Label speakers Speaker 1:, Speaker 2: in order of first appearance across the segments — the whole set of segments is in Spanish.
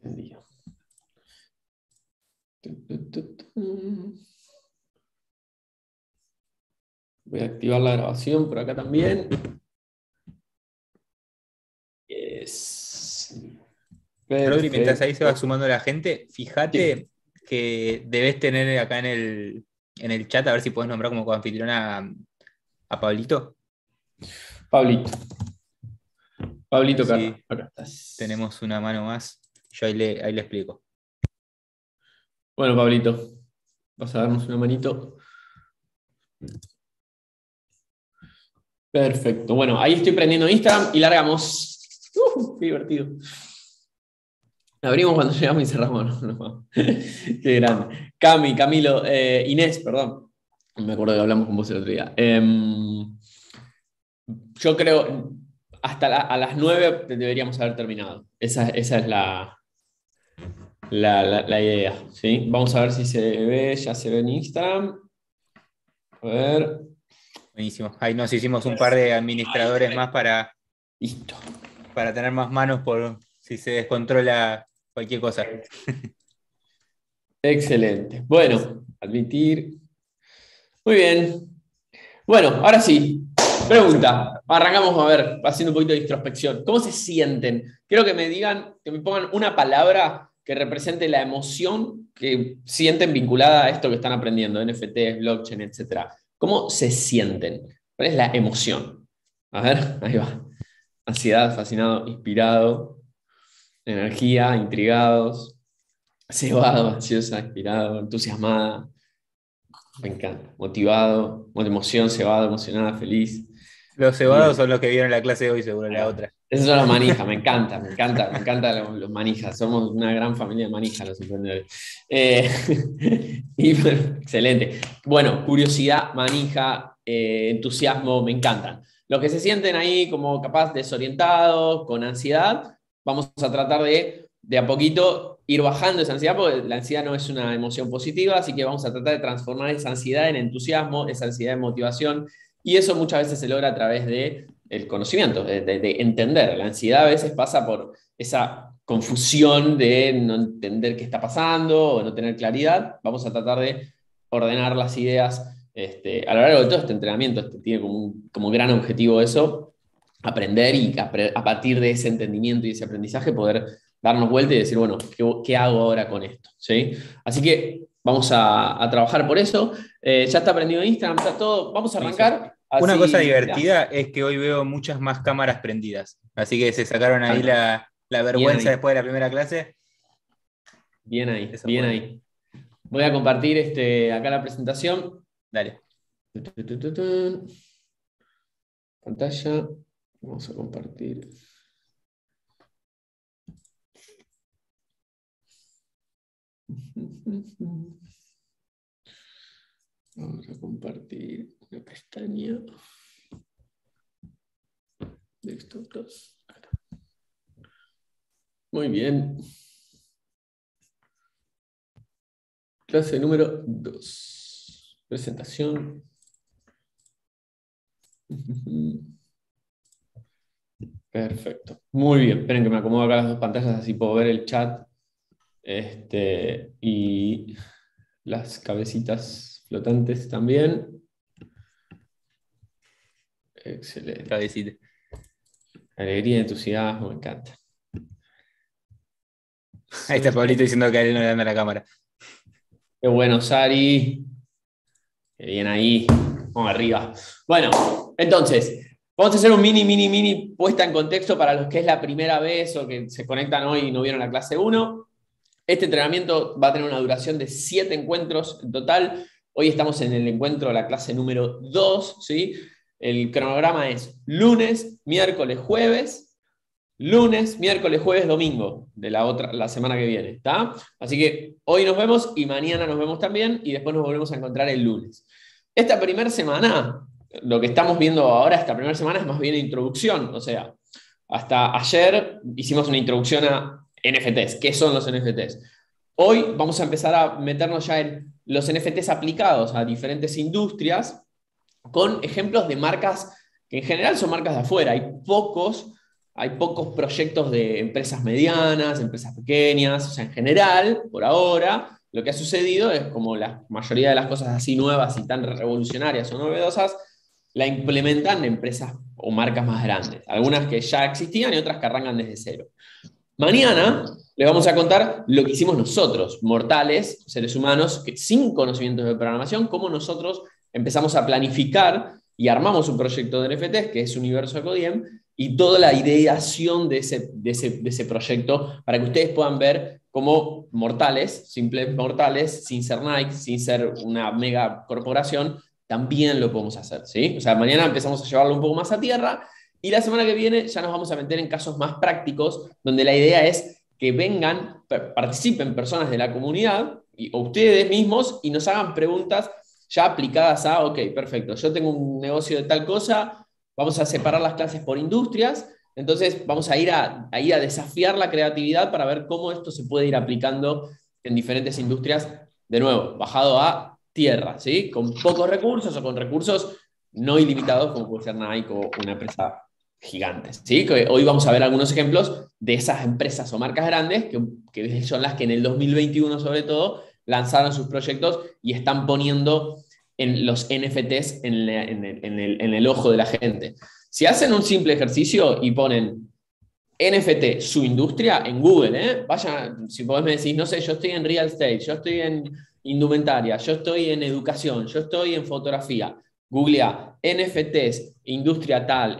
Speaker 1: Entendido. Voy a activar la grabación por acá también. Yes.
Speaker 2: Rodri, mientras ahí se va
Speaker 1: Perfecto.
Speaker 2: sumando la gente,
Speaker 1: Sí,
Speaker 2: fíjate que debes tener acá en el chat, a ver si puedes nombrar como coanfitrión a Pablito.
Speaker 1: Pablito.
Speaker 2: A ver
Speaker 1: Pablito Carra.
Speaker 2: si
Speaker 1: Acá estás.
Speaker 2: tenemos una mano más. Yo ahí le explico.
Speaker 1: Bueno, Pablito, vas a darnos una manito. Perfecto. Bueno, ahí estoy prendiendo Instagram y largamos. Qué divertido. Abrimos cuando llegamos y cerramos. No. Qué grande. Camilo, Inés, perdón. Me acuerdo que hablamos con vos el otro día. Yo creo hasta a las 9 deberíamos haber terminado. Esa es la idea. ¿Sí? Vamos a ver si se ve, ya se ve en Instagram. A ver.
Speaker 2: Buenísimo. Ahí nos hicimos un par de administradores más
Speaker 1: Listo.
Speaker 2: para tener más manos por si se descontrola cualquier cosa.
Speaker 1: Excelente. Bueno, admitir. Muy bien. Bueno, ahora sí. Pregunta. Arrancamos a ver, haciendo un poquito de introspección. ¿Cómo se sienten? Quiero que me digan, que me pongan una palabra que represente la emoción que sienten vinculada a esto que están aprendiendo, NFTs, blockchain, etcétera. ¿Cómo se sienten? ¿Cuál es la emoción? A ver, ahí va. Ansiedad, fascinado, inspirado, energía, intrigados, cebado, ansiosa, inspirado, entusiasmada. Me encanta. Motivado, con emoción, cebado, emocionada, feliz.
Speaker 2: Los cebados
Speaker 1: Bien.
Speaker 2: son los que vieron la clase de hoy, seguro,
Speaker 1: Ahí
Speaker 2: la
Speaker 1: va.
Speaker 2: otra.
Speaker 1: Esos son los manijas, me encanta los manijas. Somos una gran familia de manijas los emprendedores. Y bueno, excelente. Bueno, curiosidad, manija, entusiasmo, me encantan. Los que se sienten ahí como capaz desorientados, con ansiedad, vamos a tratar de a poquito ir bajando esa ansiedad, porque la ansiedad no es una emoción positiva, así que vamos a tratar de transformar esa ansiedad en entusiasmo, esa ansiedad en motivación, y eso muchas veces se logra a través de el conocimiento, de entender. La ansiedad a veces pasa por esa confusión de no entender qué está pasando o no tener claridad. Vamos a tratar de ordenar las ideas a lo largo de todo este entrenamiento. Tiene como gran objetivo eso, aprender y a partir de ese entendimiento y ese aprendizaje poder darnos vuelta y decir, bueno, ¿qué hago ahora con esto? ¿Sí? Así que vamos a trabajar por eso. Ya está aprendido Instagram, está todo. Vamos a
Speaker 2: Buenísimo.
Speaker 1: arrancar.
Speaker 2: Una cosa
Speaker 1: Así, mirá,
Speaker 2: divertida es que hoy veo muchas más cámaras prendidas. Así que se sacaron ahí
Speaker 1: encanta.
Speaker 2: la
Speaker 1: Bien
Speaker 2: vergüenza
Speaker 1: ahí,
Speaker 2: después de la primera clase.
Speaker 1: bien ahí,
Speaker 2: Eso es
Speaker 1: bien
Speaker 2: bueno.
Speaker 1: ahí. Voy a compartir acá la presentación.
Speaker 2: Dale.
Speaker 1: Pantalla. Vamos a compartir. Vamos a compartir una pestaña. Desktop 2. Muy bien. Clase número 2. Presentación. Perfecto. Muy bien. Esperen que me acomodo acá las dos pantallas así puedo ver el chat. Y las cabecitas flotantes también. Excelente.
Speaker 2: Cabecita.
Speaker 1: Alegría, entusiasmo, me encanta.
Speaker 2: Ahí está Pablito diciendo que a él no le anda la cámara.
Speaker 1: Qué bueno, Sari. Qué bien ahí. Vamos arriba. Bueno, entonces, vamos a hacer un mini puesta en contexto para los que es la primera vez o que se conectan hoy y no vieron la clase 1. Este entrenamiento va a tener una duración de 7 encuentros en total. Hoy estamos en el encuentro, la clase número 2, ¿sí? El cronograma es lunes, miércoles, jueves. Lunes, miércoles, jueves, domingo de la semana que viene, ¿está? Así que hoy nos vemos y mañana nos vemos también y después nos volvemos a encontrar el lunes. Esta primera semana, lo que estamos viendo ahora, esta primera semana es más bien introducción, o sea, hasta ayer hicimos una introducción a NFTs. ¿Qué son los NFTs? Hoy vamos a empezar a meternos ya en los NFTs aplicados a diferentes industrias con ejemplos de marcas que en general son marcas de afuera. hay pocos proyectos de empresas medianas, empresas pequeñas, o sea, en general, por ahora, lo que ha sucedido es como la mayoría de las cosas así nuevas y tan revolucionarias o novedosas, la implementan empresas o marcas más grandes, algunas que ya existían y otras que arrancan desde cero. Mañana les vamos a contar lo que hicimos nosotros, mortales, seres humanos, que sin conocimientos de programación, cómo nosotros empezamos a planificar y armamos un proyecto de NFTs, que es Universo Ecodiem, y toda la ideación de ese proyecto para que ustedes puedan ver cómo mortales, simples mortales, sin ser Nike, sin ser una mega corporación, también lo podemos hacer, ¿sí? O sea, mañana empezamos a llevarlo un poco más a tierra y la semana que viene ya nos vamos a meter en casos más prácticos, donde la idea es que vengan, participen personas de la comunidad o ustedes mismos y nos hagan preguntas ya aplicadas a, ok, perfecto, yo tengo un negocio de tal cosa, vamos a separar las clases por industrias, entonces vamos a ir a desafiar la creatividad para ver cómo esto se puede ir aplicando en diferentes industrias, de nuevo, bajado a tierra, ¿sí? Con pocos recursos o con recursos no ilimitados, como puede ser Nike o una empresa gigantes, ¿sí? Que hoy vamos a ver algunos ejemplos de esas empresas o marcas grandes que son las que en el 2021 sobre todo lanzaron sus proyectos y están poniendo en los NFTs en el ojo de la gente. Si hacen un simple ejercicio y ponen NFT, su industria, en Google, vaya, si vos me decís, no sé, yo estoy en real estate, yo estoy en indumentaria, yo estoy en educación, yo estoy en fotografía, googlea NFTs, industria tal,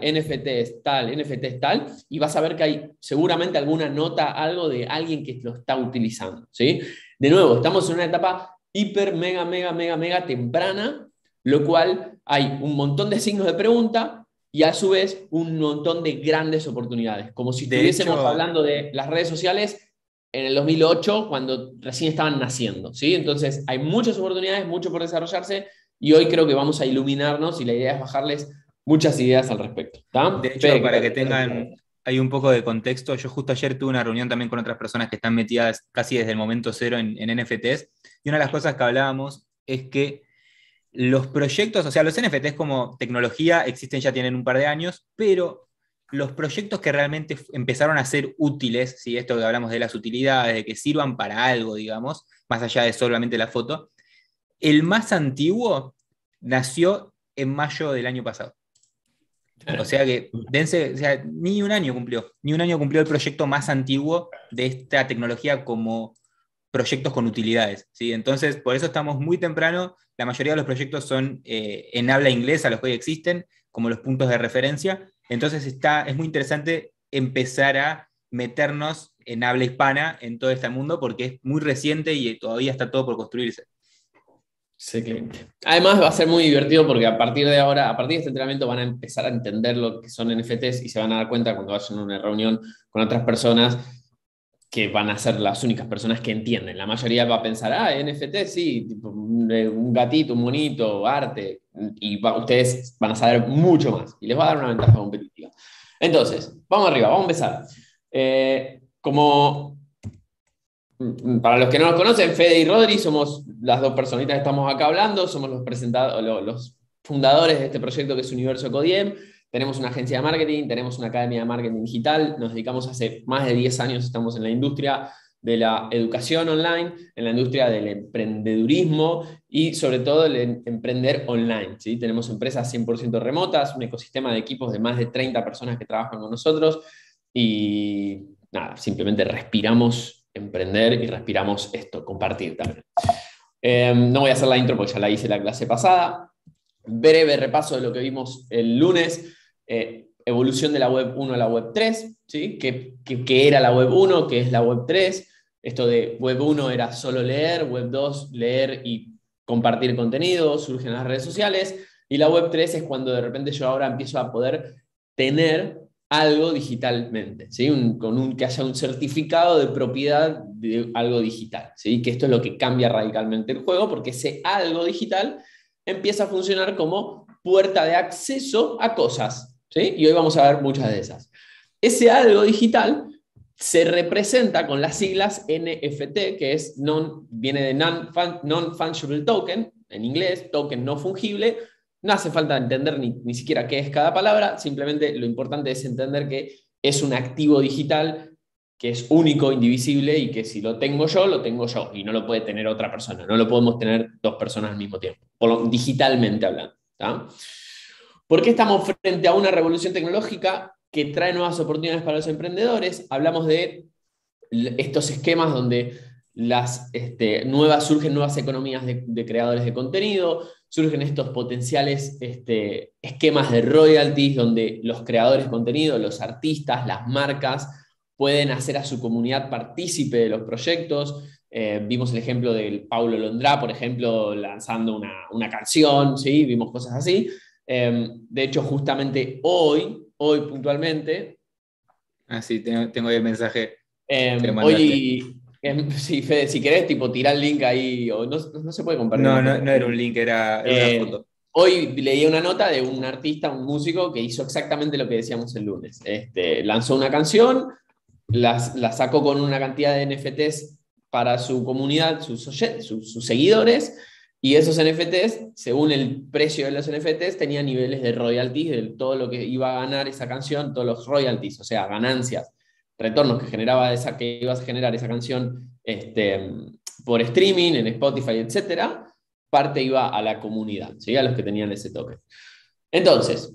Speaker 1: NFTs tal, y vas a ver que hay seguramente alguna nota, algo de alguien que lo está utilizando, ¿sí? De nuevo, estamos en una etapa hiper, mega temprana, lo cual hay un montón de signos de pregunta y a su vez un montón de grandes oportunidades, como si
Speaker 2: De
Speaker 1: estuviésemos
Speaker 2: hecho,
Speaker 1: hablando de las redes sociales en el 2008, cuando recién estaban naciendo, ¿sí? Entonces hay muchas oportunidades, mucho por desarrollarse, y hoy creo que vamos a iluminarnos y la idea es bajarles muchas ideas al respecto. ¿Está?
Speaker 2: de hecho,
Speaker 1: Fede,
Speaker 2: para que
Speaker 1: ¿qué
Speaker 2: tengan hay un poco de contexto, yo justo ayer tuve una reunión también con otras personas que están metidas casi desde el momento cero en NFTs, y una de las cosas que hablábamos es que los proyectos, o sea, los NFTs como tecnología existen, ya tienen un par de años, pero los proyectos que realmente empezaron a ser útiles, ¿sí? Esto que hablamos de las utilidades, de que sirvan para algo, digamos, más allá de solamente la foto, el más antiguo nació en mayo del año pasado. O sea que, dense, o sea, ni un año cumplió el proyecto más antiguo de esta tecnología como proyectos con utilidades, ¿sí? Entonces, por eso estamos muy temprano, la mayoría de los proyectos son en habla inglesa, los que hoy existen, como los puntos de referencia, entonces es muy interesante empezar a meternos en habla hispana en todo este mundo, porque es muy reciente y todavía está todo por construirse.
Speaker 1: Excelente. Además va a ser muy divertido porque a partir de ahora, a partir de este entrenamiento van a empezar a entender lo que son NFTs y se van a dar cuenta cuando vayan a una reunión con otras personas que van a ser las únicas personas que entienden. La mayoría va a pensar, NFT sí, tipo, un gatito, un monito, arte, y ustedes van a saber mucho más y les va a dar una ventaja competitiva. Entonces, vamos arriba, vamos a empezar. Como para los que no nos conocen, Fede y Rodri somos las dos personitas que estamos acá hablando, somos los presentadores, los fundadores de este proyecto que es Universo Ecodiem. Tenemos una agencia de marketing, tenemos una academia de marketing digital, nos dedicamos hace más de 10 años, estamos en la industria de la educación online, en la industria del emprendedurismo y sobre todo el emprender online, ¿sí? Tenemos empresas 100% remotas, un ecosistema de equipos de más de 30 personas que trabajan con nosotros y nada, simplemente respiramos emprender y respiramos esto, compartir también. No voy a hacer la intro porque ya la hice la clase pasada. Breve repaso de lo que vimos el lunes. Evolución de la web 1 a la web 3, ¿sí? ¿Qué era la web 1? ¿Qué es la web 3? Esto de web 1 era solo leer, web 2 leer y compartir contenido, surgen las redes sociales, y la web 3 es cuando de repente yo ahora empiezo a poder tener algo digitalmente, ¿sí? Que haya un certificado de propiedad de algo digital, ¿sí? Que esto es lo que cambia radicalmente el juego, porque ese algo digital empieza a funcionar como puerta de acceso a cosas, ¿sí? Y hoy vamos a ver muchas de esas. Ese algo digital se representa con las siglas NFT, que viene de Non-Fungible Token, en inglés, token no fungible. No hace falta entender ni siquiera qué es cada palabra, simplemente lo importante es entender que es un activo digital que es único, indivisible y que si lo tengo yo y no lo puede tener otra persona. No lo podemos tener dos personas al mismo tiempo, digitalmente hablando. ¿Tá? ¿Por qué estamos frente a una revolución tecnológica que trae nuevas oportunidades para los emprendedores? Hablamos de estos esquemas donde surgen nuevas economías de creadores de contenido, surgen estos potenciales esquemas de royalties donde los creadores de contenido, los artistas, las marcas pueden hacer a su comunidad partícipe de los proyectos. Vimos el ejemplo del Paulo Londra, por ejemplo, lanzando una canción, ¿sí? Vimos cosas así. De hecho, justamente hoy puntualmente.
Speaker 2: Ah, sí, tengo ahí el mensaje que me mandaste.
Speaker 1: Hoy, sí, Fede, si querés, tipo, tirá el link ahí, o no se puede compartir
Speaker 2: No,
Speaker 1: una
Speaker 2: no,
Speaker 1: foto.
Speaker 2: no era un link, era una foto.
Speaker 1: Hoy leí una nota de un artista, un músico, que hizo exactamente lo que decíamos el lunes. Lanzó una canción, la sacó con una cantidad de NFTs para su comunidad, sus seguidores, y esos NFTs, según el precio de los NFTs, tenían niveles de royalties de todo lo que iba a ganar esa canción, todos los royalties, o sea, ganancias, retornos que iba a generar esa canción por streaming, en Spotify, etcétera, parte iba a la comunidad, ¿sí? A los que tenían ese token. Entonces,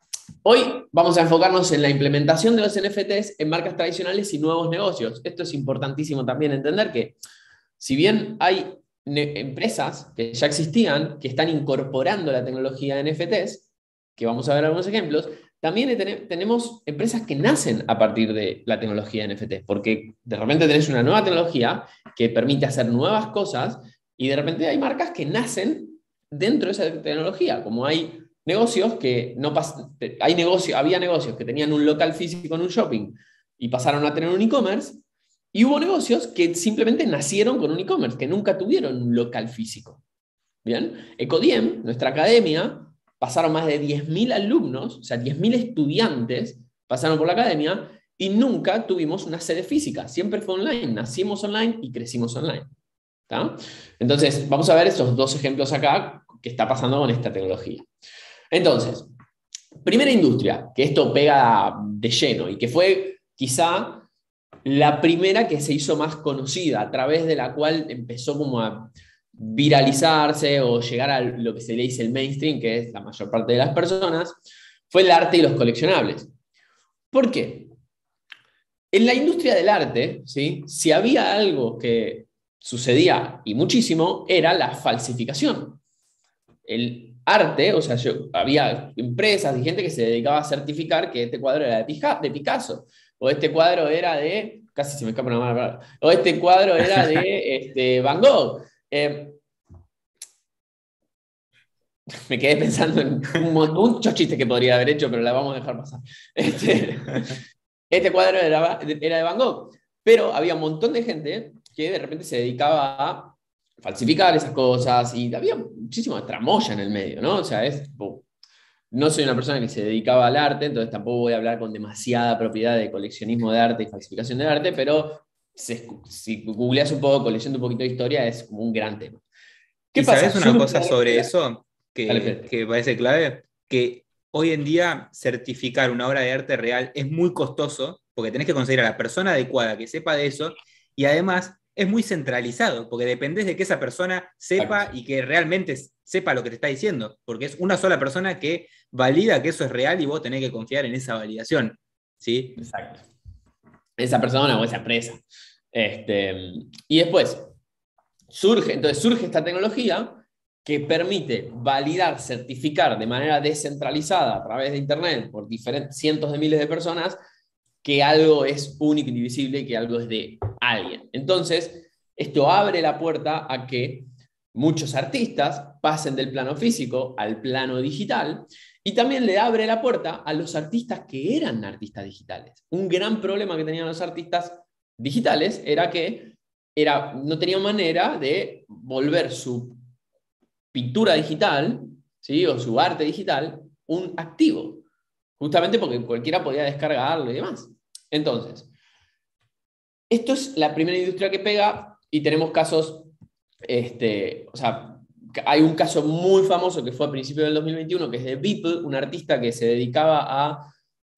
Speaker 1: hoy vamos a enfocarnos en la implementación de los NFTs en marcas tradicionales y nuevos negocios. Esto es importantísimo también entender que, si bien hay empresas que ya existían, que están incorporando la tecnología de NFTs, que vamos a ver algunos ejemplos, también tenemos empresas que nacen a partir de la tecnología de NFTs, porque de repente tenés una nueva tecnología que permite hacer nuevas cosas y de repente hay marcas que nacen dentro de esa tecnología, como hay negocios que no había negocios que tenían un local físico en un shopping y pasaron a tener un e-commerce, y hubo negocios que simplemente nacieron con un e-commerce, que nunca tuvieron un local físico. ¿Bien? Ecodiem, nuestra academia, pasaron más de 10.000 alumnos, o sea, 10.000 estudiantes pasaron por la academia y nunca tuvimos una sede física, siempre fue online, nacimos online y crecimos online. ¿Tá? Entonces, vamos a ver estos dos ejemplos acá que está pasando con esta tecnología. Entonces, primera industria, que esto pega de lleno y que fue quizá la primera que se hizo más conocida, a través de la cual empezó como a viralizarse o llegar a lo que se le dice el mainstream, que es la mayor parte de las personas, fue el arte y los coleccionables. ¿Por qué? En la industria del arte, ¿sí? Si había algo que sucedía, y muchísimo, era la falsificación. El arte, o sea, había empresas y gente que se dedicaba a certificar que este cuadro era de Picasso, o este cuadro era casi se me escapa una mala palabra, o este cuadro era de Van Gogh. Me quedé pensando en muchos chistes que podría haber hecho, pero la vamos a dejar pasar. Este cuadro era de Van Gogh, pero había un montón de gente que de repente se dedicaba a falsificar esas cosas y había muchísima tramoya en el medio, ¿no? O sea, no soy una persona que se dedicaba al arte, entonces tampoco voy a hablar con demasiada propiedad de coleccionismo de arte y falsificación de arte, pero si googleas un poco, leyendo un poquito de historia, es como un gran tema.
Speaker 2: ¿Qué pasa? ¿Sabes una cosa sobre eso que parece clave? Que hoy en día certificar una obra de arte real es muy costoso, porque tenés que conseguir a la persona adecuada que sepa de eso, y además es muy centralizado, porque dependés de que esa persona sepa y que realmente sepa lo que te está diciendo, porque es una sola persona que valida que eso es real y vos tenés que confiar en esa validación. ¿Sí?
Speaker 1: Exacto. Esa persona o esa empresa. Y después surge esta tecnología que permite validar, certificar de manera descentralizada a través de Internet por cientos de miles de personas que algo es único, indivisible y que algo es de alguien. Entonces, esto abre la puerta a que muchos artistas pasen del plano físico al plano digital, y también le abre la puerta a los artistas que eran artistas digitales. Un gran problema que tenían los artistas digitales era que no tenían manera de volver su pintura digital, ¿sí? O su arte digital un activo, justamente porque cualquiera podía descargarlo y demás. Entonces, esto es la primera industria que pega, y tenemos casos, o sea, hay un caso muy famoso que fue a principios del 2021, que es de Beeple, un artista que se dedicaba a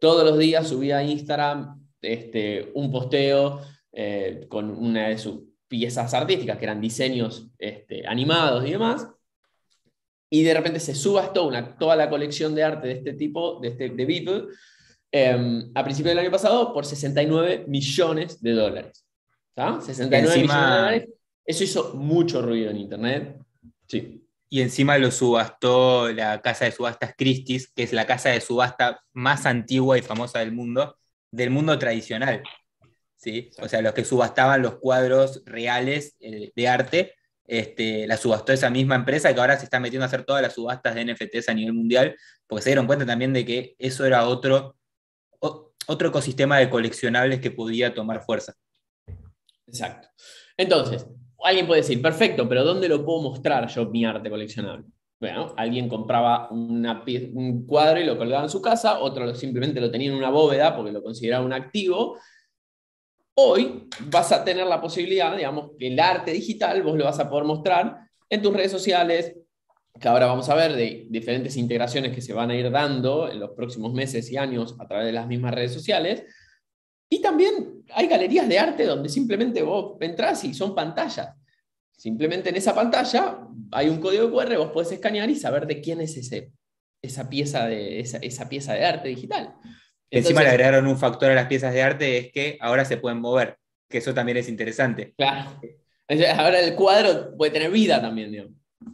Speaker 1: todos los días subía a Instagram un posteo con una de sus piezas artísticas, que eran diseños animados y demás, y de repente se subastó toda la colección de arte de este tipo, de Beeple, a principios del año pasado por $69 millones. ¿Tá? 69 millones de
Speaker 2: Encima,
Speaker 1: dólares. Eso hizo mucho ruido en Internet. Sí.
Speaker 2: y encima lo subastó la casa de subastas Christie's, que es la casa de subasta más antigua y famosa del mundo tradicional. ¿Sí? O sea, los que subastaban los cuadros reales de arte, la subastó esa misma empresa que ahora se está metiendo a hacer todas las subastas de NFTs a nivel mundial, porque se dieron cuenta también de que eso era otro ecosistema de coleccionables que podía tomar fuerza.
Speaker 1: Exacto. Entonces, alguien puede decir, perfecto, pero ¿dónde lo puedo mostrar yo mi arte coleccionable? Bueno, alguien compraba un cuadro y lo colgaba en su casa, otro simplemente lo tenía en una bóveda porque lo consideraba un activo. Hoy vas a tener la posibilidad, digamos, que el arte digital vos lo vas a poder mostrar en tus redes sociales, que ahora vamos a ver de diferentes integraciones que se van a ir dando en los próximos meses y años a través de las mismas redes sociales. Y también hay galerías de arte donde simplemente vos entrás y son pantallas. Simplemente en esa pantalla hay un código QR, vos podés escanear y saber de quién es esa pieza de arte digital.
Speaker 2: Encima le
Speaker 1: Entonces,
Speaker 2: agregaron un factor a las piezas de arte, es que ahora se pueden mover, que eso también es interesante.
Speaker 1: claro, ahora el cuadro puede tener vida también, digamos.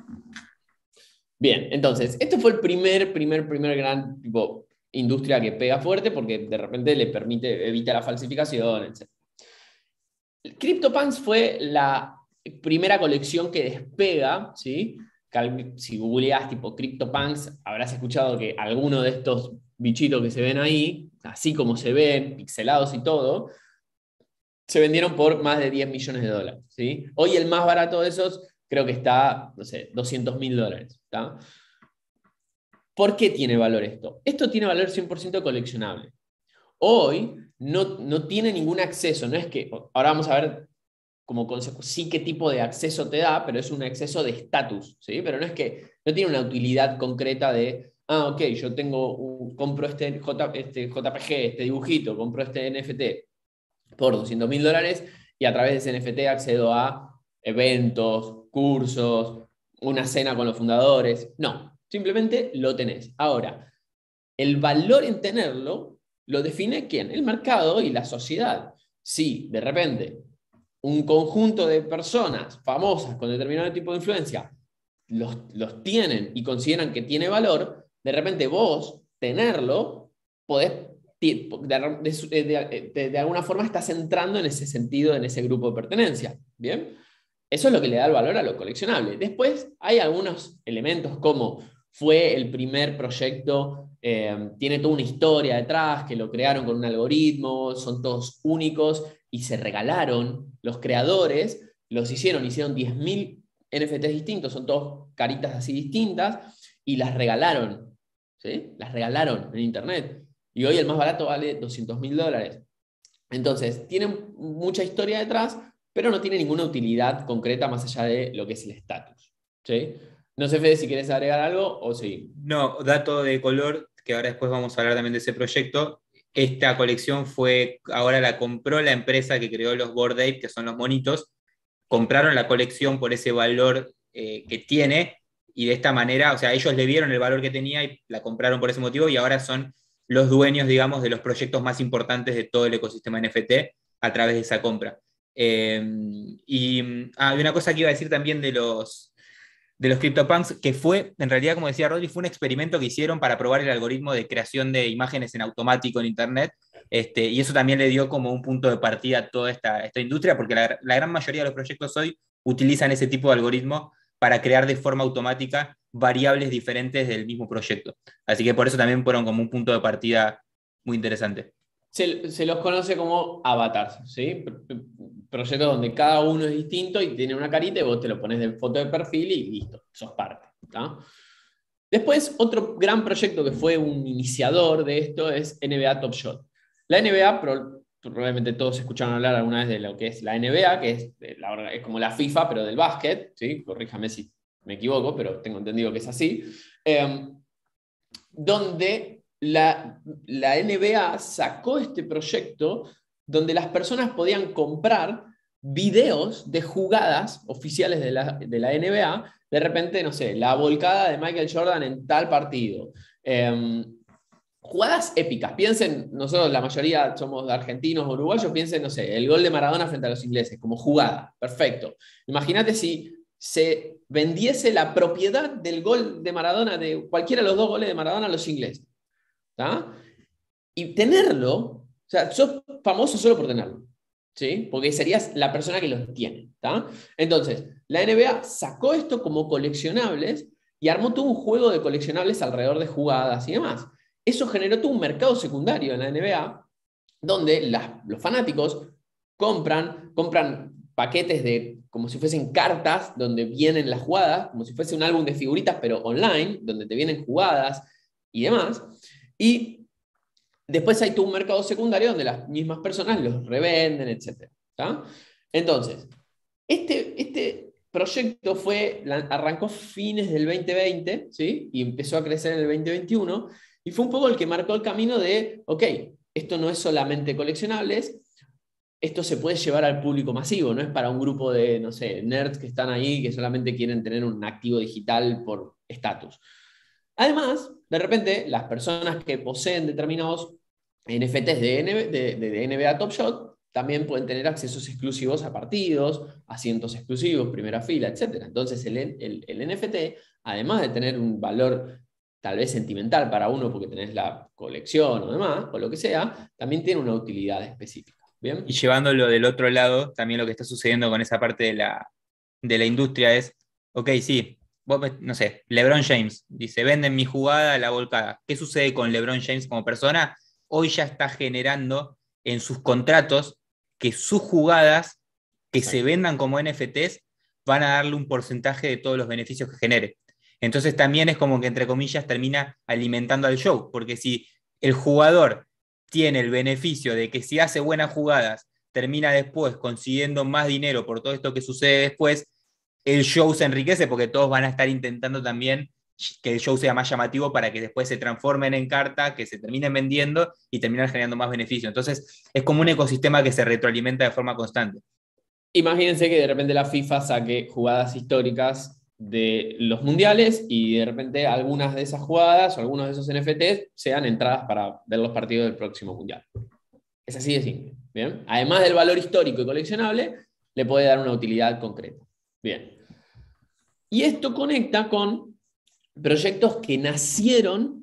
Speaker 1: Bien, entonces, esto fue el primer gran tipo, industria que pega fuerte porque de repente le permite, evita la falsificación, etc. CryptoPunks fue la primera colección que despega, ¿sí? Si googleás tipo CryptoPunks, habrás escuchado que alguno de estos bichitos que se ven ahí, así como se ven, pixelados y todo, se vendieron por más de $10 millones, ¿sí? Hoy el más barato de esos creo que está, no sé, $200.000, ¿tá? ¿Por qué tiene valor esto? Esto tiene valor 100% coleccionable. Hoy no tiene ningún acceso, no es que, ahora vamos a ver como consejo, sí qué tipo de acceso te da, pero es un acceso de estatus, ¿sí? Pero no es que, no tiene una utilidad concreta de, ok, yo compro este JPG, este dibujito, compro este NFT por $200.000 y a través de ese NFT accedo a eventos, cursos, una cena con los fundadores. No, simplemente lo tenés. Ahora, el valor en tenerlo lo define ¿quién? El mercado y la sociedad. Si de repente un conjunto de personas famosas con determinado tipo de influencia los tienen y consideran que tiene valor, de repente vos tenerlo, podés, de alguna forma estás entrando en ese sentido, en ese grupo de pertenencia. ¿Bien? Eso es lo que le da el valor a lo coleccionable. Después hay algunos elementos como fue el primer proyecto, tiene toda una historia detrás, que lo crearon con un algoritmo, son todos únicos y se regalaron. Los creadores hicieron 10.000 NFTs distintos, son todos caritas así distintas, y las regalaron, ¿sí? Las regalaron en internet. Y hoy el más barato vale $200.000. Entonces, tienen mucha historia detrás, pero no tiene ninguna utilidad concreta más allá de lo que es el estatus. ¿Sí? No sé, Fede, si quieres agregar algo o sí.
Speaker 2: No, dato de color, que ahora después vamos a hablar también de ese proyecto. Esta colección ahora la compró la empresa que creó los Bored Ape, que son los monitos. Compraron la colección por ese valor que tiene, y de esta manera, o sea, ellos le vieron el valor que tenía y la compraron por ese motivo, y ahora son los dueños, digamos, de los proyectos más importantes de todo el ecosistema NFT a través de esa compra. Hay una cosa que iba a decir también de los CryptoPunks, que fue, en realidad, como decía Rodri, fue un experimento que hicieron para probar el algoritmo de creación de imágenes en automático en Internet, y eso también le dio como un punto de partida a toda esta industria, porque la gran mayoría de los proyectos hoy utilizan ese tipo de algoritmo para crear de forma automática variables diferentes del mismo proyecto. Así que por eso también fueron como un punto de partida muy interesante.
Speaker 1: Se los conoce como avatars, ¿sí? Proyectos donde cada uno es distinto y tiene una carita y vos te lo pones de foto de perfil y listo, sos parte. ¿Tá? Después, otro gran proyecto que fue un iniciador de esto es NBA Top Shot. La NBA, probablemente todos escucharon hablar alguna vez de lo que es la NBA, que es como la FIFA, pero del básquet, ¿sí? Corríjame si me equivoco, pero tengo entendido que es así. Donde la NBA sacó este proyecto donde las personas podían comprar videos de jugadas oficiales de la NBA, de repente, no sé, la volcada de Michael Jordan en tal partido. Jugadas épicas. Piensen, nosotros la mayoría somos argentinos o uruguayos, piensen, no sé, el gol de Maradona frente a los ingleses, como jugada. Perfecto. Imagínate si se vendiese la propiedad del gol de Maradona, de cualquiera de los 2 goles de Maradona a los ingleses. ¿Tá? Y tenerlo, o sea, sos famoso solo por tenerlo, ¿sí? Porque serías la persona que los tiene, ¿tá? Entonces, la NBA sacó esto como coleccionables y armó todo un juego de coleccionables alrededor de jugadas y demás. Eso generó todo un mercado secundario en la NBA, donde los fanáticos compran paquetes de, como si fuesen cartas, donde vienen las jugadas, como si fuese un álbum de figuritas, pero online, donde te vienen jugadas y demás. Y después hay todo un mercado secundario donde las mismas personas los revenden, etc. ¿Tá? Entonces, este proyecto arrancó fines del 2020, ¿sí? Y empezó a crecer en el 2021, y fue un poco el que marcó el camino de, ok, esto no es solamente coleccionables, esto se puede llevar al público masivo, no es para un grupo de, no sé, nerds que están ahí que solamente quieren tener un activo digital por estatus. Además, de repente, las personas que poseen determinados NFTs de NBA Top Shot también pueden tener accesos exclusivos a partidos, asientos exclusivos, primera fila, etc. Entonces, el NFT, además de tener un valor tal vez sentimental para uno porque tenés la colección o demás, o lo que sea, también tiene una utilidad específica. ¿Bien?
Speaker 2: Y llevándolo del otro lado, también lo que está sucediendo con esa parte de la industria es, ok, sí, no sé, LeBron James dice, venden mi jugada a la volcada. ¿Qué sucede con LeBron James como persona? Hoy ya está generando en sus contratos que sus jugadas que se vendan como NFTs van a darle un porcentaje de todos los beneficios que genere. Entonces también es como que, entre comillas, termina alimentando al show, porque si el jugador tiene el beneficio de que si hace buenas jugadas, termina después consiguiendo más dinero por todo esto que sucede después, el show se enriquece porque todos van a estar intentando también que el show sea más llamativo para que después se transformen en carta, que se terminen vendiendo y terminan generando más beneficio. Entonces es como un ecosistema que se retroalimenta de forma constante.
Speaker 1: Imagínense que de repente la FIFA saque jugadas históricas de los mundiales y de repente algunas de esas jugadas o algunos de esos NFTs sean entradas para ver los partidos del próximo mundial. Es así de simple. ¿Bien? Además del valor histórico y coleccionable, le puede dar una utilidad concreta. Bien. Y esto conecta con proyectos que nacieron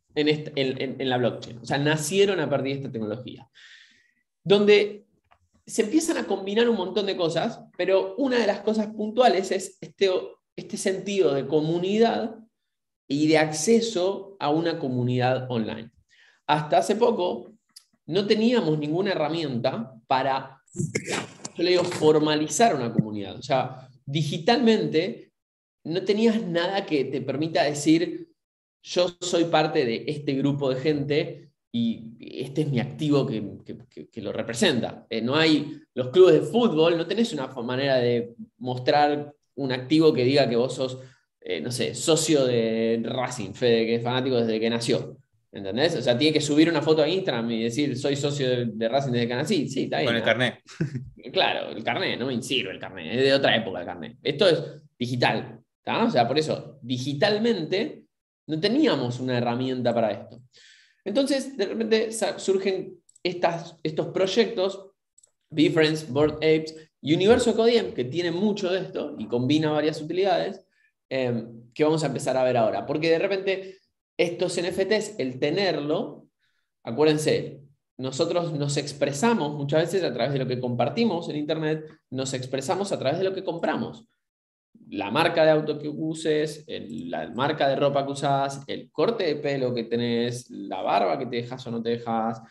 Speaker 1: en la blockchain, o sea, nacieron a partir de esta tecnología, donde se empiezan a combinar un montón de cosas, pero una de las cosas puntuales es este sentido de comunidad y de acceso a una comunidad online. Hasta hace poco no teníamos ninguna herramienta para, yo le digo, formalizar una comunidad. O sea, digitalmente no tenías nada que te permita decir, yo soy parte de este grupo de gente y este es mi activo que lo representa. No hay los clubes de fútbol, no tenés una manera de mostrar un activo que diga que vos sos, no sé, socio de Racing, Fede, que es fanático desde que nació. ¿Entendés? O sea, tiene que subir una foto a Instagram y decir, soy socio de Racing desde que nací. Sí, está bien.
Speaker 2: Con el carnet.
Speaker 1: Claro, el carnet, no me sirve el carnet, es de otra época el carnet. Esto es digital, ¿tá? O sea, por eso, digitalmente no teníamos una herramienta para esto. Entonces, de repente surgen estos proyectos, Befriends, Bored Apes y Universo Codiem, que tienen mucho de esto y combina varias utilidades, que vamos a empezar a ver ahora. Porque de repente estos NFTs, el tenerlo, acuérdense, nosotros nos expresamos muchas veces a través de lo que compartimos en Internet, nos expresamos a través de lo que compramos. La marca de auto que uses, la marca de ropa que usas, el corte de pelo que tenés, la barba que te dejas o no te dejas,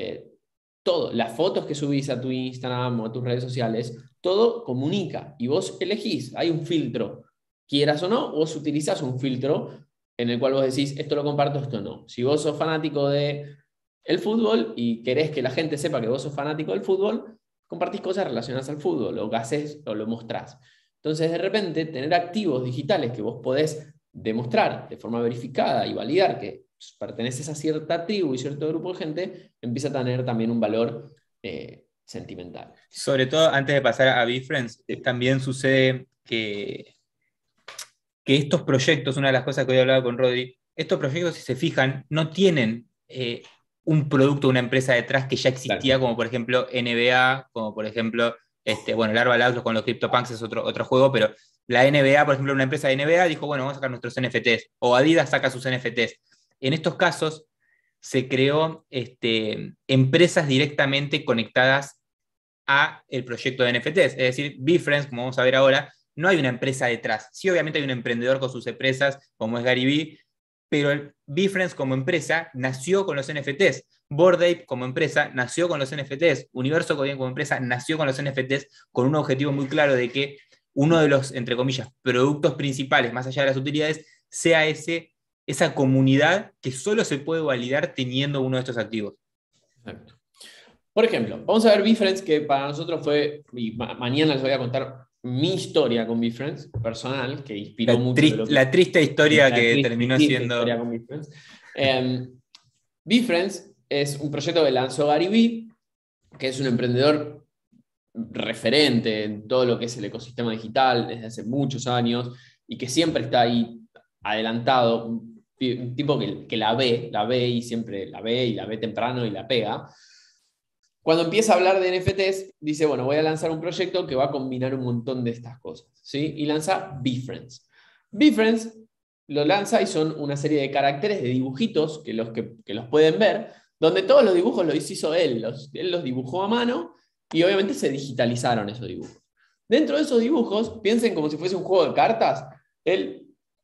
Speaker 1: todo, las fotos que subís a tu Instagram o a tus redes sociales, todo comunica y vos elegís, hay un filtro, quieras o no, vos utilizás un filtro en el cual vos decís, esto lo comparto, esto no. Si vos sos fanático del fútbol y querés que la gente sepa que vos sos fanático del fútbol, compartís cosas relacionadas al fútbol, lo que haces o lo mostrás. Entonces, de repente, tener activos digitales que vos podés demostrar de forma verificada y validar que perteneces a cierta tribu y cierto grupo de gente, empieza a tener también un valor sentimental.
Speaker 2: Sobre todo, antes de pasar a VeeFriends, también sucede que estos proyectos, una de las cosas que hoy hablaba con Rodri, estos proyectos, si se fijan, no tienen un producto, una empresa detrás que ya existía,
Speaker 1: Claro.
Speaker 2: como por ejemplo NBA, como por ejemplo, bueno, el Larva Labs con los CryptoPunks es otro juego, pero la NBA, por ejemplo, una empresa de NBA dijo, bueno, vamos a sacar nuestros NFTs, o Adidas saca sus NFTs. En estos casos se creó empresas directamente conectadas a el proyecto de NFTs. Es decir, VeeFriends, como vamos a ver ahora, no hay una empresa detrás. Sí, obviamente hay un emprendedor con sus empresas, como es Gary Vee, pero el VeeFriends como empresa nació con los NFTs. Bored Ape como empresa nació con los NFTs. Universo Coding como empresa nació con los NFTs con un objetivo muy claro de que uno de los, entre comillas, productos principales, más allá de las utilidades, sea esa comunidad que solo se puede validar teniendo uno de estos activos.
Speaker 1: Exacto. Por ejemplo, vamos a ver VeeFriends, que para nosotros fue, y mañana les voy a contar mi historia con VeeFriends, personal, que inspiró mucho de lo que...
Speaker 2: La triste historia
Speaker 1: La
Speaker 2: que
Speaker 1: triste,
Speaker 2: terminó
Speaker 1: triste
Speaker 2: siendo...
Speaker 1: historia con VeeFriends. VeeFriends es un proyecto que lanzó Gary Vee, que es un emprendedor referente en todo lo que es el ecosistema digital desde hace muchos años y que siempre está ahí adelantado, un tipo que la ve y siempre la ve y la ve temprano y la pega. Cuando empieza a hablar de NFTs, dice, bueno, voy a lanzar un proyecto que va a combinar un montón de estas cosas, ¿sí? Y lanza VeeFriends. VeeFriends lo lanza y son una serie de caracteres, de dibujitos, que los pueden ver, donde todos los dibujos los hizo él. Él los dibujó a mano y obviamente se digitalizaron esos dibujos. Dentro de esos dibujos, piensen como si fuese un juego de cartas. Él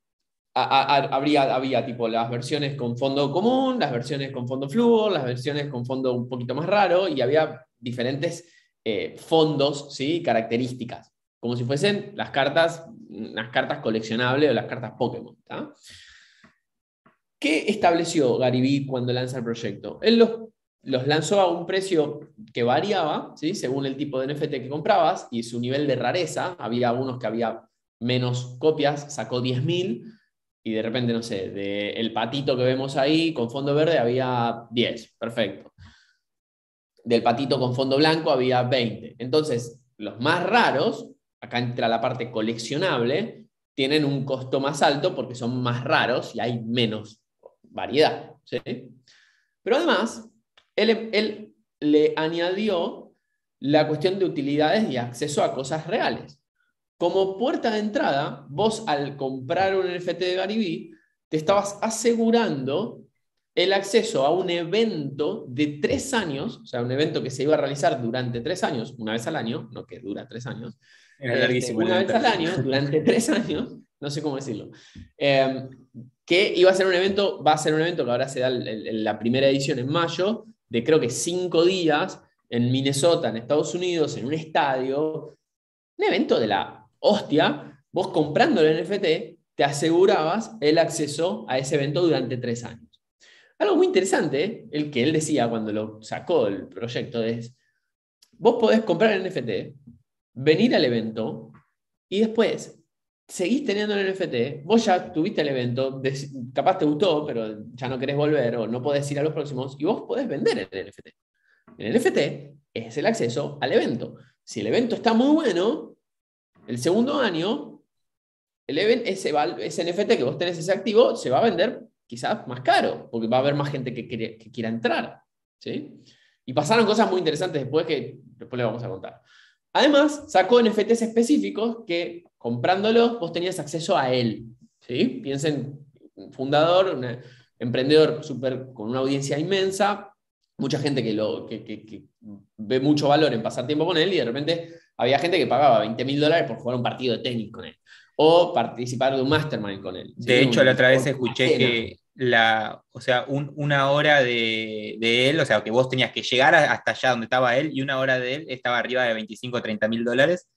Speaker 1: había tipo las versiones con fondo común, las versiones con fondo fluo, las versiones con fondo un poquito más raro, y había diferentes fondos, ¿sí? Características, como si fuesen las cartas coleccionables o las cartas Pokémon. ¿Tá? ¿Qué estableció Gary Vee cuando lanza el proyecto? Él los lanzó a un precio que variaba, ¿sí? Según el tipo de NFT que comprabas y su nivel de rareza. Había algunos que había menos copias, sacó 10.000, y de repente, no sé, del patito que vemos ahí con fondo verde había 10, perfecto. Del patito con fondo blanco había 20. Entonces, los más raros, acá entra la parte coleccionable, tienen un costo más alto porque son más raros y hay menos variedad, ¿sí? Pero además, él le añadió la cuestión de utilidades y acceso a cosas reales. Como puerta de entrada, vos al comprar un NFT de Gary Vee, te estabas asegurando el acceso a un evento de 3 años, o sea, un evento que se iba a realizar durante 3 años, una vez al año, no que dura 3 años,
Speaker 2: Era larguísimo el
Speaker 1: una vez
Speaker 2: evento.
Speaker 1: al año, durante 3 años, no sé cómo decirlo, que iba a ser un evento, va a ser un evento que ahora se da la primera edición en mayo, de creo que 5 días, en Minnesota, en Estados Unidos, en un estadio, un evento de la hostia. Vos comprando el NFT te asegurabas el acceso a ese evento durante 3 años. Algo muy interesante, el que él decía cuando lo sacó el proyecto, es, vos podés comprar el NFT, venir al evento y después seguís teniendo el NFT, vos ya tuviste el evento, capaz te gustó, pero ya no querés volver o no podés ir a los próximos, y vos podés vender el NFT. El NFT es el acceso al evento. Si el evento está muy bueno, el segundo año, ese NFT que vos tenés ese activo se va a vender quizás más caro, porque va a haber más gente que quiera entrar, ¿sí? Y pasaron cosas muy interesantes después que después le vamos a contar. Además, sacó NFTs específicos que comprándolos vos tenías acceso a él, ¿sí? Piensen, un fundador, un emprendedor con una audiencia inmensa, mucha gente que ve mucho valor en pasar tiempo con él, y de repente había gente que pagaba $20.000 por jugar un partido de tenis con él, o participar de un mastermind con él, ¿sí?
Speaker 2: De hecho, la otra vez
Speaker 1: Una
Speaker 2: escuché
Speaker 1: cena.
Speaker 2: que una hora de él, o sea, que vos tenías que llegar hasta allá donde estaba él, y una hora de él estaba arriba de 25 o 30 mil dólares.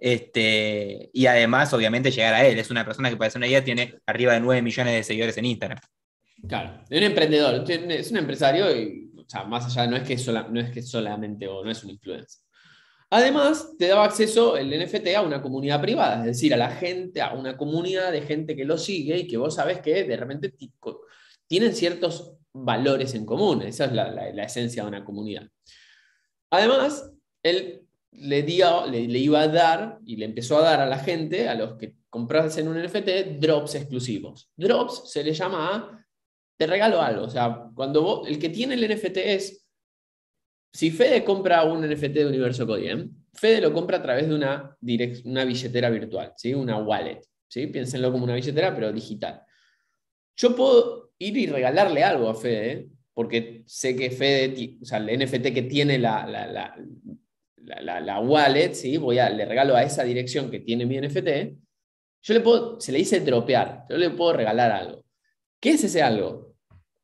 Speaker 2: Y además, obviamente, llegar a él. Es una persona que, para hacer una idea, tiene arriba de 9 millones de seguidores en Instagram.
Speaker 1: Claro, es un emprendedor, es un empresario, y, o sea, más allá, no es que solamente, o no es un influencer. Además, te daba acceso el NFT a una comunidad privada, es decir, a la gente, a una comunidad de gente que lo sigue y que vos sabés que de repente tienen ciertos valores en común. Esa es la esencia de una comunidad. Además, él le iba a dar, y le empezó a dar a la gente, a los que comprasen un NFT, drops exclusivos. Drops se le llama a, te regalo algo. O sea, cuando el que tiene el NFT es, si Fede compra un NFT de Universo Codiem, Fede lo compra a través de una billetera virtual, ¿sí? Una wallet. ¿Sí? Piénsenlo como una billetera, pero digital. Yo puedo ir y regalarle algo a Fede, porque sé que Fede, o sea, el NFT que tiene la wallet, ¿sí? Le regalo a esa dirección que tiene mi NFT, se le dice dropear, yo le puedo regalar algo. ¿Qué es ese algo?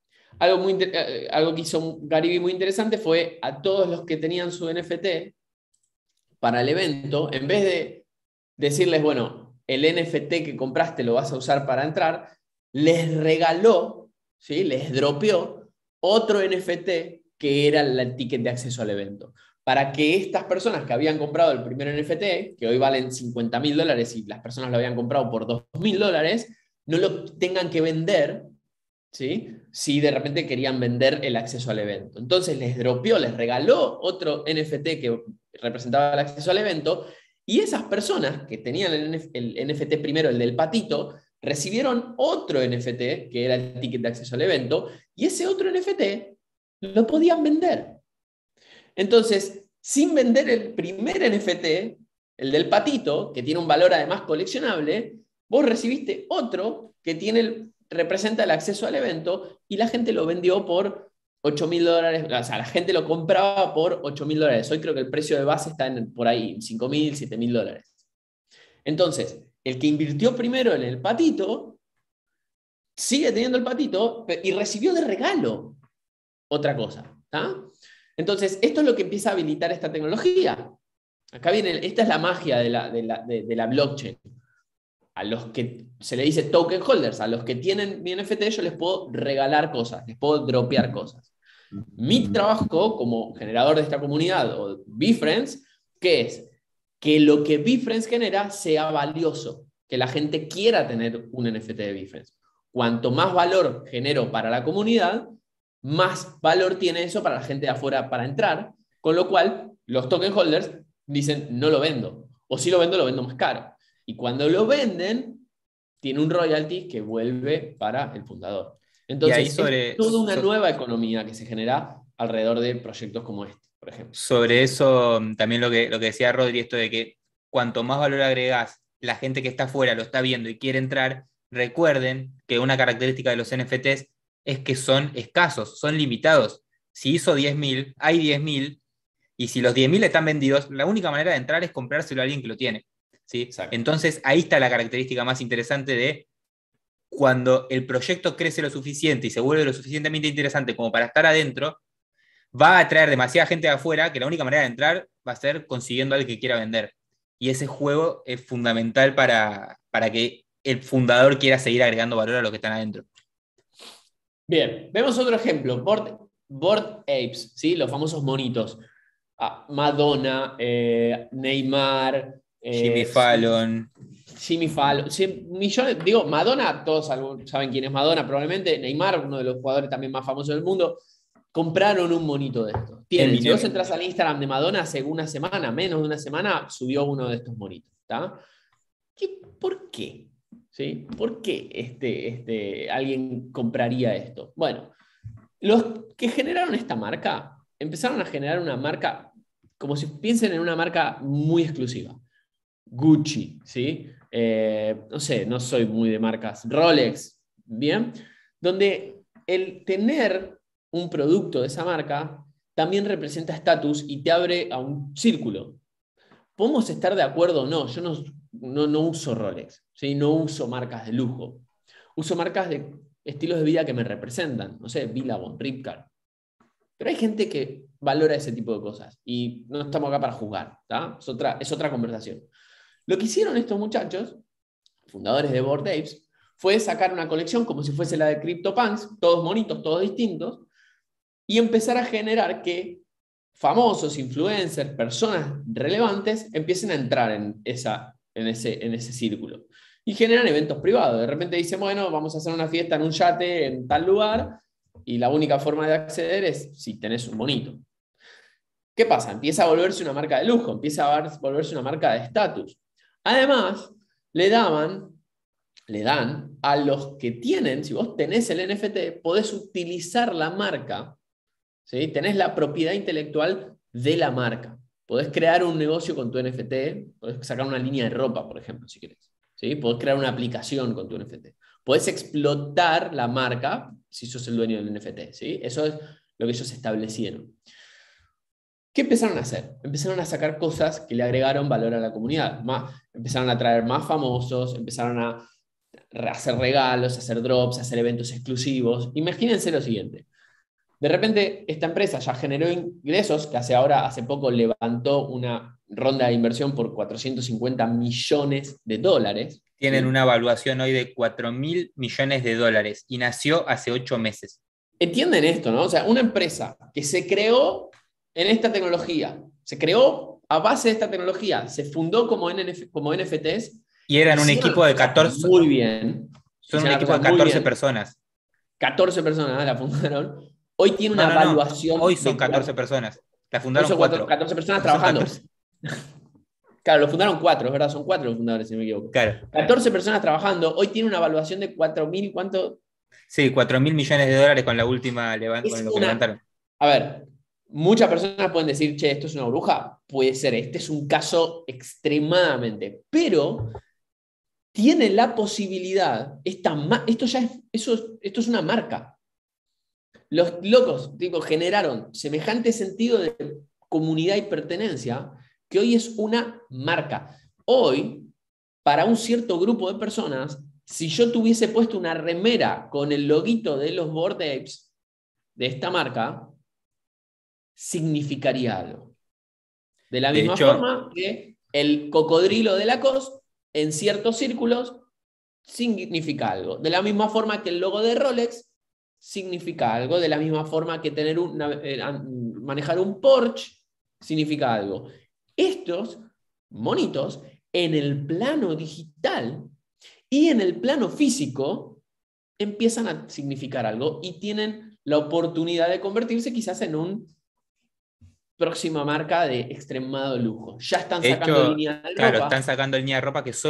Speaker 1: Algo que hizo Gary Vee muy interesante fue a todos los que tenían su NFT para el evento, en vez de decirles, bueno, el NFT que compraste lo vas a usar para entrar, les regaló, ¿sí? Les dropeó otro NFT que era el ticket de acceso al evento. Para que estas personas que habían comprado el primer NFT, que hoy valen $50.000 y las personas lo habían comprado por $2.000, no lo tengan que vender, ¿sí? Si de repente querían vender el acceso al evento. Entonces les dropeó, les regaló otro NFT que representaba el acceso al evento, y esas personas que tenían el NFT primero, el del patito, recibieron otro NFT, que era el ticket de acceso al evento, y ese otro NFT lo podían vender. Entonces, sin vender el primer NFT, el del patito, que tiene un valor además coleccionable, vos recibiste otro que representa el acceso al evento, y la gente lo vendió por $8.000, o sea, la gente lo compraba por $8.000. Hoy creo que el precio de base está por ahí, $5.000, $7.000. Entonces, el que invirtió primero en el patito, sigue teniendo el patito y recibió de regalo otra cosa. ¿Tá? Entonces, esto es lo que empieza a habilitar esta tecnología. Acá viene, esta es la magia de la blockchain. A los que se le dice token holders, a los que tienen mi NFT, yo les puedo regalar cosas, les puedo dropear cosas. Mi trabajo como generador de esta comunidad, o VeeFriends, ¿qué es? Que lo que VeeFriends genera sea valioso, que la gente quiera tener un NFT de VeeFriends. Cuanto más valor genero para la comunidad, más valor tiene eso para la gente de afuera para entrar, con lo cual los token holders dicen, no lo vendo, o si lo vendo más caro. Y cuando lo venden, tiene un royalty que vuelve para el fundador. Entonces, es toda una nueva economía que se genera alrededor de proyectos como este, por ejemplo.
Speaker 2: Sobre eso, también lo que decía Rodri, esto de que cuanto más valor agregás, la gente que está afuera lo está viendo y quiere entrar, recuerden que una característica de los NFTs es que son escasos, son limitados. Si hizo 10.000, hay 10.000, y si los 10.000 están vendidos, la única manera de entrar es comprárselo a alguien que lo tiene. ¿Sí? Entonces, ahí está la característica más interesante de cuando el proyecto crece lo suficiente y se vuelve lo suficientemente interesante como para estar adentro, va a atraer demasiada gente de afuera que la única manera de entrar va a ser consiguiendo a alguien que quiera vender. Y ese juego es fundamental para que el fundador quiera seguir agregando valor a los que están adentro.
Speaker 1: Bien, vemos otro ejemplo, Bored Apes, ¿sí? Los famosos monitos. Madonna, Neymar,
Speaker 2: Jimmy Fallon.
Speaker 1: Sí, millones, digo, Madonna, todos saben quién es Madonna, probablemente. Neymar, uno de los jugadores también más famosos del mundo, compraron un monito de estos. Si vos entras al Instagram de Madonna hace una semana, menos de una semana, subió uno de estos monitos. ¿Tá? ¿Por qué? ¿Sí? ¿Por qué alguien compraría esto? Bueno, los que generaron esta marca empezaron a generar una marca, como si piensen en una marca muy exclusiva. Gucci, ¿sí? No sé, no soy muy de marcas. Rolex, ¿bien? Donde el tener un producto de esa marca también representa estatus y te abre a un círculo. Podemos estar de acuerdo o no, yo no uso Rolex, ¿sí? No uso marcas de lujo. Uso marcas de estilos de vida que me representan, no sé, Billabong, Ripcar. Pero hay gente que valora ese tipo de cosas y no estamos acá para juzgar, ¿tá? Es otra conversación. Lo que hicieron estos muchachos, fundadores de Bored Apes, fue sacar una colección como si fuese la de CryptoPunks, todos monitos, todos distintos, y empezar a generar que famosos, influencers, personas relevantes empiecen a entrar en ese círculo. y generan eventos privados. De repente dicen, bueno, vamos a hacer una fiesta en un yate en tal lugar y la única forma de acceder es si tenés un monito. ¿Qué pasa? Empieza a volverse una marca de lujo, empieza a volverse una marca de estatus. Además, le dan a los que tienen, si vos tenés el NFT, podés utilizar la marca, ¿sí? Tenés la propiedad intelectual de la marca. Podés crear un negocio con tu NFT, podés sacar una línea de ropa, por ejemplo, si querés. ¿Sí? Podés crear una aplicación con tu NFT. Podés explotar la marca si sos el dueño del NFT. ¿Sí? Eso es lo que ellos establecieron. ¿Qué empezaron a hacer? Empezaron a sacar cosas que le agregaron valor a la comunidad. Empezaron a traer más famosos, empezaron a hacer regalos, hacer drops, hacer eventos exclusivos. Imagínense lo siguiente. De repente, esta empresa ya generó ingresos, que hace poco levantó una ronda de inversión por 450 millones de dólares.
Speaker 2: Tienen
Speaker 1: ¿Sí?
Speaker 2: una evaluación hoy de 4.000 millones de dólares y nació hace 8 meses.
Speaker 1: Entienden esto, ¿no? O sea, una empresa que se creó en esta tecnología, se creó a base de esta tecnología, se fundó como NFTs,
Speaker 2: Y eran un
Speaker 1: hicieron
Speaker 2: equipo
Speaker 1: las
Speaker 2: de
Speaker 1: cosas
Speaker 2: 14,
Speaker 1: muy bien,
Speaker 2: son un
Speaker 1: hicieron las
Speaker 2: equipo de
Speaker 1: cosas muy
Speaker 2: 14
Speaker 1: bien,
Speaker 2: personas.
Speaker 1: 14 personas la fundaron, hoy tiene
Speaker 2: No,
Speaker 1: una
Speaker 2: no, no. Hoy
Speaker 1: evaluación
Speaker 2: son
Speaker 1: de
Speaker 2: 14 personas. La
Speaker 1: hoy
Speaker 2: fundaron
Speaker 1: son
Speaker 2: 4.
Speaker 1: 14 personas
Speaker 2: Hoy son
Speaker 1: trabajando.
Speaker 2: 14.
Speaker 1: Claro, lo fundaron 4, es verdad, son 4 los fundadores, si no me equivoco.
Speaker 2: Claro.
Speaker 1: 14 personas trabajando, hoy tiene una evaluación de 4.000, ¿cuánto?
Speaker 2: Sí, 4.000 millones de dólares con la última con
Speaker 1: Es
Speaker 2: lo que
Speaker 1: una...
Speaker 2: levantaron.
Speaker 1: A ver, muchas personas pueden decir, che, esto es una bruja. Puede ser, este es un caso extremadamente, pero tiene la posibilidad, esto es una marca. Los locos, tipo, generaron semejante sentido de comunidad y pertenencia que hoy es una marca. Hoy, para un cierto grupo de personas, si yo tuviese puesto una remera con el loguito de los Bored Apes de esta marca, significaría algo. De la
Speaker 2: De
Speaker 1: misma
Speaker 2: hecho,
Speaker 1: forma que el cocodrilo de Lacoste, en ciertos círculos, significa algo. De la misma forma que el logo de Rolex significa algo. De la misma forma que manejar un Porsche significa algo. Estos monitos, en el plano digital y en el plano físico, empiezan a significar algo y tienen la oportunidad de convertirse quizás en un próxima marca de extremado lujo. Ya están
Speaker 2: de
Speaker 1: sacando
Speaker 2: hecho,
Speaker 1: línea de
Speaker 2: claro, están
Speaker 1: ropa.
Speaker 2: sacando línea de ropa que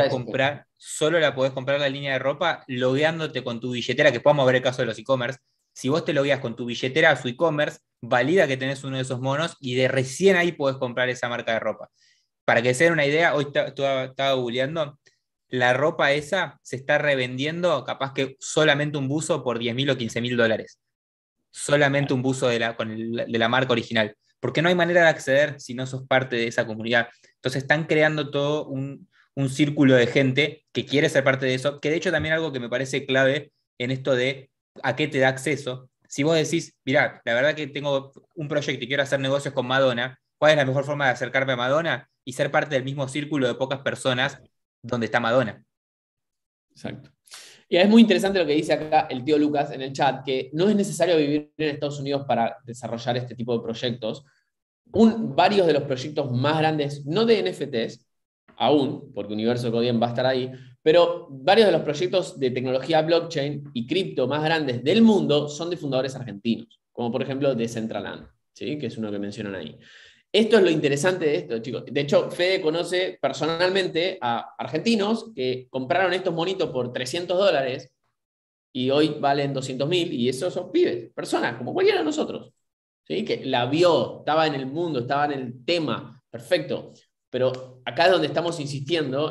Speaker 2: solo la podés comprar la línea de ropa logueándote con tu billetera, que podemos ver el caso de los e-commerce. Si vos te logueas con tu billetera a su e-commerce, valida que tenés uno de esos monos y de recién ahí podés comprar esa marca de ropa. Para que se den una idea, hoy estaba googleando, la ropa esa se está revendiendo capaz que solamente un buzo por 10.000 o 15.000 dólares. Solamente un buzo de la marca original. Porque no hay manera de acceder si no sos parte de esa comunidad. Entonces están creando todo un círculo de gente que quiere ser parte de eso, que de hecho también algo que me parece clave en esto de a qué te da acceso. Si vos decís, mirá, la verdad que tengo un proyecto y quiero hacer negocios con Madonna, ¿cuál es la mejor forma de acercarme a Madonna? Y ser parte del mismo círculo de pocas personas donde está Madonna.
Speaker 1: Exacto. Y es muy interesante lo que dice acá el tío Lucas en el chat, que no es necesario vivir en Estados Unidos para desarrollar este tipo de proyectos. Varios de los proyectos más grandes, no de NFTs, aún, porque Universo Codien va a estar ahí, pero varios de los proyectos de tecnología blockchain y cripto más grandes del mundo son de fundadores argentinos, como por ejemplo Decentraland, ¿sí? Que es uno que mencionan ahí. Esto es lo interesante de esto, chicos. De hecho, Fede conoce personalmente a argentinos que compraron estos monitos por $300 y hoy valen 200.000, y esos son pibes, personas, como cualquiera de nosotros, ¿sí? Que la vio, estaba en el mundo, estaba en el tema, perfecto. Pero acá es donde estamos insistiendo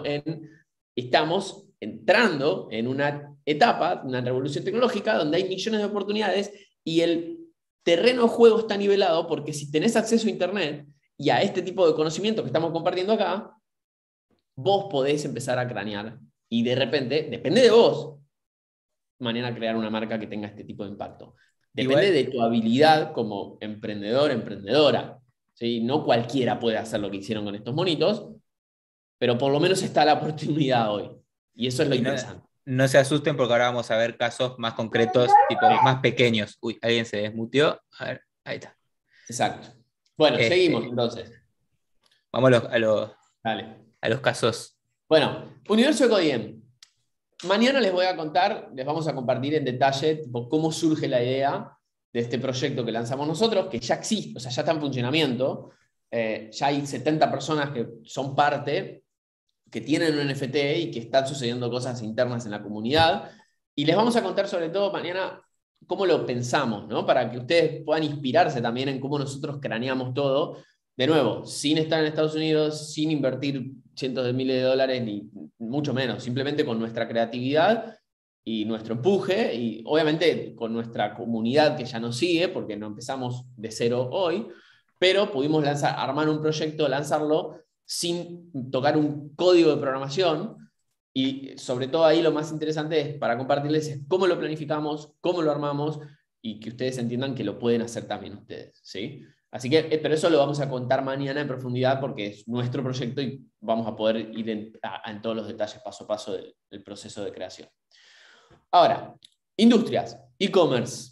Speaker 1: estamos entrando en una etapa, una revolución tecnológica, donde hay millones de oportunidades y el terreno de juego está nivelado porque si tenés acceso a Internet y a este tipo de conocimiento que estamos compartiendo acá, vos podés empezar a cranear y de repente, depende de vos, mañana crear una marca que tenga este tipo de impacto. Depende
Speaker 2: Igual,
Speaker 1: de tu habilidad como emprendedor, emprendedora. ¿Sí? No cualquiera puede hacer lo que hicieron con estos monitos, pero por lo menos está la oportunidad hoy. Y eso es lo
Speaker 2: y
Speaker 1: interesante.
Speaker 2: no se asusten porque ahora vamos a ver casos más concretos, tipo más pequeños. Uy, alguien se desmuteó. A ver, ahí está.
Speaker 1: Exacto. Bueno, seguimos
Speaker 2: Este,
Speaker 1: entonces.
Speaker 2: vamos
Speaker 1: Dale.
Speaker 2: a los casos.
Speaker 1: Bueno, Universo EcoDiem. Mañana les voy a contar, les vamos a compartir en detalle tipo, cómo surge la idea de este proyecto que lanzamos nosotros, que ya existe, o sea, ya está en funcionamiento. Ya hay 70 personas que son parte, que tienen un NFT y que están sucediendo cosas internas en la comunidad. Y les vamos a contar sobre todo mañana cómo lo pensamos, ¿no? Para que ustedes puedan inspirarse también en cómo nosotros craneamos todo. De nuevo, sin estar en Estados Unidos, sin invertir cientos de miles de dólares, ni mucho menos, simplemente con nuestra creatividad y nuestro empuje, y obviamente con nuestra comunidad que ya nos sigue, porque no empezamos de cero hoy, pero pudimos armar un proyecto, lanzarlo sin tocar un código de programación, y sobre todo ahí lo más interesante es para compartirles es cómo lo planificamos, cómo lo armamos, y que ustedes entiendan que lo pueden hacer también ustedes, ¿sí? Así que, pero eso lo vamos a contar mañana en profundidad porque es nuestro proyecto y vamos a poder ir en todos los detalles paso a paso del proceso de creación. Ahora, industrias, e-commerce.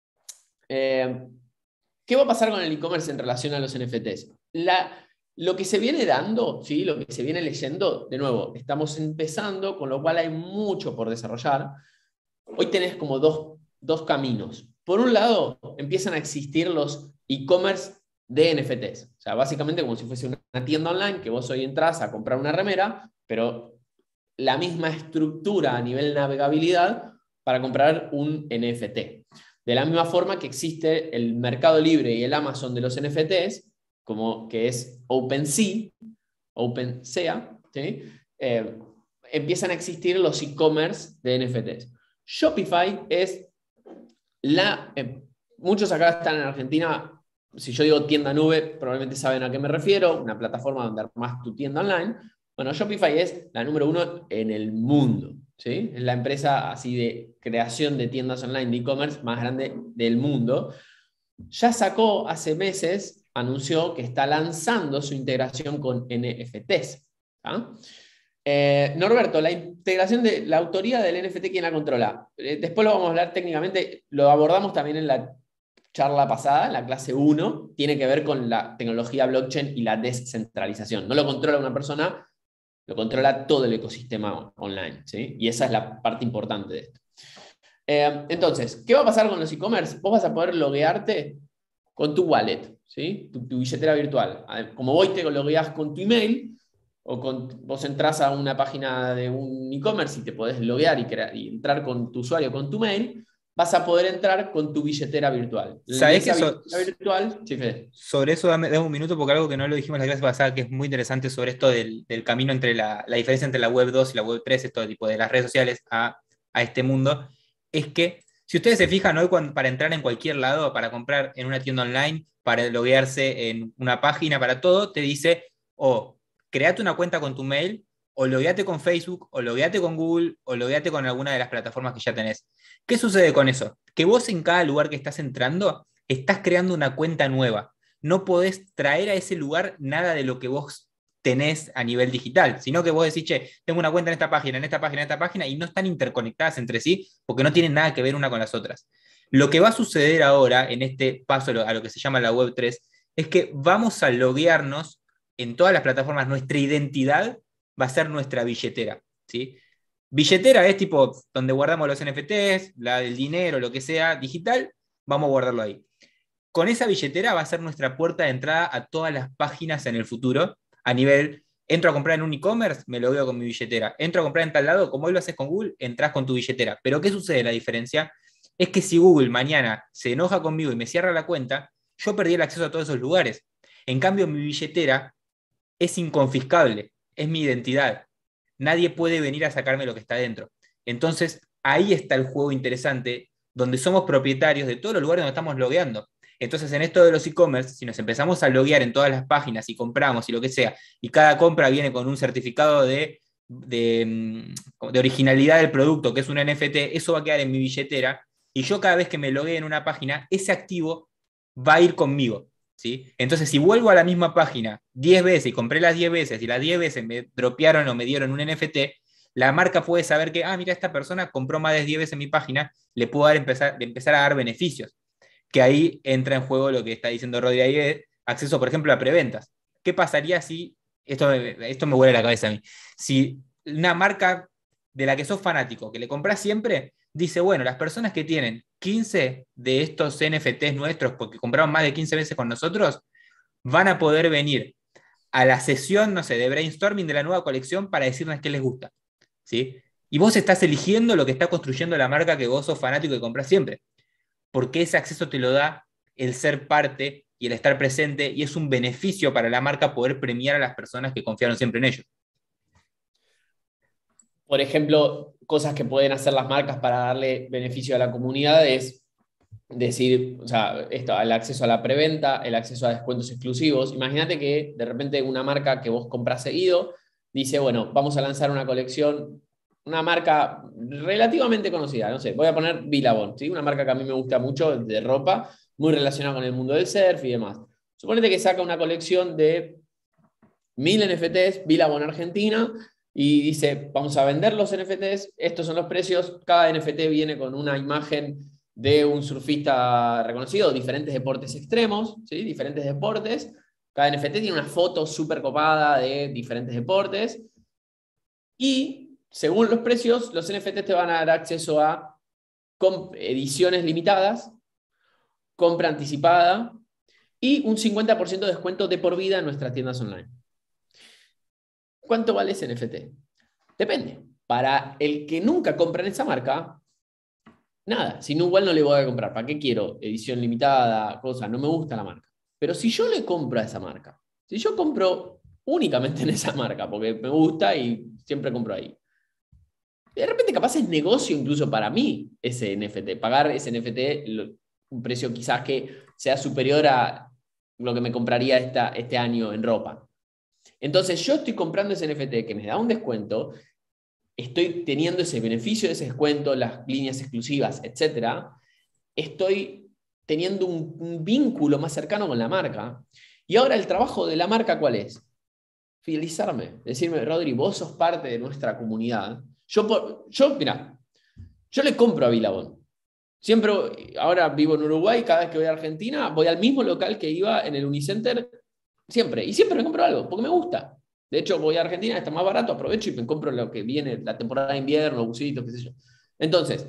Speaker 1: ¿Qué va a pasar con el e-commerce en relación a los NFTs? Lo que se viene dando, ¿sí? Lo que se viene leyendo, de nuevo, estamos empezando, con lo cual hay mucho por desarrollar. Hoy tenés como dos caminos. Por un lado, empiezan a existir los e-commerce de NFTs. O sea, básicamente como si fuese una tienda online que vos hoy entrás a comprar una remera, pero la misma estructura a nivel navegabilidad para comprar un NFT. De la misma forma que existe el Mercado Libre y el Amazon de los NFTs, como que es OpenSea, ¿sí? Empiezan a existir los e-commerce de NFTs. Shopify es muchos acá están en Argentina. Si yo digo tienda nube, probablemente saben a qué me refiero, una plataforma donde armás tu tienda online. Bueno, Shopify es la número 1 en el mundo, ¿sí? Es la empresa así de creación de tiendas online de e-commerce más grande del mundo. Ya sacó hace meses, anunció que está lanzando su integración con NFTs. ¿Ah? Norberto, la integración de la autoría del NFT, ¿quién la controla? Después lo vamos a hablar técnicamente, lo abordamos también en la charla pasada, en la clase 1, tiene que ver con la tecnología blockchain y la descentralización. No lo controla una persona, lo controla todo el ecosistema online, ¿sí? Y esa es la parte importante de esto. Entonces, ¿qué va a pasar con los e-commerce? Vos vas a poder loguearte con tu wallet, ¿sí? Tu billetera virtual. Como vos te logueás con tu email, vos entras a una página de un e-commerce y te podés loguear y entrar con tu usuario, con tu mail, vas a poder entrar con tu billetera virtual.
Speaker 2: ¿Sabés que
Speaker 1: billetera virtual? Sí, Fede.
Speaker 2: Sobre eso dame un minuto porque algo que no lo dijimos la clase pasada que es muy interesante sobre esto del camino entre la diferencia entre la web 2 y la web 3, esto tipo de las redes sociales a este mundo, es que si ustedes se fijan hoy para entrar en cualquier lado, para comprar en una tienda online, para loguearse en una página, para todo, te dice o create una cuenta con tu mail, o logueate con Facebook, o logueate con Google, o logueate con alguna de las plataformas que ya tenés. ¿Qué sucede con eso? Que vos en cada lugar que estás entrando, estás creando una cuenta nueva. No podés traer a ese lugar nada de lo que vos tenés a nivel digital, sino que vos decís, che, tengo una cuenta en esta página, en esta página, en esta página, y no están interconectadas entre sí porque no tienen nada que ver una con las otras. Lo que va a suceder ahora, en este paso a lo que se llama la Web 3, es que vamos a loguearnos en todas las plataformas, nuestra identidad va a ser nuestra billetera, ¿sí? Billetera es tipo donde guardamos los NFTs, el dinero, lo que sea digital, vamos a guardarlo ahí. Con esa billetera va a ser nuestra puerta de entrada a todas las páginas en el futuro, a nivel, entro a comprar en un e-commerce, me lo veo con mi billetera. Entro a comprar en tal lado, como hoy lo haces con Google, entras con tu billetera. Pero ¿qué sucede? La diferencia es que si Google mañana se enoja conmigo y me cierra la cuenta, yo perdí el acceso a todos esos lugares. En cambio, mi billetera es inconfiscable, es mi identidad. Nadie puede venir a sacarme lo que está dentro. Entonces, ahí está el juego interesante, donde somos propietarios de todos los lugares donde estamos logueando. Entonces, en esto de los e-commerce, si nos empezamos a loguear en todas las páginas y compramos y lo que sea, y cada compra viene con un certificado de originalidad del producto, que es un NFT, eso va a quedar en mi billetera, y yo cada vez que me loguee en una página, ese activo va a ir conmigo. ¿Sí? Entonces, si vuelvo a la misma página 10 veces y compré las 10 veces y las 10 veces me dropearon o me dieron un NFT, la marca puede saber que, mira, esta persona compró más de 10 veces en mi página, le puedo empezar a dar beneficios. Que ahí entra en juego lo que está diciendo Rodri ahí, acceso, por ejemplo, a preventas. ¿Qué pasaría si esto me vuela la cabeza a mí. Si una marca de la que sos fanático, que le compras siempre, dice, bueno, las personas que tienen 15 de estos NFTs nuestros, porque compraron más de 15 veces con nosotros, van a poder venir a la sesión, no sé, de brainstorming de la nueva colección para decirnos qué les gusta, ¿sí? Y vos estás eligiendo lo que está construyendo la marca que vos sos fanático y compras siempre, porque ese acceso te lo da el ser parte y el estar presente, y es un beneficio para la marca poder premiar a las personas que confiaron siempre en ellos.
Speaker 1: Por ejemplo, cosas que pueden hacer las marcas para darle beneficio a la comunidad es decir, o sea, esto, el acceso a la preventa, el acceso a descuentos exclusivos. Imagínate que de repente una marca que vos compras seguido dice, bueno, vamos a lanzar una colección, una marca relativamente conocida, no sé, voy a poner Billabong, ¿sí? Una marca que a mí me gusta mucho de ropa, muy relacionada con el mundo del surf y demás. Suponete que saca una colección de 1000 NFTs, Billabong Argentina, y dice, vamos a vender los NFTs, estos son los precios, cada NFT viene con una imagen de un surfista reconocido, diferentes deportes extremos, ¿sí? Diferentes deportes. Cada NFT tiene una foto súper copada de diferentes deportes. Y según los precios, los NFTs te van a dar acceso a ediciones limitadas, compra anticipada y un 50% de descuento de por vida en nuestras tiendas online. ¿Cuánto vale ese NFT? Depende. Para el que nunca compra en esa marca, nada. Si no, igual no le voy a comprar. ¿Para qué quiero edición limitada? Cosa, no me gusta la marca. Pero si yo le compro a esa marca, si yo compro únicamente en esa marca, porque me gusta y siempre compro ahí, de repente capaz es negocio incluso para mí ese NFT. Pagar ese NFT, un precio quizás que sea superior a lo que me compraría este año en ropa. Entonces yo estoy comprando ese NFT que me da un descuento, estoy teniendo ese beneficio de ese descuento, las líneas exclusivas, etc. Estoy teniendo un vínculo más cercano con la marca. Y ahora el trabajo de la marca, ¿cuál es? Fidelizarme, decirme, Rodri, vos sos parte de nuestra comunidad. Mira, yo le compro a Billabong. Siempre, ahora vivo en Uruguay, cada vez que voy a Argentina, voy al mismo local que iba en el Unicenter, siempre. Y siempre me compro algo, porque me gusta. De hecho, voy a Argentina, está más barato, aprovecho y me compro lo que viene, la temporada de invierno, busitos, qué sé yo. Entonces,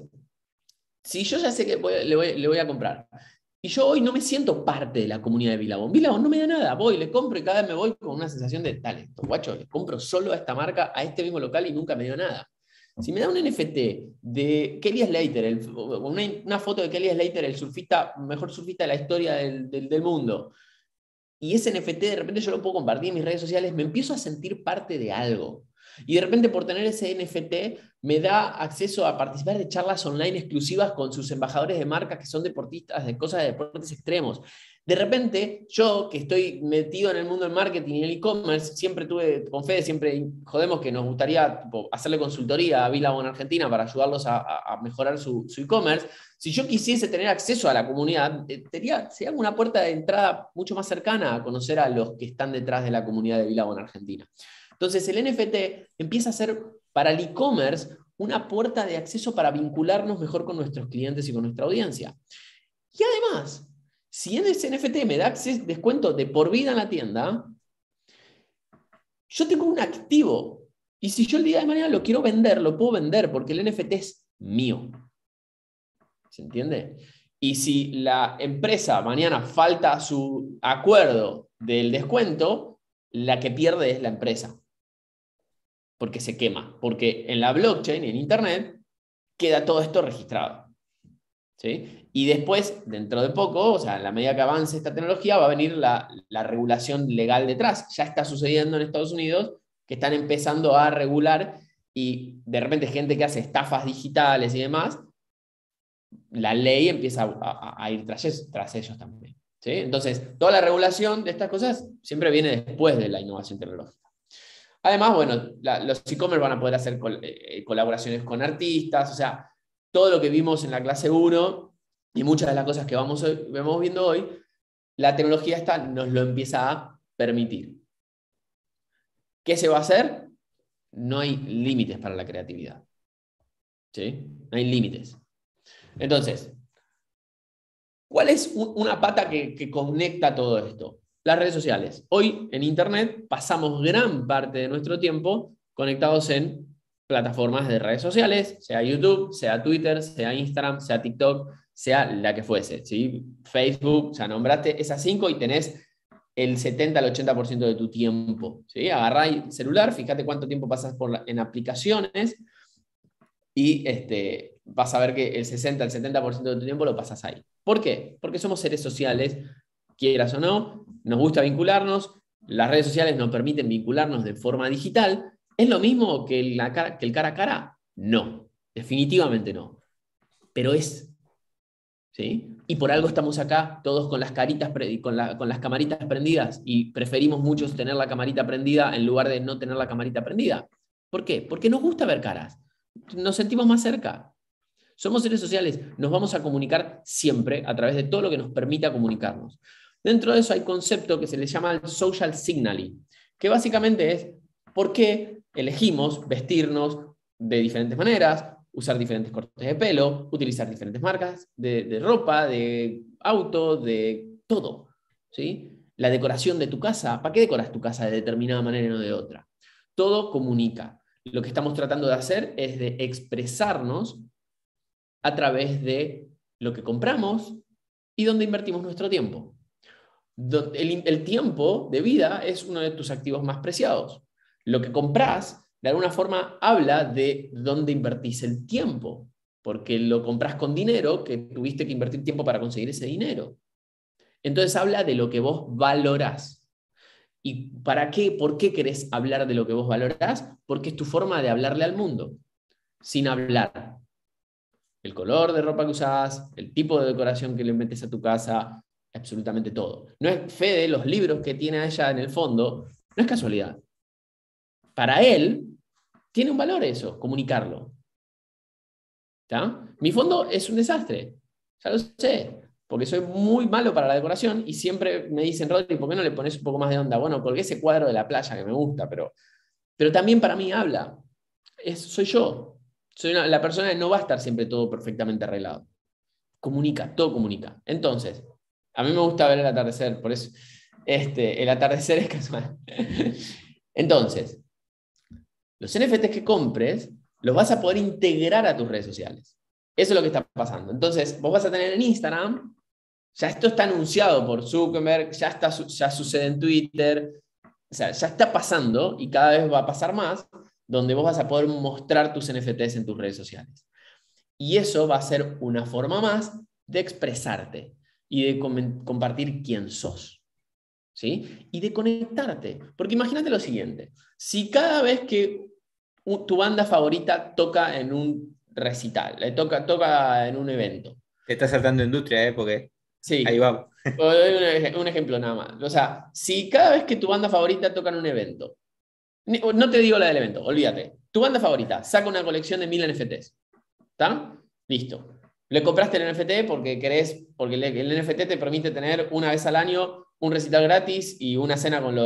Speaker 1: si yo ya sé que le voy a comprar, y yo hoy no me siento parte de la comunidad de Billabong, Billabong no me da nada, voy, le compro y cada vez me voy con una sensación de, dale, guacho, le compro solo a esta marca, a este mismo local y nunca me dio nada. Si me da un NFT de Kelly Slater, una foto de Kelly Slater, el surfista, mejor surfista de la historia del mundo, y ese NFT de repente yo lo puedo compartir en mis redes sociales, me empiezo a sentir parte de algo. Y de repente por tener ese NFT me da acceso a participar de charlas online exclusivas con sus embajadores de marca que son deportistas de cosas de deportes extremos. De repente, yo que estoy metido en el mundo del marketing y el e-commerce, siempre tuve, con Fede, siempre jodemos que nos gustaría tipo, hacerle consultoría a Billabong en Argentina para ayudarlos a mejorar su e-commerce. Si yo quisiese tener acceso a la comunidad, sería una puerta de entrada mucho más cercana a conocer a los que están detrás de la comunidad de Billabong en Argentina. Entonces, el NFT empieza a ser para el e-commerce una puerta de acceso para vincularnos mejor con nuestros clientes y con nuestra audiencia. Y además, si en ese NFT me da descuento de por vida en la tienda, yo tengo un activo. Y si yo el día de mañana lo quiero vender, lo puedo vender porque el NFT es mío. ¿Se entiende? Y si la empresa mañana falta su acuerdo del descuento, la que pierde es la empresa. Porque se quema. Porque en la blockchain, en Internet, queda todo esto registrado. ¿Sí? Y después, dentro de poco, o sea, a la medida que avance esta tecnología, va a venir la regulación legal detrás. Ya está sucediendo en Estados Unidos que están empezando a regular y de repente gente que hace estafas digitales y demás, la ley empieza a ir tras ellos también. ¿Sí? Entonces, toda la regulación de estas cosas siempre viene después de la innovación tecnológica. Además, bueno, los e-commerce van a poder hacer colaboraciones con artistas, o sea, todo lo que vimos en la clase 1 y muchas de las cosas que vamos viendo hoy, la tecnología esta nos lo empieza a permitir. ¿Qué se va a hacer? No hay límites para la creatividad. ¿Sí? No hay límites. Entonces, ¿cuál es una pata que conecta todo esto? las redes sociales. Hoy en Internet pasamos gran parte de nuestro tiempo conectados en plataformas de redes sociales, sea YouTube, sea Twitter, sea Instagram, sea TikTok, sea la que fuese, ¿sí? Facebook, ya nombraste esas 5 y tenés el 70 al 80% de tu tiempo, ¿sí? Agarrá el celular, fíjate cuánto tiempo pasas en aplicaciones y vas a ver que el 60 al 70% de tu tiempo lo pasas ahí. ¿Por qué? Porque somos seres sociales, quieras o no, nos gusta vincularnos, las redes sociales nos permiten vincularnos de forma digital. ¿Es lo mismo que el cara a cara? No, definitivamente no, pero es. ¿Sí? Y por algo estamos acá todos con las caritas, con las camaritas prendidas y preferimos muchos tener la camarita prendida en lugar de no tener la camarita prendida. ¿Por qué? Porque nos gusta ver caras, nos sentimos más cerca. Somos seres sociales, nos vamos a comunicar siempre a través de todo lo que nos permita comunicarnos. Dentro de eso hay un concepto que se le llama el social signaling, que básicamente es por qué elegimos vestirnos de diferentes maneras, usar diferentes cortes de pelo, utilizar diferentes marcas de ropa, de auto, de todo, ¿sí? La decoración de tu casa, ¿para qué decoras tu casa de determinada manera y no de otra? Todo comunica. Lo que estamos tratando de hacer es de expresarnos a través de lo que compramos y donde invertimos nuestro tiempo. El tiempo de vida es uno de tus activos más preciados. Lo que compras, de alguna forma, habla de dónde invertís el tiempo, porque lo compras con dinero que tuviste que invertir tiempo para conseguir ese dinero. Entonces habla de lo que vos valorás. ¿Y para qué? ¿Por qué querés hablar de lo que vos valorás? Porque es tu forma de hablarle al mundo, sin hablar. El color de ropa que usás, el tipo de decoración que le metes a tu casa, absolutamente todo. No es Fede, los libros que tiene allá en el fondo, no es casualidad. Para él, tiene un valor eso, comunicarlo. ¿Está? Mi fondo es un desastre, ya lo sé, porque soy muy malo para la decoración y siempre me dicen, Rodri, ¿por qué no le pones un poco más de onda? Bueno, colgué ese cuadro de la playa que me gusta, pero también para mí habla. Soy yo. Soy la persona que no va a estar siempre todo perfectamente arreglado. Comunica, todo comunica. Entonces, a mí me gusta ver el atardecer, por eso el atardecer es casual. Entonces, los NFTs que compres los vas a poder integrar a tus redes sociales. Eso es lo que está pasando. Entonces, vos vas a tener en Instagram, ya esto está anunciado por Zuckerberg, ya sucede en Twitter, o sea, ya está pasando y cada vez va a pasar más, donde vos vas a poder mostrar tus NFTs en tus redes sociales. Y eso va a ser una forma más de expresarte y de compartir quién sos. ¿Sí? Y de conectarte. Porque imagínate lo siguiente, si cada vez que tu banda favorita toca en un recital, toca en un evento.
Speaker 2: Te está saltando industria, porque ahí
Speaker 1: Sí,
Speaker 2: vamos.
Speaker 1: un ejemplo nada más. O sea, si cada vez que tu banda favorita toca en un evento, no te digo la del evento, olvídate, tu banda favorita saca una colección de 1000 NFTs. ¿Está? Listo. Le compraste el NFT porque el NFT te permite tener una vez al año un recital gratis y una cena con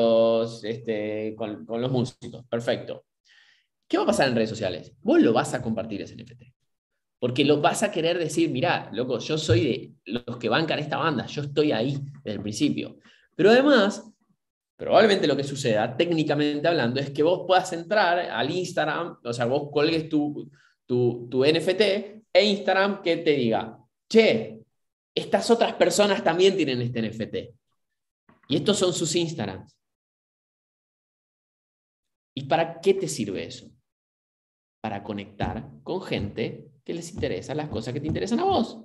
Speaker 1: con los músicos. Perfecto. ¿Qué va a pasar en redes sociales? Vos lo vas a compartir ese NFT. Porque lo vas a querer decir, mirá, loco, yo soy de los que bancan esta banda, yo estoy ahí desde el principio. Pero además, probablemente lo que suceda, técnicamente hablando, es que vos puedas entrar al Instagram, o sea, vos colgues tu NFT e Instagram que te diga, che, estas otras personas también tienen este NFT. Y estos son sus Instagrams. ¿Y para qué te sirve eso? Para conectar con gente que les interesan las cosas que te interesan a vos.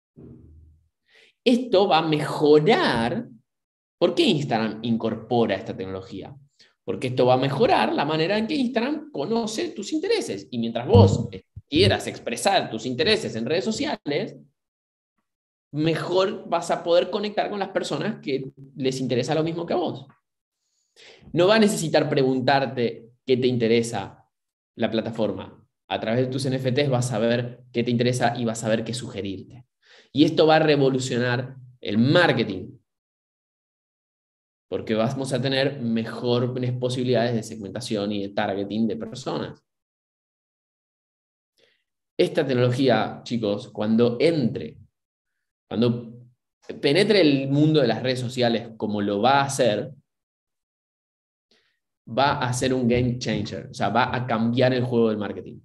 Speaker 1: Esto va a mejorar. ¿Por qué Instagram incorpora esta tecnología? Porque esto va a mejorar la manera en que Instagram conoce tus intereses. Y mientras vos quieras expresar tus intereses en redes sociales, mejor vas a poder conectar con las personas que les interesa lo mismo que a vos. No va a necesitar preguntarte qué te interesa la plataforma. A través de tus NFTs vas a ver qué te interesa y vas a ver qué sugerirte. Y esto va a revolucionar el marketing, porque vamos a tener mejores posibilidades de segmentación y de targeting de personas. Esta tecnología, chicos, cuando penetre el mundo de las redes sociales como lo va a hacer, va a ser un game changer, o sea, va a cambiar el juego del marketing.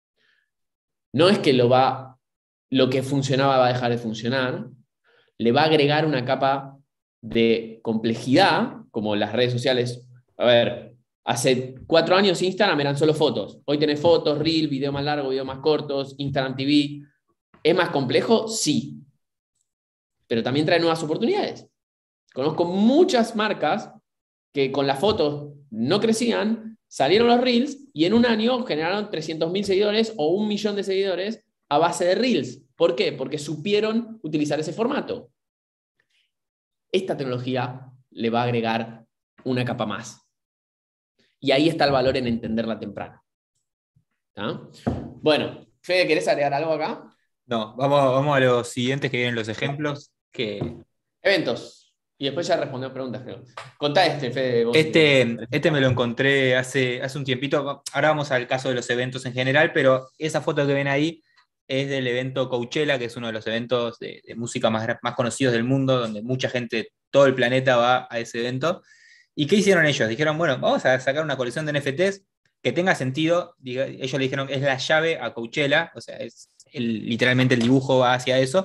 Speaker 1: No es que lo que funcionaba va a dejar de funcionar, le va a agregar una capa de complejidad, como las redes sociales. A ver, hace 4 años Instagram eran solo fotos. Hoy tenés fotos, reel, video más largo, video más cortos, Instagram TV. ¿Es más complejo? Sí. Pero también trae nuevas oportunidades. Conozco muchas marcas que con las fotos no crecían, salieron los reels y en un año generaron 300.000 seguidores o 1 millón de seguidores a base de reels. ¿Por qué? Porque supieron utilizar ese formato. Esta tecnología le va a agregar una capa más. Y ahí está el valor en entenderla temprano. ¿Tá? Bueno, Fede, ¿querés agregar algo acá?
Speaker 2: No, vamos a los siguientes que vienen los ejemplos.
Speaker 1: Eventos. Y después ya respondemos preguntas, creo. Contá Fede. Vos,
Speaker 2: Este me lo encontré hace un tiempito. Ahora vamos al caso de los eventos en general, pero esa foto que ven ahí es del evento Coachella, que es uno de los eventos de música más conocidos del mundo, donde mucha gente, todo el planeta va a ese evento. ¿Y qué hicieron ellos? Dijeron, bueno, vamos a sacar una colección de NFTs que tenga sentido. Ellos le dijeron, es la llave a Coachella, o sea, literalmente el dibujo va hacia eso,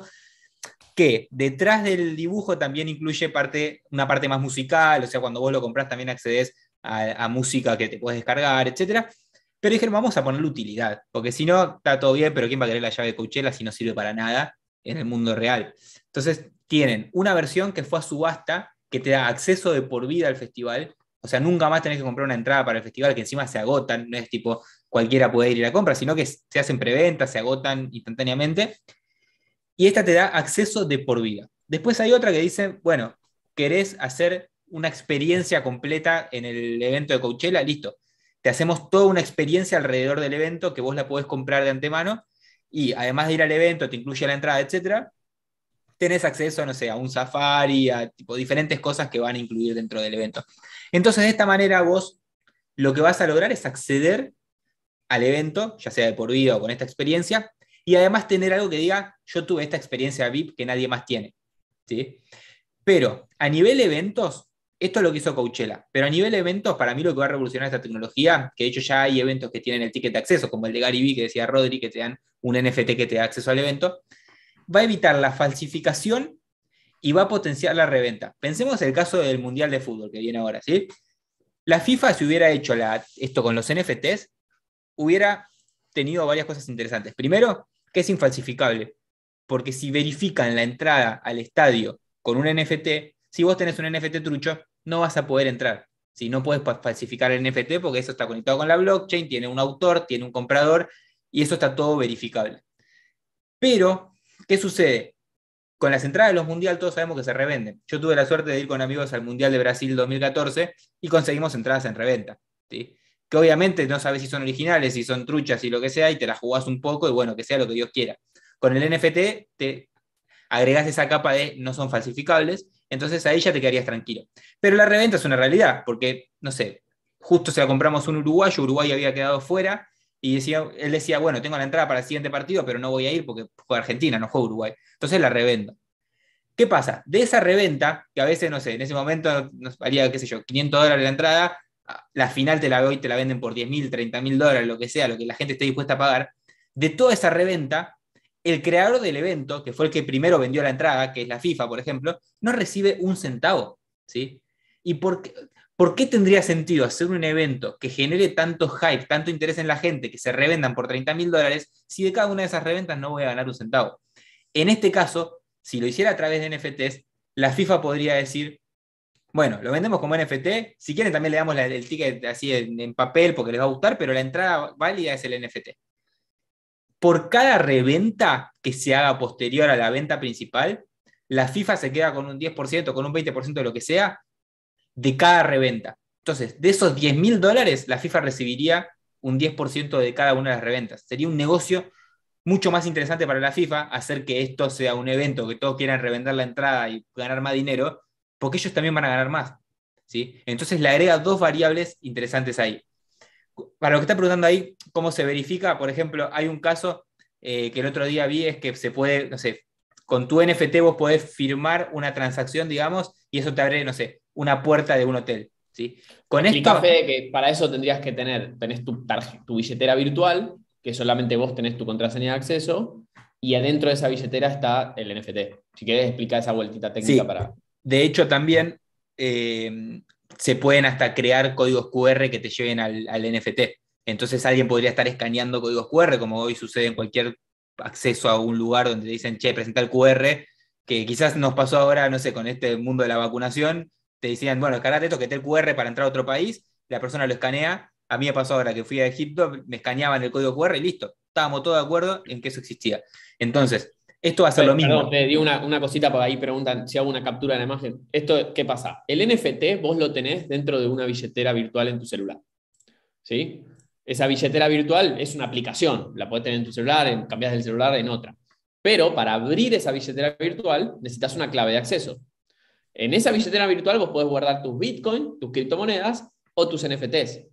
Speaker 2: que detrás del dibujo también incluye una parte más musical, o sea, cuando vos lo comprás también accedes a música que te puedes descargar, etc. Pero dijeron, vamos a ponerle utilidad, porque si no, está todo bien, pero ¿quién va a querer la llave de Coachella si no sirve para nada en el mundo real? Entonces, tienen una versión que fue a subasta, que te da acceso de por vida al festival, o sea, nunca más tenés que comprar una entrada para el festival, que encima se agotan, no es tipo cualquiera puede ir y la compra, sino que se hacen preventa, se agotan instantáneamente, y esta te da acceso de por vida. Después hay otra que dice, bueno, querés hacer una experiencia completa en el evento de Coachella, listo. Te hacemos toda una experiencia alrededor del evento que vos la podés comprar de antemano y además de ir al evento, te incluye la entrada, etcétera, tenés acceso, no sé, a un safari, a tipo, diferentes cosas que van a incluir dentro del evento. Entonces, de esta manera vos lo que vas a lograr es acceder al evento, ya sea de por vida o con esta experiencia, y además tener algo que diga, yo tuve esta experiencia VIP que nadie más tiene. ¿Sí? Pero a nivel eventos, esto es lo que hizo Coachella, pero a nivel eventos, para mí lo que va a revolucionar esta tecnología, que de hecho ya hay eventos que tienen el ticket de acceso, como el de Gary Vee, que decía Rodri, que te dan un NFT que te da acceso al evento, va a evitar la falsificación y va a potenciar la reventa. Pensemos en el caso del Mundial de Fútbol que viene ahora, ¿sí? La FIFA, si hubiera hecho esto con los NFTs, hubiera tenido varias cosas interesantes. Primero, que es infalsificable, porque si verifican la entrada al estadio con un NFT, si vos tenés un NFT trucho, no vas a poder entrar. Si no puedes falsificar el NFT porque eso está conectado con la blockchain, tiene un autor, tiene un comprador y eso está todo verificable. Pero, ¿qué sucede? Con las entradas de los mundiales todos sabemos que se revenden. Yo tuve la suerte de ir con amigos al Mundial de Brasil 2014 y conseguimos entradas en reventa. ¿Sí? Que obviamente no sabes si son originales, si son truchas y lo que sea, y te las jugás un poco y bueno, que sea lo que Dios quiera. Con el NFT te agregás esa capa de no son falsificables, entonces ahí ya te quedarías tranquilo. Pero la reventa es una realidad, porque, no sé, justo se la compramos un uruguayo, Uruguay había quedado fuera, y él decía, bueno, tengo la entrada para el siguiente partido, pero no voy a ir porque juega Argentina, no juega Uruguay. Entonces la revendo. ¿Qué pasa? De esa reventa, que a veces, no sé, en ese momento nos valía, qué sé yo, $500 la entrada, la final te la venden por $10.000, $30.000, lo que sea, lo que la gente esté dispuesta a pagar. De toda esa reventa, el creador del evento, que fue el que primero vendió la entrada, que es la FIFA, por ejemplo, no recibe un centavo. ¿Sí? ¿Y por qué tendría sentido hacer un evento que genere tanto hype, tanto interés en la gente, que se revendan por $30.000, si de cada una de esas reventas no voy a ganar un centavo? En este caso, si lo hiciera a través de NFTs, la FIFA podría decir, bueno, lo vendemos como NFT, si quieren también le damos el ticket así en papel porque les va a gustar, pero la entrada válida es el NFT. Por cada reventa que se haga posterior a la venta principal, la FIFA se queda con un 10%, con un 20% de lo que sea, de cada reventa. Entonces, de esos $10.000, la FIFA recibiría un 10% de cada una de las reventas. Sería un negocio mucho más interesante para la FIFA hacer que esto sea un evento, que todos quieran revender la entrada y ganar más dinero, porque ellos también van a ganar más. ¿Sí? Entonces le agrega dos variables interesantes ahí. Para lo que está preguntando ahí, ¿cómo se verifica? Por ejemplo, hay un caso que el otro día vi, es que se puede, no sé, con tu NFT vos podés firmar una transacción, digamos, y eso te abre, no sé, una puerta de un hotel. ¿Sí? Con
Speaker 1: Explica,
Speaker 2: esto,
Speaker 1: Fede, que para eso tendrías que tenés tu billetera virtual, que solamente vos tenés tu contraseña de acceso, y adentro de esa billetera está el NFT. Si querés explicar esa vueltita técnica
Speaker 2: sí,
Speaker 1: para...
Speaker 2: de hecho también se pueden hasta crear códigos QR que te lleven al NFT. Entonces alguien podría estar escaneando códigos QR, como hoy sucede en cualquier acceso a un lugar donde te dicen, che, presenta el QR, que quizás nos pasó ahora, no sé, con este mundo de la vacunación, te decían, bueno, descargate esto que está el QR para entrar a otro país, la persona lo escanea. A mí me pasó ahora que fui a Egipto, me escaneaban el código QR y listo. Estábamos todos de acuerdo en que eso existía. Entonces, esto va a ser lo
Speaker 1: Perdón,
Speaker 2: mismo.
Speaker 1: te digo una cosita porque ahí preguntan si hago una captura de la imagen. Esto, ¿qué pasa? El NFT vos lo tenés dentro de una billetera virtual en tu celular. ¿Sí? Esa billetera virtual es una aplicación. La podés tener en tu celular, cambiás el celular en otra. Pero para abrir esa billetera virtual necesitas una clave de acceso. En esa billetera virtual vos podés guardar tus Bitcoin, tus criptomonedas o tus NFTs.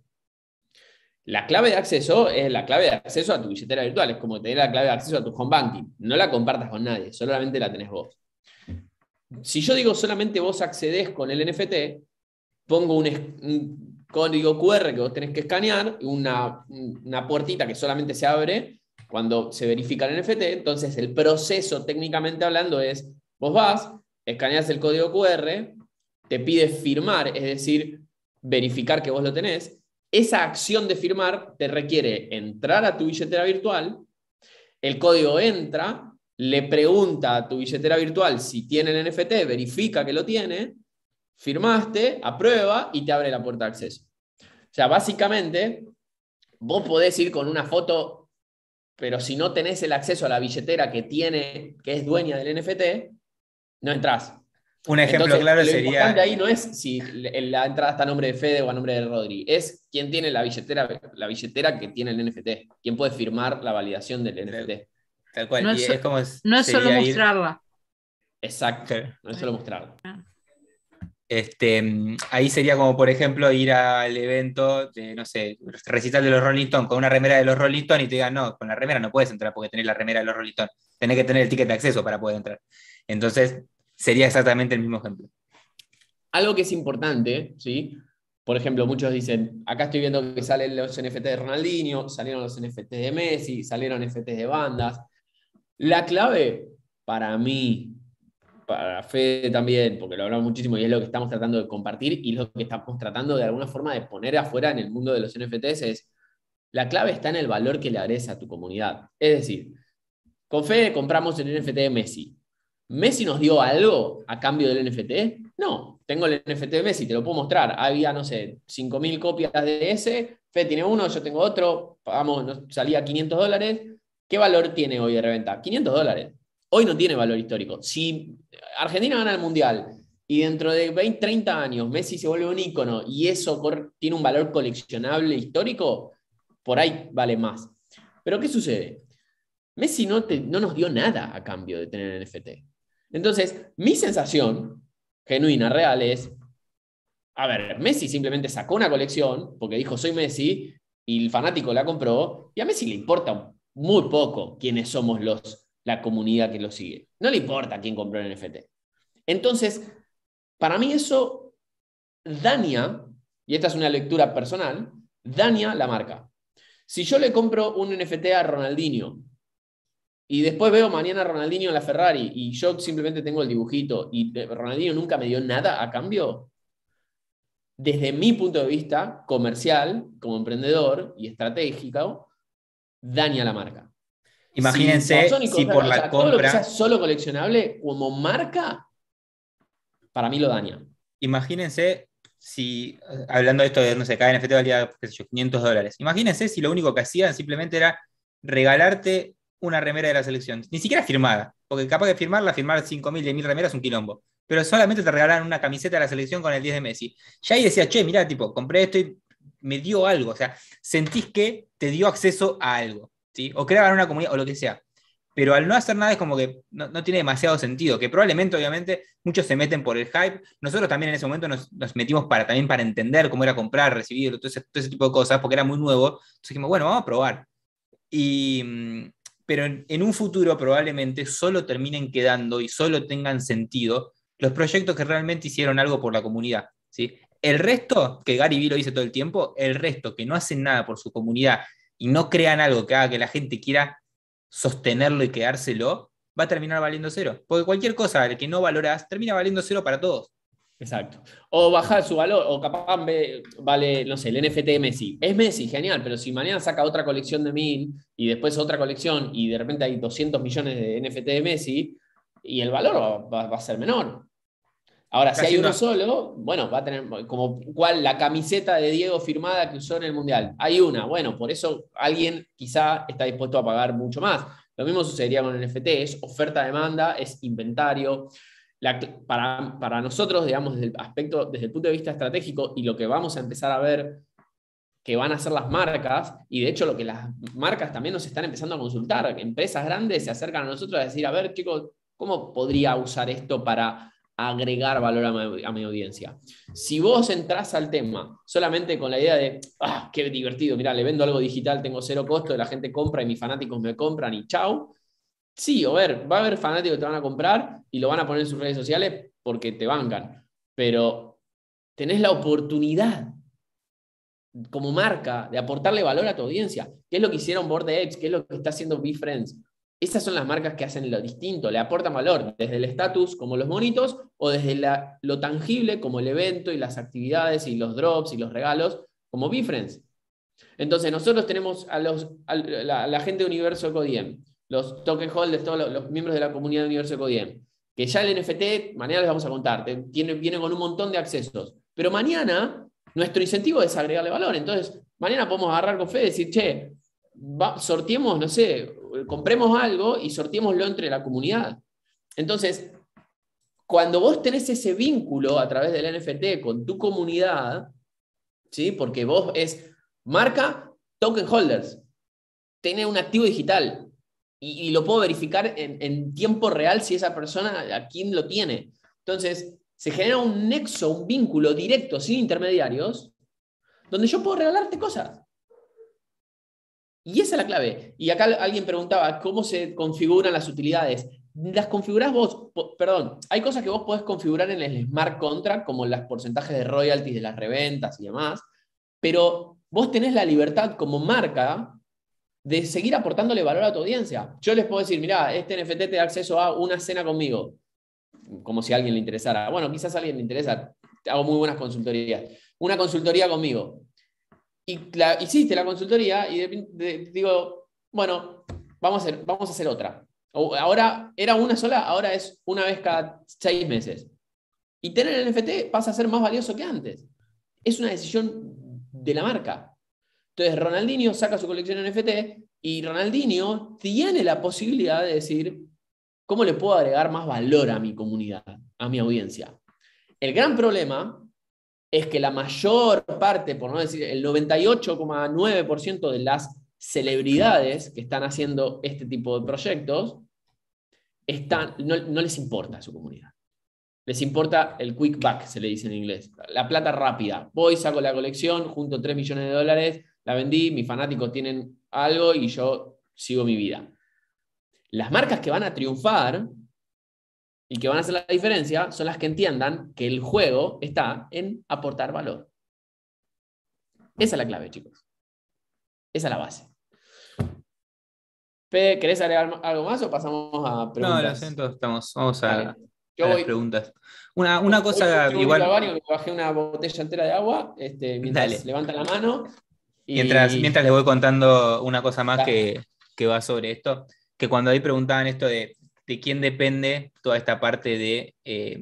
Speaker 1: La clave de acceso es la clave de acceso a tu billetera virtual. Es como tener la clave de acceso a tu home banking. No la compartas con nadie, solamente la tenés vos. Si yo digo solamente vos accedés con el NFT, pongo un código QR que vos tenés que escanear, una puertita que solamente se abre cuando se verifica el NFT. Entonces el proceso técnicamente hablando es, vos vas, escaneas el código QR, te pide firmar, es decir, verificar que vos lo tenés. Esa acción de firmar te requiere entrar a tu billetera virtual, el código entra, le pregunta a tu billetera virtual si tiene el NFT, verifica que lo tiene, firmaste, aprueba y te abre la puerta de acceso. O sea, básicamente, vos podés ir con una foto, pero si no tenés el acceso a la billetera que es dueña del NFT, no entrás.
Speaker 2: Un ejemplo
Speaker 1: Entonces,
Speaker 2: claro
Speaker 1: lo importante
Speaker 2: sería,
Speaker 1: ahí no es si la entrada está a nombre de Fede o a nombre de Rodri, es quién tiene la billetera que tiene el NFT, quién puede firmar la validación del NFT.
Speaker 2: tal cual,
Speaker 3: No
Speaker 2: y
Speaker 3: es,
Speaker 2: es como
Speaker 3: no es solo
Speaker 2: sería ir,
Speaker 3: mostrarla.
Speaker 1: Exacto, no es solo mostrarlo.
Speaker 2: ahí sería como, por ejemplo, ir al evento de, no sé, recital de los Rolling Stones con una remera de los Rolling Stones y te digan, no, con la remera no puedes entrar porque tenés la remera de los Rolling Stones, tenés que tener el ticket de acceso para poder entrar. Entonces, sería exactamente el mismo ejemplo.
Speaker 1: Algo que es importante, ¿sí? Por ejemplo, muchos dicen, acá estoy viendo que salen los NFT de Ronaldinho, salieron los NFT de Messi, salieron NFT de bandas. La clave, para mí, para Fede también, porque lo hablamos muchísimo y es lo que estamos tratando de compartir y lo que estamos tratando de alguna forma de poner afuera en el mundo de los NFTs es, la clave está en el valor que le agregas a tu comunidad. Es decir, con Fede compramos el NFT de Messi. ¿Messi nos dio algo a cambio del NFT? No, tengo el NFT de Messi, te lo puedo mostrar. Había, no sé, 5.000 copias de ese, Fede tiene uno, yo tengo otro, pagamos, salía $500. ¿Qué valor tiene hoy de reventa? $500. Hoy no tiene valor histórico. Si Argentina gana el Mundial y dentro de 20, 30 años Messi se vuelve un ícono y eso tiene un valor coleccionable histórico, por ahí vale más. Pero ¿qué sucede? Messi no nos dio nada a cambio de tener el NFT. Entonces, mi sensación genuina, real, es, a ver, Messi simplemente sacó una colección porque dijo soy Messi y el fanático la compró y a Messi le importa muy poco quiénes somos la comunidad que lo sigue. No le importa quién compró el NFT. Entonces, para mí eso daña, y esta es una lectura personal, daña la marca. Si yo le compro un NFT a Ronaldinho y después veo mañana a Ronaldinho en la Ferrari y yo simplemente tengo el dibujito y Ronaldinho nunca me dio nada a cambio, desde mi punto de vista comercial, como emprendedor y estratégico, daña la marca. Si
Speaker 2: Imagínense
Speaker 1: Babasónicos,
Speaker 2: si por
Speaker 1: o
Speaker 2: la
Speaker 1: sea, todo lo que sea
Speaker 2: compra,
Speaker 1: solo coleccionable como marca, para mí lo daña.
Speaker 2: imagínense si, hablando de esto de, no sé, cada NFT valía, qué sé yo, $500. Imagínense si lo único que hacían simplemente era regalarte una remera de la selección, ni siquiera firmada, porque capaz de firmar 5.000, 10.000 remeras es un quilombo, pero solamente te regalaran una camiseta de la selección con el 10 de Messi. Ya ahí decía, che, mirá, tipo, compré esto y me dio algo, o sea, sentís que te dio acceso a algo, ¿sí? O creaban una comunidad o lo que sea. Pero al no hacer nada es como que no tiene demasiado sentido, que probablemente, obviamente, muchos se meten por el hype. Nosotros también en ese momento nos metimos también para entender cómo era comprar, recibir, todo ese tipo de cosas, porque era muy nuevo. Entonces dijimos, bueno, vamos a probar. Y, pero en un futuro probablemente solo terminen quedando y solo tengan sentido los proyectos que realmente hicieron algo por la comunidad, ¿sí? El resto, que Gary Vee lo dice todo el tiempo, el resto que no hacen nada por su comunidad y no crean algo que haga que la gente quiera sostenerlo y quedárselo, va a terminar valiendo cero. Porque cualquier cosa que no valorás termina valiendo cero para todos.
Speaker 1: Exacto. O bajar su valor, o capaz vale, no sé, el NFT de Messi. Es Messi, genial, pero si mañana saca otra colección de 1000 y después otra colección y de repente hay 200 millones de NFT de Messi, y el valor va a ser menor. Ahora, si hay uno solo, bueno, va a tener como la camiseta de Diego firmada que usó en el Mundial. Hay una, bueno, por eso alguien quizá está dispuesto a pagar mucho más. Lo mismo sucedería con el NFT, es oferta-demanda, es inventario. Para nosotros, digamos, desde el punto de vista estratégico y lo que vamos a empezar a ver que van a hacer las marcas, y de hecho lo que las marcas también nos están empezando a consultar, empresas grandes se acercan a nosotros a decir, a ver, chicos, ¿cómo podría usar esto para agregar valor a mi audiencia? Si vos entrás al tema solamente con la idea de, qué divertido, mira, le vendo algo digital, tengo cero costo, la gente compra y mis fanáticos me compran y chau. Sí, va a haber fanáticos que te van a comprar y lo van a poner en sus redes sociales porque te bancan, pero tenés la oportunidad como marca de aportarle valor a tu audiencia, que es lo que hicieron BoredX, que es lo que está haciendo BeFriends. Esas son las marcas que hacen lo distinto, le aportan valor desde el estatus como los monitos o desde lo tangible como el evento y las actividades y los drops y los regalos como BeFriends. Entonces nosotros tenemos a la gente de Universo Codiem, los token holders, todos los miembros de la comunidad de Universo Codiem, que ya el NFT, mañana les vamos a contar, viene con un montón de accesos, pero mañana nuestro incentivo es agregarle valor. Entonces mañana podemos agarrar con Fede y decir, che, sorteemos, no sé, compremos algo y sorteémoslo entre la comunidad. Entonces, cuando vos tenés ese vínculo a través del NFT con tu comunidad, ¿sí? Porque vos es marca token holders, tiene un activo digital y lo puedo verificar en tiempo real si esa persona a quién lo tiene. Entonces, se genera un nexo, un vínculo directo, sin intermediarios, donde yo puedo regalarte cosas. Y esa es la clave. Y acá alguien preguntaba, ¿cómo se configuran las utilidades? Las configurás vos, perdón, hay cosas que vos podés configurar en el smart contract, como los porcentajes de royalties de las reventas y demás, pero vos tenés la libertad como marca de seguir aportándole valor a tu audiencia. Yo les puedo decir, mirá, este NFT te da acceso a una cena conmigo, como si a alguien le interesara. Bueno, quizás a alguien le interesa, hago muy buenas consultorías. Una consultoría conmigo. Y hiciste la consultoría y digo, bueno, vamos a hacer otra. Ahora era una sola, ahora es una vez cada 6 meses. Y tener el NFT pasa a ser más valioso que antes. Es una decisión de la marca. Entonces Ronaldinho saca su colección NFT y Ronaldinho tiene la posibilidad de decir, ¿cómo le puedo agregar más valor a mi comunidad, a mi audiencia? El gran problema es que la mayor parte, por no decir el 98,9% de las celebridades que están haciendo este tipo de proyectos no les importa a su comunidad. Les importa el quick back, se le dice en inglés. La plata rápida. Voy, saco la colección, junto 3 millones de dólares, la vendí, mis fanáticos tienen algo y yo sigo mi vida. Las marcas que van a triunfar y que van a hacer la diferencia son las que entiendan que el juego está en aportar valor. Esa es la clave, chicos. Esa es la base. Fede, ¿querés agregar algo más o pasamos a preguntas?
Speaker 2: No, lo siento, vamos a
Speaker 1: las
Speaker 2: preguntas. Una cosa
Speaker 1: yo
Speaker 2: igual.
Speaker 1: Al baño, me bajé una botella entera de agua mientras levantan la mano.
Speaker 2: Mientras les voy contando una cosa más que va sobre esto, que cuando ahí preguntaban esto de quién depende toda esta parte de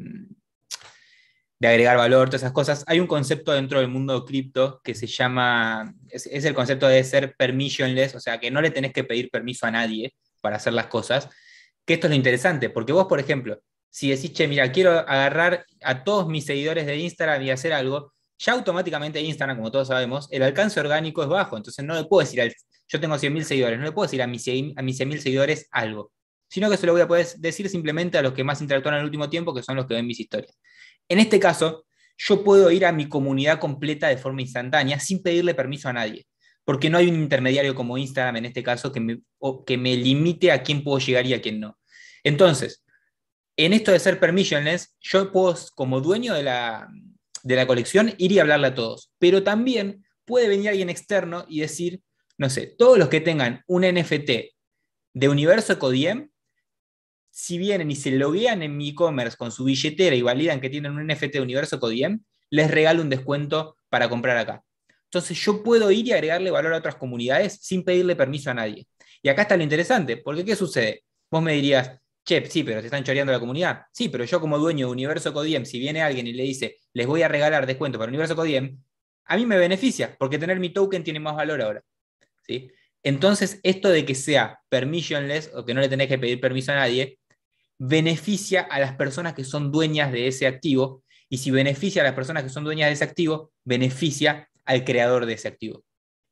Speaker 2: agregar valor, todas esas cosas, hay un concepto dentro del mundo cripto que se llama, es el concepto de ser permissionless, o sea, que no le tenés que pedir permiso a nadie para hacer las cosas, que esto es lo interesante, porque vos, por ejemplo, si decís, che, mira, quiero agarrar a todos mis seguidores de Instagram y hacer algo, ya automáticamente Instagram, como todos sabemos, el alcance orgánico es bajo, entonces no le puedo decir, yo tengo 100.000 seguidores, no le puedo decir a mis 100.000 seguidores algo, sino que se lo voy a poder decir simplemente a los que más interactúan en el último tiempo, que son los que ven mis historias. En este caso, yo puedo ir a mi comunidad completa de forma instantánea sin pedirle permiso a nadie, porque no hay un intermediario como Instagram en este caso que me limite a quién puedo llegar y a quién no. Entonces, en esto de ser permissionless, yo puedo, como dueño de la colección, ir y hablarle a todos, pero también puede venir alguien externo y decir, no sé, todos los que tengan un NFT de Universo Codiem, si vienen y se loguean en mi e-commerce con su billetera y validan que tienen un NFT de Universo Codiem, les regalo un descuento para comprar acá. Entonces yo puedo ir y agregarle valor a otras comunidades sin pedirle permiso a nadie. Y acá está lo interesante, porque ¿qué sucede? Vos me dirías, che, sí, pero te están choreando la comunidad. Sí, pero yo como dueño de Universo Codiem, si viene alguien y le dice, les voy a regalar descuento para Universo Codiem, a mí me beneficia, porque tener mi token tiene más valor ahora. ¿Sí? Entonces, esto de que sea permissionless o que no le tenés que pedir permiso a nadie, beneficia a las personas que son dueñas de ese activo, y si beneficia a las personas que son dueñas de ese activo, beneficia al creador de ese activo.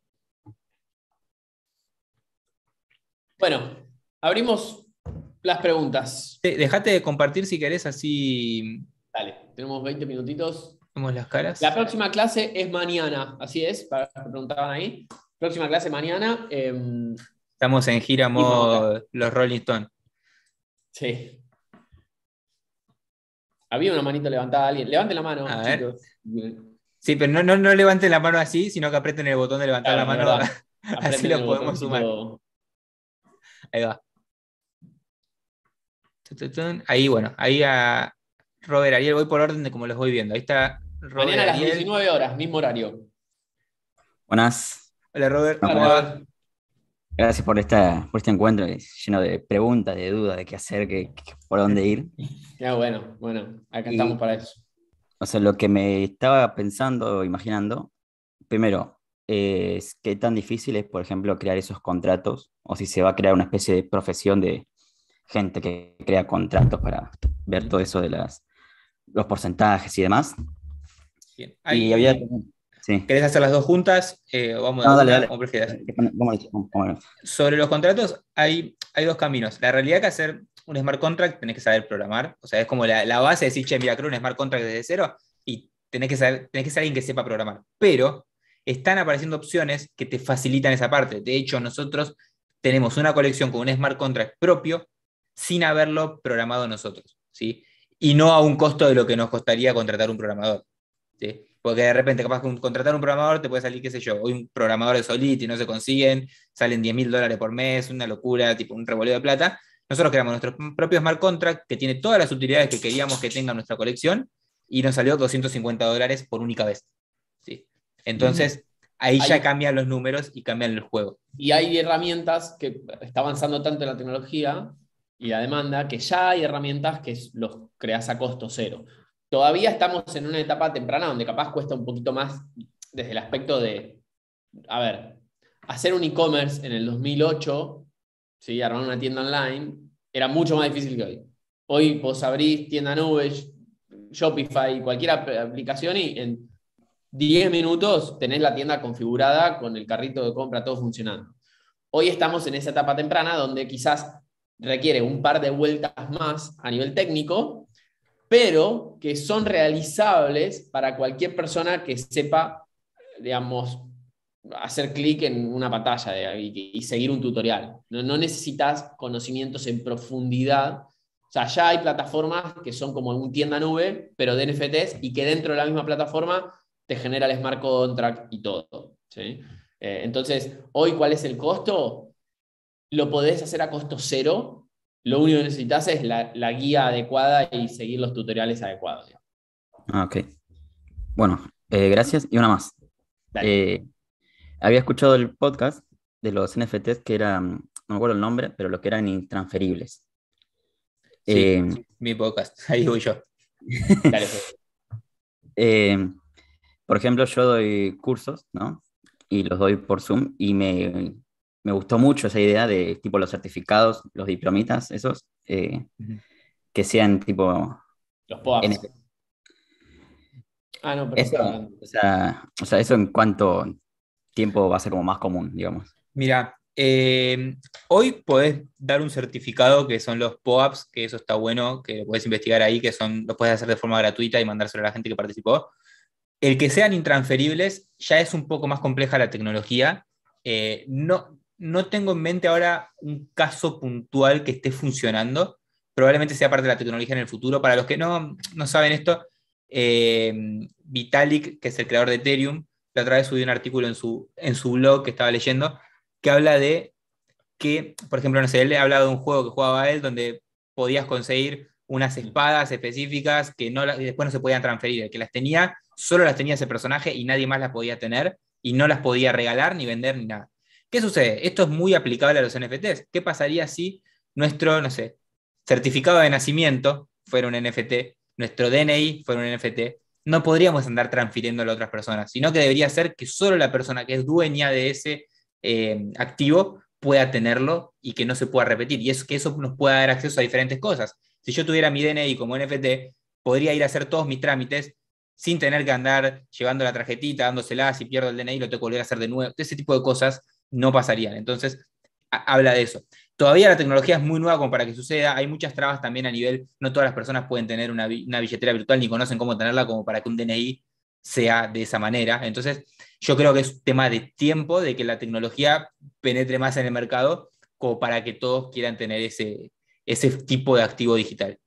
Speaker 1: Bueno, abrimos las preguntas.
Speaker 2: Dejate de compartir si querés, así
Speaker 1: Dale, tenemos 20 minutitos.
Speaker 2: vemos las caras.
Speaker 1: La próxima clase es mañana, así es, para los que preguntaban ahí. Próxima clase mañana.
Speaker 2: Estamos en gira modo los Rolling Stones.
Speaker 1: Sí. Había una manito levantada alguien. Levanten la mano,
Speaker 2: A
Speaker 1: chicos.
Speaker 2: Sí, pero no levanten la mano así, sino que aprieten el botón de levantar la mano. Así lo podemos sumar. Ahí va. Ahí, bueno, ahí a Robert, Ariel, voy por orden de como los voy viendo. Ahí está Robert,
Speaker 1: mañana a las
Speaker 2: Ariel.
Speaker 1: 19 horas, mismo horario.
Speaker 3: Buenas.
Speaker 2: Hola, Robert.
Speaker 1: ¿Cómo va?
Speaker 3: Gracias por este encuentro lleno de preguntas, de dudas, de qué hacer, por dónde ir.
Speaker 1: Ya, bueno, acá estamos para eso.
Speaker 3: O sea, lo que me estaba pensando, imaginando, primero, es qué tan difícil es, por ejemplo, crear esos contratos, o si se va a crear una especie de profesión de gente que crea contratos para ver todo eso de los porcentajes y demás.
Speaker 2: Bien.
Speaker 3: Y había... Sí.
Speaker 2: ¿Querés hacer las dos juntas? Vamos
Speaker 3: no, dale.
Speaker 2: ¿Cómo prefieras?
Speaker 3: Vamos.
Speaker 2: Sobre los contratos hay dos caminos. La realidad que hacer un smart contract tenés que saber programar. O sea, es como la base de decir, che, mira, creo un smart contract desde cero y tenés que ser alguien que sepa programar. Pero están apareciendo opciones que te facilitan esa parte. De hecho, nosotros tenemos una colección con un smart contract propio sin haberlo programado nosotros, ¿sí? Y no a un costo de lo que nos costaría contratar un programador, ¿sí? Porque de repente, capaz que contratar un programador te puede salir, qué sé yo, hoy un programador de Solidity no se consiguen, salen $10.000 por mes, una locura, tipo un revoleo de plata. Nosotros creamos nuestro propio smart contract que tiene todas las utilidades que queríamos que tenga nuestra colección y nos salió $250 por única vez, ¿sí? Entonces, ahí ya cambian los números y cambian el juego.
Speaker 1: Y hay herramientas que está avanzando tanto la tecnología y la demanda que ya hay herramientas que los creas a costo cero. Todavía estamos en una etapa temprana donde capaz cuesta un poquito más desde el aspecto de, a ver, hacer un e-commerce en el 2008, ¿sí? Armar una tienda online, era mucho más difícil que hoy. Hoy vos abrís tienda nube, Shopify, cualquier aplicación y en 10 minutos tenés la tienda configurada con el carrito de compra, todo funcionando. Hoy estamos en esa etapa temprana donde quizás requiere un par de vueltas más a nivel técnico, pero que son realizables para cualquier persona que sepa, digamos, hacer clic en una pantalla y seguir un tutorial. No necesitas conocimientos en profundidad. O sea, ya hay plataformas que son como un tienda nube, pero de NFTs, y que dentro de la misma plataforma te genera el smart contract y todo, ¿sí? Entonces, hoy, ¿cuál es el costo? Lo podés hacer a costo cero. Lo único que necesitas es la guía adecuada y seguir los tutoriales adecuados.
Speaker 3: Ok. Bueno, gracias. Y una más. Había escuchado el podcast de los NFTs que eran, no me acuerdo el nombre, pero lo que eran intransferibles.
Speaker 2: Sí, mi podcast, ahí voy yo.
Speaker 1: Dale.
Speaker 3: Por ejemplo, yo doy cursos, ¿no? Y los doy por Zoom y me gustó mucho esa idea de tipo los certificados, los diplomitas, esos, que sean tipo...
Speaker 1: Los POAPs. No, pero
Speaker 3: eso en cuánto tiempo va a ser como más común, digamos.
Speaker 2: Mira, hoy podés dar un certificado que son los POAPs, que eso está bueno, que lo podés investigar ahí, lo podés hacer de forma gratuita y mandárselo a la gente que participó. El que sean intransferibles ya es un poco más compleja la tecnología, No tengo en mente ahora un caso puntual que esté funcionando. Probablemente sea parte de la tecnología en el futuro. Para los que no saben esto, Vitalik, que es el creador de Ethereum, la otra vez subió un artículo en su blog que estaba leyendo, que habla de que, por ejemplo, no sé, él hablaba de un juego que jugaba él donde podías conseguir unas espadas específicas que y después no se podían transferir. El que las tenía, solo las tenía ese personaje y nadie más las podía tener y no las podía regalar ni vender ni nada. ¿Qué sucede? Esto es muy aplicable a los NFTs. ¿Qué pasaría si nuestro, no sé, certificado de nacimiento fuera un NFT, nuestro DNI fuera un NFT? No podríamos andar transfiriéndolo a otras personas, sino que debería ser que solo la persona que es dueña de ese activo pueda tenerlo y que no se pueda repetir. Y es que eso nos pueda dar acceso a diferentes cosas. Si yo tuviera mi DNI como NFT, podría ir a hacer todos mis trámites sin tener que andar llevando la tarjetita, dándosela, si pierdo el DNI lo tengo que volver a hacer de nuevo. Ese tipo de cosas no pasarían. Entonces, habla de eso. Todavía la tecnología es muy nueva como para que suceda. Hay muchas trabas también a nivel, no todas las personas pueden tener una billetera virtual ni conocen cómo tenerla como para que un DNI sea de esa manera. Entonces, yo creo que es un tema de tiempo, de que la tecnología penetre más en el mercado como para que todos quieran tener ese tipo de activo digital.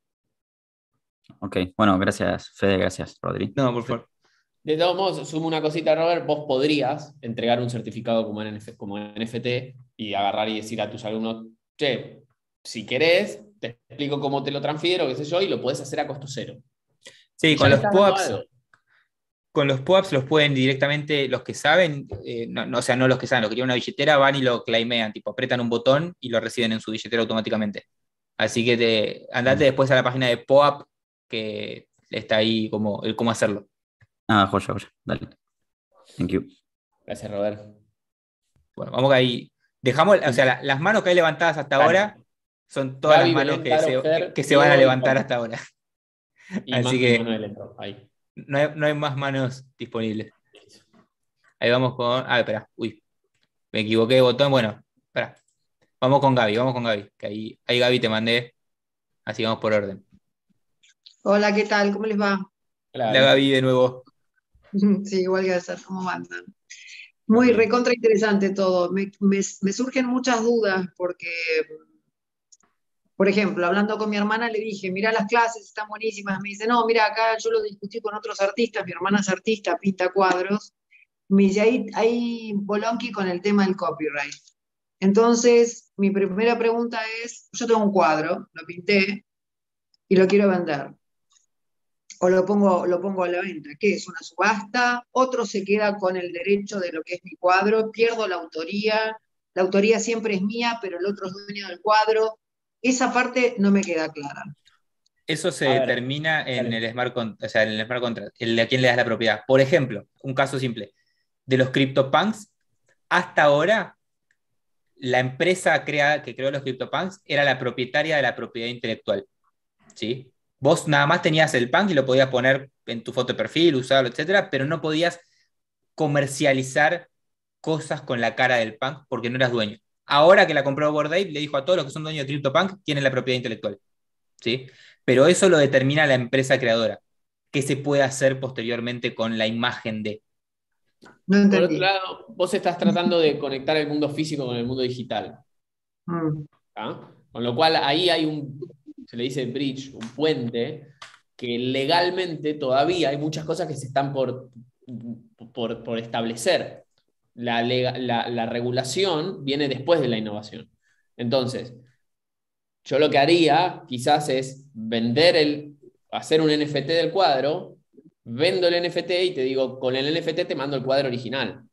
Speaker 3: Ok, bueno, gracias, Fede, gracias, Rodri.
Speaker 2: No, por favor.
Speaker 1: De todos modos, sumo una cosita, Robert, vos podrías entregar un certificado como NFT y agarrar y decir a tus alumnos, che, si querés, te explico cómo te lo transfiero, qué sé yo, y lo podés hacer a costo cero.
Speaker 2: Sí,
Speaker 1: Y ya le estás dando algo.
Speaker 2: con los POAPs los pueden directamente, los que saben, o sea, no los que saben, los que tienen una billetera van y lo claimean, tipo, apretan un botón y lo reciben en su billetera automáticamente. Así que andate después a la página de POAP, que está ahí como el cómo hacerlo.
Speaker 3: Joya, joya, dale. Thank you.
Speaker 1: Gracias, Robert.
Speaker 2: Bueno, vamos ahí. Dejamos, o sea, las manos que hay levantadas hasta ahora son todas
Speaker 1: Gaby,
Speaker 2: las manos
Speaker 1: Belén, Caro, Fer,
Speaker 2: que se van a
Speaker 1: Diego
Speaker 2: levantar hasta ahora.
Speaker 1: y
Speaker 2: Así que
Speaker 1: Manuel entró ahí.
Speaker 2: no hay más manos disponibles. Ahí vamos con. Espera. Uy, me equivoqué de botón. Bueno, espera. Vamos con Gaby, que ahí Gaby te mandé. Así vamos por orden.
Speaker 4: Hola, ¿qué tal? ¿Cómo les va?
Speaker 1: Hola,
Speaker 2: La Gaby de nuevo.
Speaker 4: Sí, igual que ayer, ¿cómo andan? Muy recontra interesante todo. Me surgen muchas dudas porque, por ejemplo, hablando con mi hermana le dije, mira las clases, están buenísimas. Me dice, no, mira, acá yo lo discutí con otros artistas, mi hermana es artista, pinta cuadros. Me dice, hay bolonqui con el tema del copyright. Entonces, mi primera pregunta es, yo tengo un cuadro, lo pinté y lo quiero vender. O lo pongo a la venta, ¿qué es? ¿Una subasta? Otro se queda con el derecho de lo que es mi cuadro, pierdo la autoría siempre es mía, pero el otro es dueño del cuadro. Esa parte no me queda clara.
Speaker 2: Eso se
Speaker 1: A ver,
Speaker 2: determina en
Speaker 1: dale.
Speaker 2: el smart contract, o sea, en el smart contract, el de a quién le das la propiedad. Por ejemplo, un caso simple, de los CryptoPunks, hasta ahora la empresa que creó los CryptoPunks era la propietaria de la propiedad intelectual. ¿Sí? Vos nada más tenías el punk y lo podías poner en tu foto de perfil, usarlo, etcétera, pero no podías comercializar cosas con la cara del punk porque no eras dueño. Ahora que la compró Bored Ape, le dijo a todos los que son dueños de CryptoPunk, tienen la propiedad intelectual. ¿Sí? Pero eso lo determina la empresa creadora. ¿Qué se puede hacer posteriormente con la imagen de?
Speaker 4: No
Speaker 1: Por otro
Speaker 4: entendí.
Speaker 1: lado, vos estás tratando de conectar el mundo físico con el mundo digital.
Speaker 4: Mm.
Speaker 1: Con lo cual ahí hay se le dice bridge, un puente, que legalmente todavía hay muchas cosas que se están por establecer. La regulación viene después de la innovación. Entonces, yo lo que haría quizás es hacer un NFT del cuadro, vendo el NFT y te digo, con el NFT te mando el cuadro original.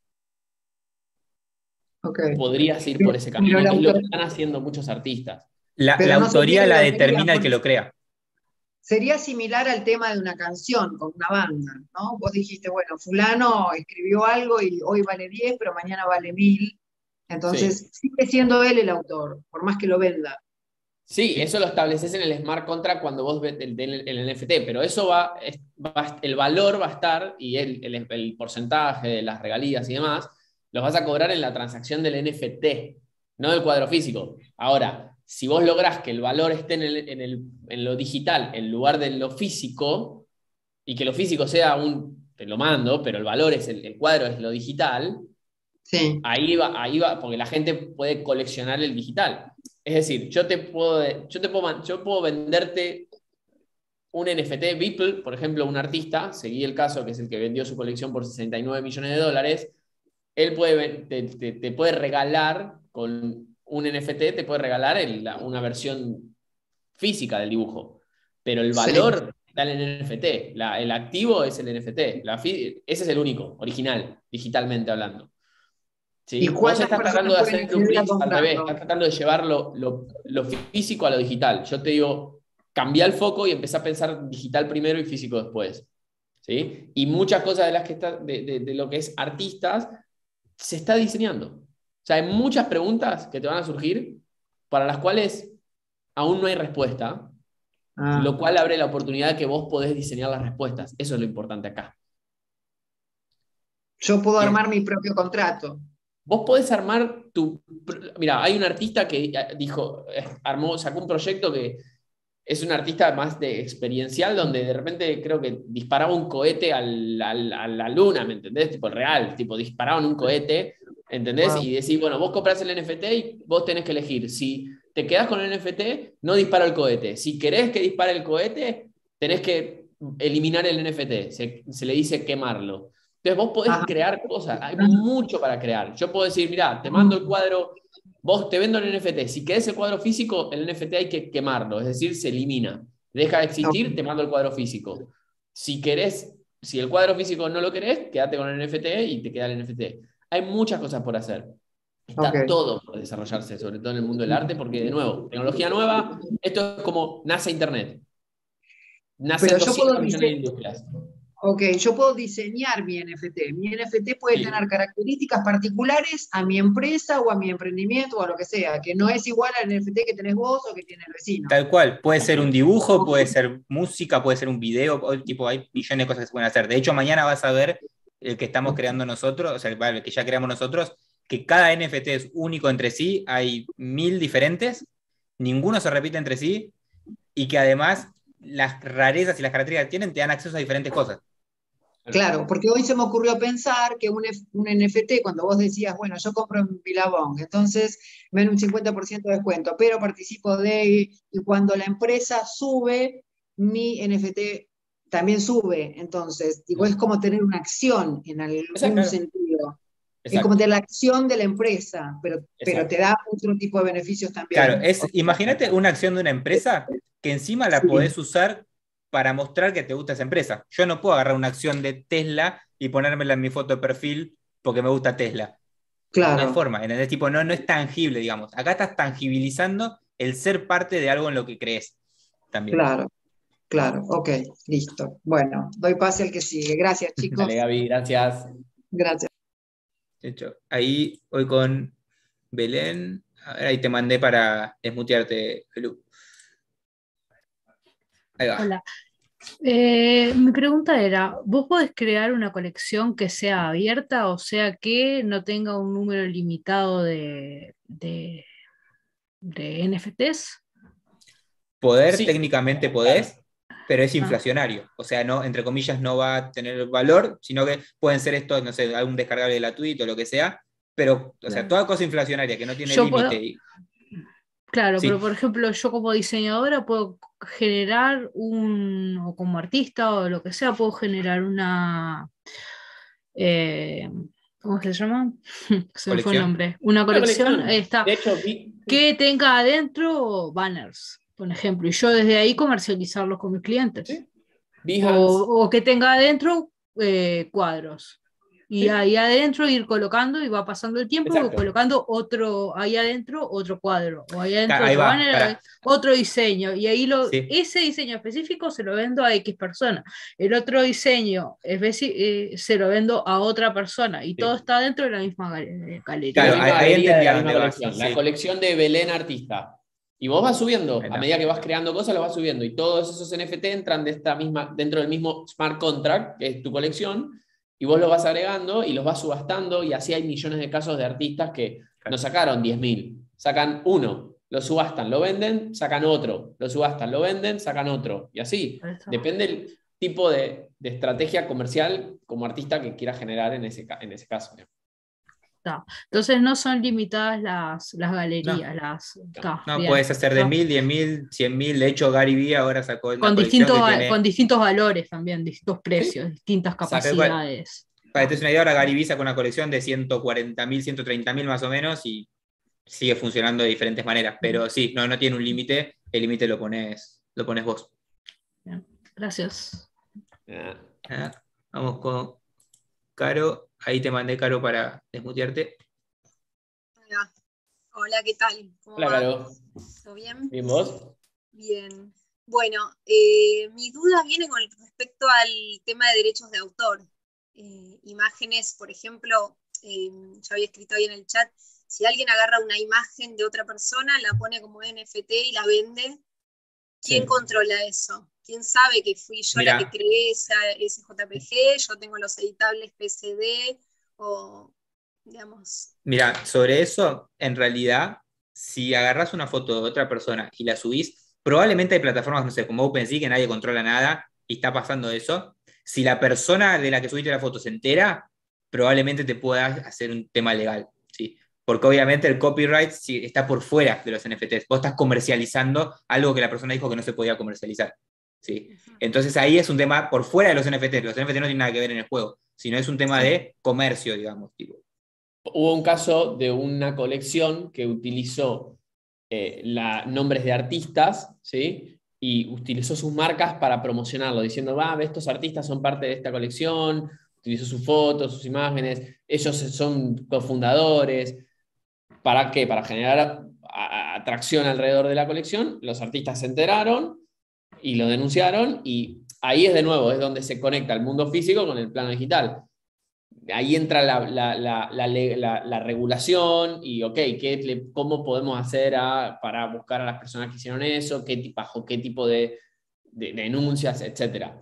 Speaker 4: Okay.
Speaker 1: Podrías ir por ese
Speaker 4: Pero
Speaker 1: camino,
Speaker 4: la
Speaker 1: que es lo que
Speaker 4: autor-
Speaker 1: están haciendo muchos artistas.
Speaker 2: La
Speaker 4: pero no sería
Speaker 2: autoría
Speaker 4: de
Speaker 2: la
Speaker 4: lotería,
Speaker 2: determina el que lo crea.
Speaker 4: sería similar al tema de una canción con una banda, ¿no? Vos dijiste, bueno, fulano escribió algo y hoy vale 10, pero mañana vale 1000.
Speaker 1: Sí.
Speaker 4: Entonces, sigue siendo él el autor, por más que lo venda.
Speaker 1: Sí, eso lo estableces en el smart contract cuando vos ves el NFT, pero eso el valor va a estar y el porcentaje de las regalías y demás, los vas a cobrar en la transacción del NFT, no del cuadro físico. Ahora, si vos lográs que el valor esté en lo digital en lugar de lo físico, y que lo físico sea te lo mando, pero el valor el cuadro es lo digital,
Speaker 4: Sí.
Speaker 1: Ahí va, porque la gente puede coleccionar el digital. Es decir, yo puedo venderte un NFT, Beeple, por ejemplo, un artista, seguí el caso, que es el que vendió su colección por $69 millones, él te puede regalar con un NFT, te puede regalar una versión física del dibujo, pero el
Speaker 4: Sí.
Speaker 1: valor está en el NFT, el activo es el NFT, ese es el único, original, digitalmente hablando.
Speaker 4: ¿Y
Speaker 1: ¿Sí? Vos
Speaker 4: cuántas
Speaker 1: estás
Speaker 4: personas
Speaker 1: tratando de
Speaker 4: pueden
Speaker 1: hacer un
Speaker 4: acceder a
Speaker 1: bridge al revés,
Speaker 4: comprarlo?
Speaker 1: estás tratando de llevar lo físico a lo digital. Yo te digo, cambia el foco y empezá a pensar digital primero y físico después. ¿Sí? Y muchas cosas de las que de lo que es artistas se está diseñando. O sea, hay muchas preguntas que te van a surgir para las cuales aún no hay respuesta,
Speaker 4: Ah,
Speaker 1: lo cual abre la oportunidad de que vos podés diseñar las respuestas. Eso es lo importante acá.
Speaker 4: yo puedo
Speaker 1: Bien.
Speaker 4: armar mi propio contrato.
Speaker 1: Vos podés armar tu... Mira, hay un artista que dijo, sacó un proyecto que es un artista más de experiencial, donde de repente creo que disparaba un cohete a la luna, ¿me entendés? Tipo real, tipo disparaban un cohete, ¿entendés?
Speaker 4: Wow.
Speaker 1: Y decís, bueno, vos comprás el NFT y vos tenés que elegir. Si te quedás con el NFT, no dispara el cohete. Si querés que dispare el cohete, tenés que eliminar el NFT. Se le dice quemarlo. Entonces vos podés
Speaker 4: Ajá.
Speaker 1: crear cosas, hay mucho para crear. Yo puedo decir, mira, te mando el cuadro, vos te vendo el NFT. Si querés el cuadro físico, el NFT hay que quemarlo, es decir, se elimina. Deja de
Speaker 4: Ok.
Speaker 1: existir, te mando el cuadro físico. Si el cuadro físico no lo querés, quédate con el NFT y te queda el NFT. Hay muchas cosas por hacer.
Speaker 4: Ok.
Speaker 1: Está todo por desarrollarse, sobre todo en el mundo del arte, porque de nuevo, tecnología nueva, esto es como nace Internet.
Speaker 4: Pero
Speaker 1: Nacen
Speaker 4: yo
Speaker 1: 200
Speaker 4: puedo
Speaker 1: millones de industrias.
Speaker 4: ok, yo puedo diseñar mi NFT. Mi NFT puede
Speaker 1: Sí,
Speaker 4: tener características particulares a mi empresa o a mi emprendimiento o a lo que sea, que no es igual al NFT que tenés vos o que tiene el vecino.
Speaker 2: Tal cual, puede ser un dibujo, puede ser música, puede ser un video, tipo, hay millones de cosas que se pueden hacer. De hecho, mañana vas a ver el que estamos creando nosotros, o sea, el que ya creamos nosotros, que cada NFT es único entre sí, hay 1000 diferentes, ninguno se repite entre sí, y que además las rarezas y las características que tienen te dan acceso a diferentes cosas.
Speaker 4: Claro, porque hoy se me ocurrió pensar que un NFT, cuando vos decías, bueno, yo compro en Billabong, entonces me dan un 50% de descuento, pero participo y cuando la empresa sube, mi NFT también sube. Entonces, digo, es como tener una acción en algún
Speaker 1: exacto.
Speaker 4: sentido. Es como
Speaker 1: Exacto.
Speaker 4: tener la acción de la empresa, pero te
Speaker 1: Exacto.
Speaker 4: da otro tipo de beneficios
Speaker 2: Claro,
Speaker 4: también.
Speaker 2: imagínate una acción de una empresa que encima la
Speaker 4: Sí,
Speaker 2: podés usar para mostrar que te gusta esa empresa. Yo no puedo agarrar una acción de Tesla y ponérmela en mi foto de perfil porque me gusta Tesla. No hay
Speaker 4: claro,
Speaker 2: forma, ¿entendés? Tipo, no es tangible, digamos. Acá estás tangibilizando el ser parte de algo en lo que crees también.
Speaker 4: claro, claro. Ok, listo. Bueno, doy pase al que sigue. Gracias,
Speaker 1: Dale,
Speaker 4: chicos.
Speaker 1: Gaby, gracias.
Speaker 4: Gracias.
Speaker 2: De hecho, ahí voy con Belén. A ver, ahí te mandé para desmutearte, Lu. Ahí va.
Speaker 5: Hola. Mi pregunta era, ¿vos podés crear una colección que sea abierta, o sea que no tenga un número limitado de NFTs?
Speaker 2: Poder,
Speaker 1: Sí,
Speaker 2: técnicamente
Speaker 1: claro.
Speaker 2: podés, pero es
Speaker 5: Ah,
Speaker 2: inflacionario. O sea, no, entre comillas, no va a tener valor, sino que pueden ser estos, no sé, algún descargable gratuito, lo que sea, pero, o sea,
Speaker 5: claro.
Speaker 2: toda cosa inflacionaria que no tiene
Speaker 5: Yo
Speaker 2: límite.
Speaker 5: puedo, claro,
Speaker 2: Sí,
Speaker 5: pero por ejemplo, yo como diseñadora puedo generar o como artista o lo que sea, puedo generar eh, ¿cómo se llama? Se me fue el
Speaker 2: colección.
Speaker 5: nombre. Una
Speaker 1: Una
Speaker 5: colección,
Speaker 1: colección.
Speaker 5: está,
Speaker 1: De hecho,
Speaker 5: que tenga adentro banners, por ejemplo, y yo desde ahí comercializarlos con mis clientes.
Speaker 1: sí, Behance,
Speaker 5: O que tenga adentro cuadros. Y
Speaker 1: sí,
Speaker 5: ahí adentro ir colocando y va pasando el tiempo y voy
Speaker 1: exacto.
Speaker 5: colocando otro, ahí adentro otro cuadro, o ahí adentro
Speaker 2: Ahí
Speaker 5: otro
Speaker 2: va,
Speaker 5: banner,
Speaker 2: para.
Speaker 5: otro diseño. Y ahí
Speaker 2: Sí.
Speaker 5: ese diseño específico se lo vendo a X persona. El otro diseño se lo vendo a otra persona. Y todo
Speaker 1: Sí.
Speaker 5: está dentro de la misma
Speaker 1: De la
Speaker 2: Claro,
Speaker 5: galería.
Speaker 1: misma
Speaker 2: ahí
Speaker 1: galería, de
Speaker 2: entendí
Speaker 1: la
Speaker 2: a
Speaker 1: misma
Speaker 2: dónde vas.
Speaker 1: colección. La
Speaker 2: Sí,
Speaker 1: colección de Belén Artista. Y vos vas subiendo,
Speaker 2: ahí
Speaker 1: a
Speaker 2: está.
Speaker 1: medida que vas creando cosas, lo vas subiendo. Y todos esos NFT entran dentro del mismo smart contract, que es tu colección, y vos los vas agregando y los vas subastando. Y así hay millones de casos de artistas que no sacaron 10.000, sacan uno, lo subastan, lo venden, sacan otro, lo subastan, lo venden, sacan otro. Y así.
Speaker 5: Eso.
Speaker 1: Depende del tipo de estrategia comercial como artista que quieras generar en ese caso.
Speaker 5: Entonces no son limitadas las galerías,
Speaker 2: No,
Speaker 5: bien.
Speaker 2: puedes hacer de 1000, 10.000, 100.000. De hecho, Gary Vee ahora sacó una
Speaker 5: Con
Speaker 2: colección que tiene.
Speaker 5: con distintos valores también, distintos precios, distintas
Speaker 2: Sacó-
Speaker 5: capacidades.
Speaker 2: Para que te des una idea, ahora Gary Vee sacó una colección de 140.000, 130.000 más o menos y sigue funcionando de diferentes maneras. Pero sí, no tiene un límite, el límite lo pones vos.
Speaker 5: Bien, gracias.
Speaker 2: Ah, vamos con Caro. Ahí te mandé, Caro, para desmutearte.
Speaker 6: Hola, hola, ¿qué tal? ¿Cómo
Speaker 1: Hola,
Speaker 6: va?
Speaker 1: Caro.
Speaker 6: ¿Todo bien?
Speaker 1: ¿Bien vos?
Speaker 6: Bien. Bueno, mi duda viene con respecto al tema de derechos de autor. Imágenes, por ejemplo, yo había escrito ahí en el chat, si alguien agarra una imagen de otra persona, la pone como NFT y la vende, ¿quién
Speaker 1: Sí.
Speaker 6: controla eso? ¿Quién sabe que fui yo
Speaker 2: Mirá.
Speaker 6: la que creé ese JPG? Yo tengo los editables PSD, o digamos...
Speaker 2: Mira, sobre eso, en realidad, si agarras una foto de otra persona y la subís, probablemente hay plataformas, no sé, como OpenSea, que nadie controla nada y está pasando eso. Si la persona de la que subiste la foto se entera, probablemente te pueda hacer un tema legal, ¿sí? Porque obviamente el copyright sí, está por fuera de los NFTs. Vos estás comercializando algo que la persona dijo que no se podía comercializar, ¿sí? Entonces ahí es un tema por fuera de los NFTs. Los NFTs no tienen nada que ver en el juego, sino es un tema de comercio, digamos, tipo.
Speaker 1: Hubo un caso de una colección que utilizó nombres de artistas, ¿sí? Y utilizó sus marcas para promocionarlo, diciendo, estos artistas son parte de esta colección, utilizó sus fotos, sus imágenes, ellos son cofundadores. ¿Para qué? Para generar atracción alrededor de la colección. Los artistas se enteraron y lo denunciaron, y ahí es de nuevo, es donde se conecta el mundo físico con el plano digital. Ahí entra la regulación y, ok, ¿cómo podemos hacer para buscar a las personas que hicieron eso? ¿Bajo qué tipo de denuncias, etcétera?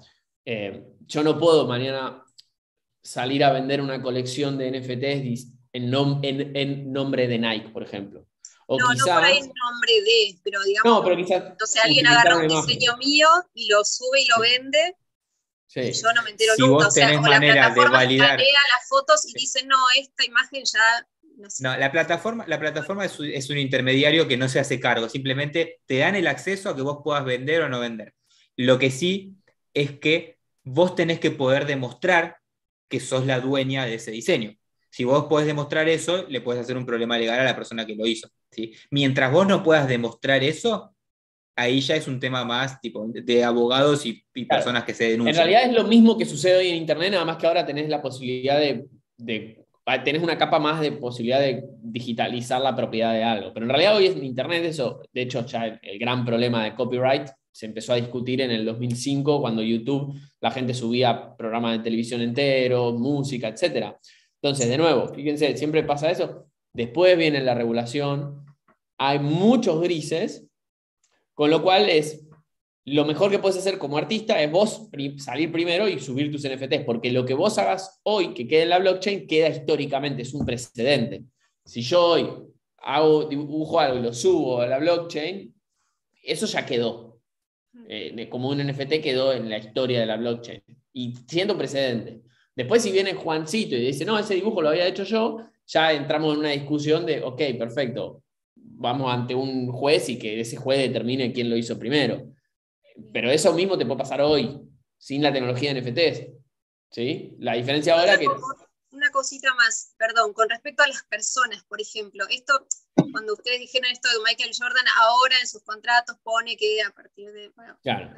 Speaker 1: Yo no puedo mañana salir a vender una colección de NFTs en nombre de Nike, por ejemplo. O
Speaker 6: No, no por ahí
Speaker 1: quizás...
Speaker 6: en nombre de, pero digamos,
Speaker 1: No, pero quizás
Speaker 6: no sé, alguien
Speaker 1: utilizar
Speaker 6: agarra un
Speaker 1: una imagen.
Speaker 6: diseño mío y lo sube y lo vende, y
Speaker 1: Sí.
Speaker 6: yo no me entero
Speaker 2: Si
Speaker 6: nunca.
Speaker 2: vos
Speaker 6: O sea,
Speaker 2: tenés
Speaker 6: o la
Speaker 2: manera de
Speaker 6: plataforma
Speaker 2: validar.
Speaker 6: escanea las fotos y dice, no, esta imagen ya, no sé.
Speaker 2: No, la plataforma es un intermediario que no se hace cargo, simplemente te dan el acceso a que vos puedas vender o no vender. Lo que sí es que vos tenés que poder demostrar que sos la dueña de ese diseño. Si vos podés demostrar eso, le podés hacer un problema legal a la persona que lo hizo, ¿sí? Mientras vos no puedas demostrar eso, ahí ya es un tema más tipo de abogados y
Speaker 1: Claro.
Speaker 2: personas que se
Speaker 1: En
Speaker 2: denuncian.
Speaker 1: realidad es lo mismo que sucede hoy en Internet, nada más que ahora tenés la posibilidad tenés una capa más de posibilidad de digitalizar la propiedad de algo. Pero en realidad hoy en Internet eso, de hecho ya el gran problema de copyright se empezó a discutir en el 2005, cuando YouTube, la gente subía programas de televisión enteros, música, etc. Entonces, de nuevo, fíjense, siempre pasa eso. Después viene la regulación, hay muchos grises, con lo cual lo mejor que puedes hacer como artista es vos salir primero y subir tus NFTs, porque lo que vos hagas hoy que quede en la blockchain queda históricamente, es un precedente. Si yo hoy dibujo algo y lo subo a la blockchain, eso ya quedó. Como un NFT quedó en la historia de la blockchain. Y siendo precedente. Después, si viene Juancito y dice, no, ese dibujo lo había hecho yo, ya entramos en una discusión de, ok, perfecto, vamos ante un juez y que ese juez determine quién lo hizo primero. Pero eso mismo te puede pasar hoy, sin la tecnología de NFTs. ¿Sí? La diferencia ahora que...
Speaker 6: Una cosita más, perdón, con respecto a las personas, por ejemplo, cuando ustedes dijeron esto de Michael Jordan, ahora en sus contratos pone que a partir de, va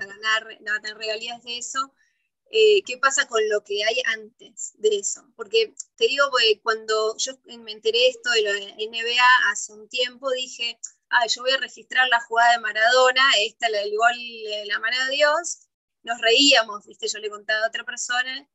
Speaker 6: a tener regalías de eso. ¿Qué pasa con lo que hay antes de eso? Porque te digo, cuando yo me enteré esto de la NBA hace un tiempo, dije, yo voy a registrar la jugada de Maradona, el gol de la mano de Dios. Nos reíamos, ¿viste? Yo le contaba a otra persona,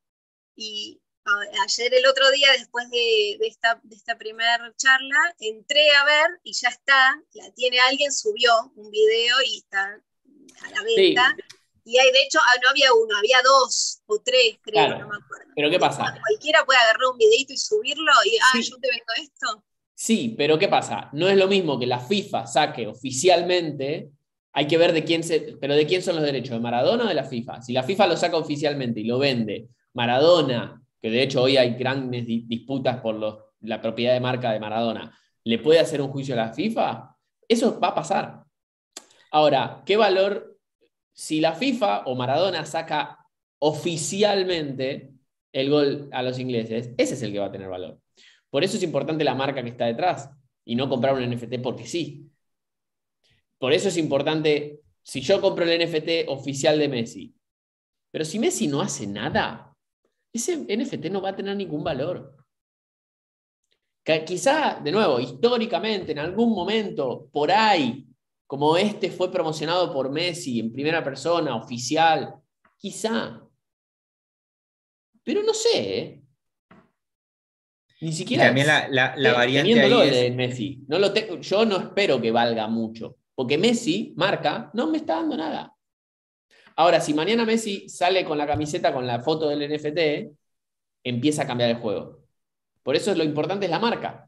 Speaker 6: y ayer, el otro día, después de esta primera charla, entré a ver y ya está, la tiene alguien, subió un video y está a la venta. Sí. Y de hecho no había uno, había 2 o 3, creo,
Speaker 1: claro,
Speaker 6: no me acuerdo.
Speaker 1: Pero ¿qué pasa?
Speaker 6: Cualquiera puede agarrar un videito y subirlo y,
Speaker 1: sí.
Speaker 6: Yo te vendo esto.
Speaker 1: Sí, pero ¿qué pasa? No es lo mismo que la FIFA saque oficialmente, hay que ver pero ¿de quién son los derechos? ¿De Maradona o de la FIFA? Si la FIFA lo saca oficialmente y lo vende Maradona, que de hecho hoy hay grandes disputas por los la propiedad de marca de Maradona, ¿le puede hacer un juicio a la FIFA? Eso va a pasar. Ahora, ¿qué valor? Si la FIFA o Maradona saca oficialmente el gol a los ingleses, ese es el que va a tener valor. Por eso es importante la marca que está detrás y no comprar un NFT porque sí. Por eso es importante, si yo compro el NFT oficial de Messi, pero si Messi no hace nada, ese NFT no va a tener ningún valor. Quizá, de nuevo, históricamente, en algún momento, por ahí, como este fue promocionado por Messi en primera persona, oficial, quizá. Pero no sé, ¿eh? Ni siquiera.
Speaker 2: Y también la variante ahí es...
Speaker 1: de Messi. Yo no espero que valga mucho, porque Messi, marca, no me está dando nada. Ahora, si mañana Messi sale con la camiseta con la foto del NFT, empieza a cambiar el juego. Por eso lo importante es la marca.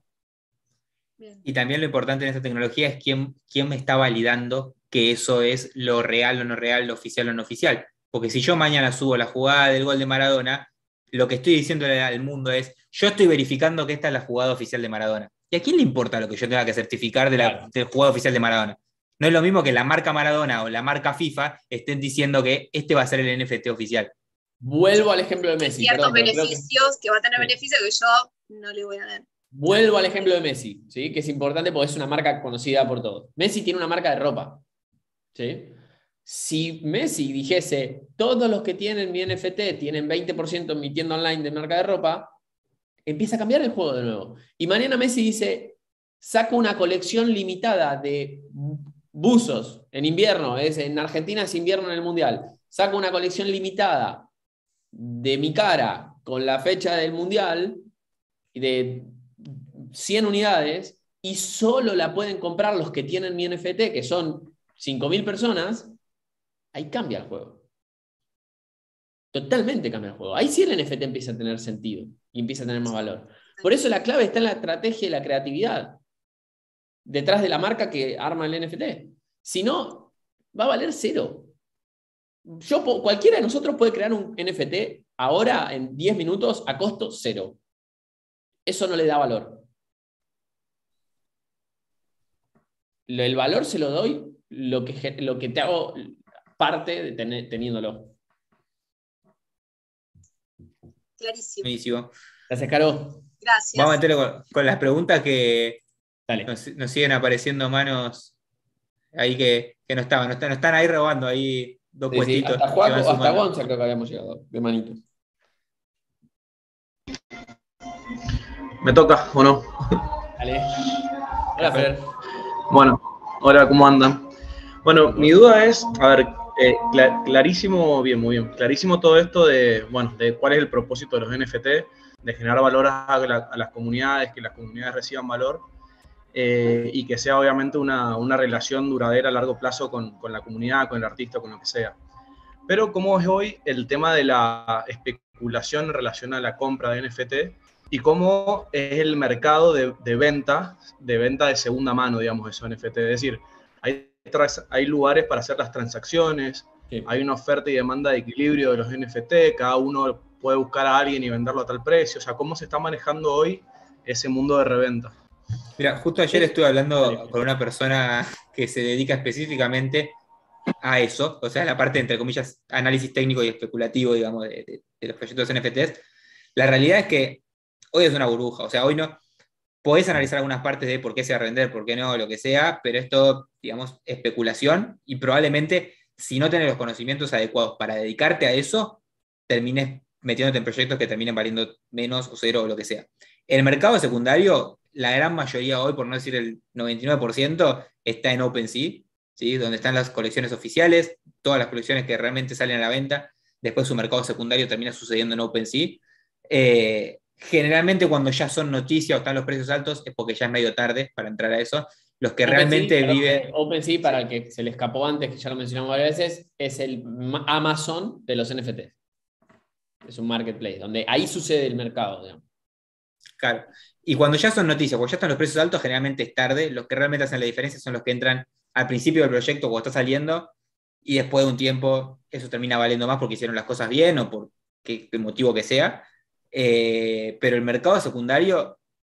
Speaker 2: Y también lo importante en esta tecnología es quién me está validando que eso es lo real o no real, lo oficial o no oficial. Porque si yo mañana subo la jugada del gol de Maradona, lo que estoy diciéndole al mundo es, yo estoy verificando que esta es la jugada oficial de Maradona. ¿Y a quién le importa lo que yo tenga que certificar de la jugada oficial de Maradona? No es lo mismo que la marca Maradona o la marca FIFA estén diciendo que este va a ser el NFT oficial.
Speaker 1: Vuelvo al ejemplo de Messi.
Speaker 6: Ciertos beneficios que va a tener beneficios que yo no le voy a dar.
Speaker 1: Vuelvo al ejemplo de Messi, ¿sí? Que es importante porque es una marca conocida por todos. Messi tiene una marca de ropa. ¿Sí? Si Messi dijese, todos los que tienen mi NFT tienen 20% en mi tienda online de marca de ropa, empieza a cambiar el juego de nuevo. Y mañana Messi dice, saco una colección limitada de buzos en invierno, en Argentina es invierno en el Mundial, saco una colección limitada de mi cara con la fecha del Mundial de 100 unidades y solo la pueden comprar los que tienen mi NFT, que son 5.000 personas, ahí cambia el juego. Totalmente cambia el juego. Ahí sí el NFT empieza a tener sentido y empieza a tener más valor. Por eso la clave está en la estrategia y la creatividad detrás de la marca que arma el NFT. Si no, va a valer cero. Cualquiera de nosotros puede crear un NFT ahora en 10 minutos a costo cero. Eso no le da valor. El valor se lo doy lo que te hago parte de teniéndolo.
Speaker 6: Clarísimo.
Speaker 2: Buenísimo.
Speaker 1: Gracias, Caro.
Speaker 6: Gracias.
Speaker 2: Vamos a meterlo con las preguntas que
Speaker 1: Dale.
Speaker 2: nos siguen apareciendo manos ahí que no estaban. Nos están ahí robando ahí dos puestitos.
Speaker 1: Hasta Juaco, hasta Gonza creo que habíamos llegado, de manitos.
Speaker 7: ¿Me toca o no?
Speaker 1: Dale. Hola, Fer.
Speaker 7: Bueno, hola, ¿cómo andan? Bueno, mi duda es, a ver, clarísimo, bien, muy bien, clarísimo todo esto de cuál es el propósito de los NFT, de generar valor a las comunidades, que las comunidades reciban valor y que sea obviamente una relación duradera a largo plazo con la comunidad, con el artista, con lo que sea. Pero ¿cómo es hoy el tema de la especulación en relación a la compra de NFT y cómo es el mercado de venta de segunda mano, digamos, de esos NFT? Es decir, hay lugares para hacer las transacciones, sí. Hay una oferta y demanda de equilibrio de los NFT, cada uno puede buscar a alguien y venderlo a tal precio. O sea, ¿cómo se está manejando hoy ese mundo de reventa?
Speaker 2: Mira, justo ayer estuve hablando con una persona que se dedica específicamente a eso, o sea, la parte, entre comillas, análisis técnico y especulativo, digamos, de los proyectos NFTs. La realidad es que hoy es una burbuja, o sea, hoy no podés analizar algunas partes de por qué se va a revender, por qué no, lo que sea, pero es todo, digamos, especulación y probablemente, si no tenés los conocimientos adecuados para dedicarte a eso, termines metiéndote en proyectos que terminen valiendo menos o cero o lo que sea. El mercado secundario, la gran mayoría hoy, por no decir el 99%, está en OpenSea, ¿sí? Donde están las colecciones oficiales, todas las colecciones que realmente salen a la venta, después su mercado secundario termina sucediendo en OpenSea. Generalmente cuando ya son noticias o están los precios altos es porque ya es medio tarde para entrar a eso. Los que realmente viven...
Speaker 1: OpenSea, para el que se le escapó antes, que ya lo mencionamos varias veces, es el Amazon de los NFTs. Es un marketplace, donde ahí sucede el mercado, digamos.
Speaker 2: Claro. Y cuando ya son noticias, cuando ya están los precios altos, generalmente es tarde. Los que realmente hacen la diferencia son los que entran al principio del proyecto cuando está saliendo y después de un tiempo eso termina valiendo más porque hicieron las cosas bien o por qué motivo que sea. Pero el mercado secundario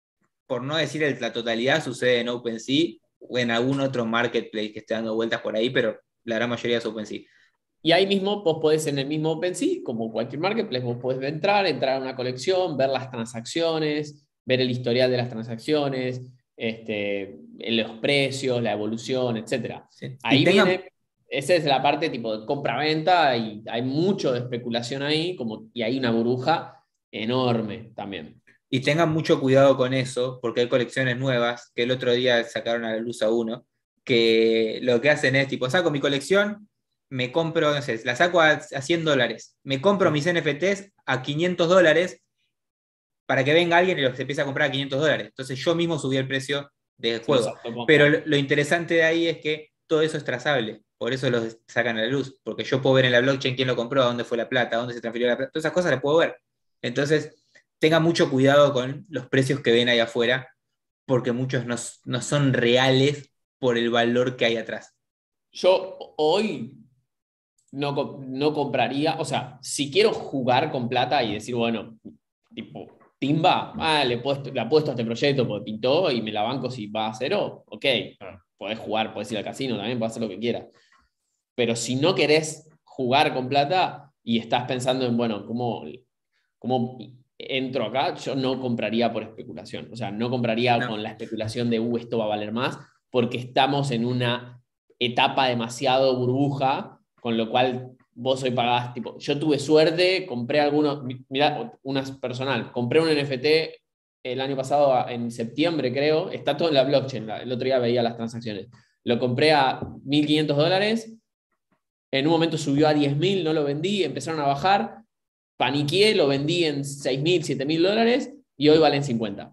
Speaker 2: por no decir la totalidad, sucede en OpenSea o en algún otro marketplace que esté dando vueltas por ahí, pero la gran mayoría es OpenSea.
Speaker 1: Y ahí mismo vos podés en el mismo OpenSea, como cualquier marketplace, vos podés entrar a una colección, ver las transacciones, ver el historial de las transacciones, los precios, la evolución, etc.
Speaker 2: Sí.
Speaker 1: Ahí viene, esa es la parte tipo de compra-venta y hay mucho de especulación ahí y hay una burbuja enorme también.
Speaker 2: Y tengan mucho cuidado con eso, porque hay colecciones nuevas, que el otro día sacaron a la luz a uno, que lo que hacen es tipo, saco mi colección, me compro, no sé, la saco a $100, me compro mis NFTs a $500 para que venga alguien y los empiece a comprar a $500. Entonces yo mismo subí el precio del juego. Pero lo interesante de ahí es que todo eso es trazable, por eso los sacan a la luz, porque yo puedo ver en la blockchain quién lo compró, a dónde fue la plata, a dónde se transfirió la plata, todas esas cosas las puedo ver. Entonces, tengan mucho cuidado con los precios que ven ahí afuera, porque muchos no son reales por el valor que hay atrás.
Speaker 1: Yo hoy no compraría, o sea, si quiero jugar con plata y decir, bueno, tipo, timba, le apuesto a este proyecto porque pintó y me la banco si va a cero, ok, podés jugar, podés ir al casino también, podés hacer lo que quieras. Pero si no querés jugar con plata y estás pensando en, bueno, ¿cómo entro acá? Yo no compraría por especulación. O sea, no compraría con la especulación de, esto va a valer más, porque estamos en una etapa demasiado burbuja, con lo cual vos hoy pagás, tipo, yo tuve suerte, compré algunos, mirá, unas personal, compré un NFT el año pasado, en septiembre creo, está todo en la blockchain, el otro día veía las transacciones. Lo compré a $1.500, en un momento subió a 10.000, no lo vendí, empezaron a bajar, paniqué, lo vendí en $6.000, $7.000 y hoy valen 50.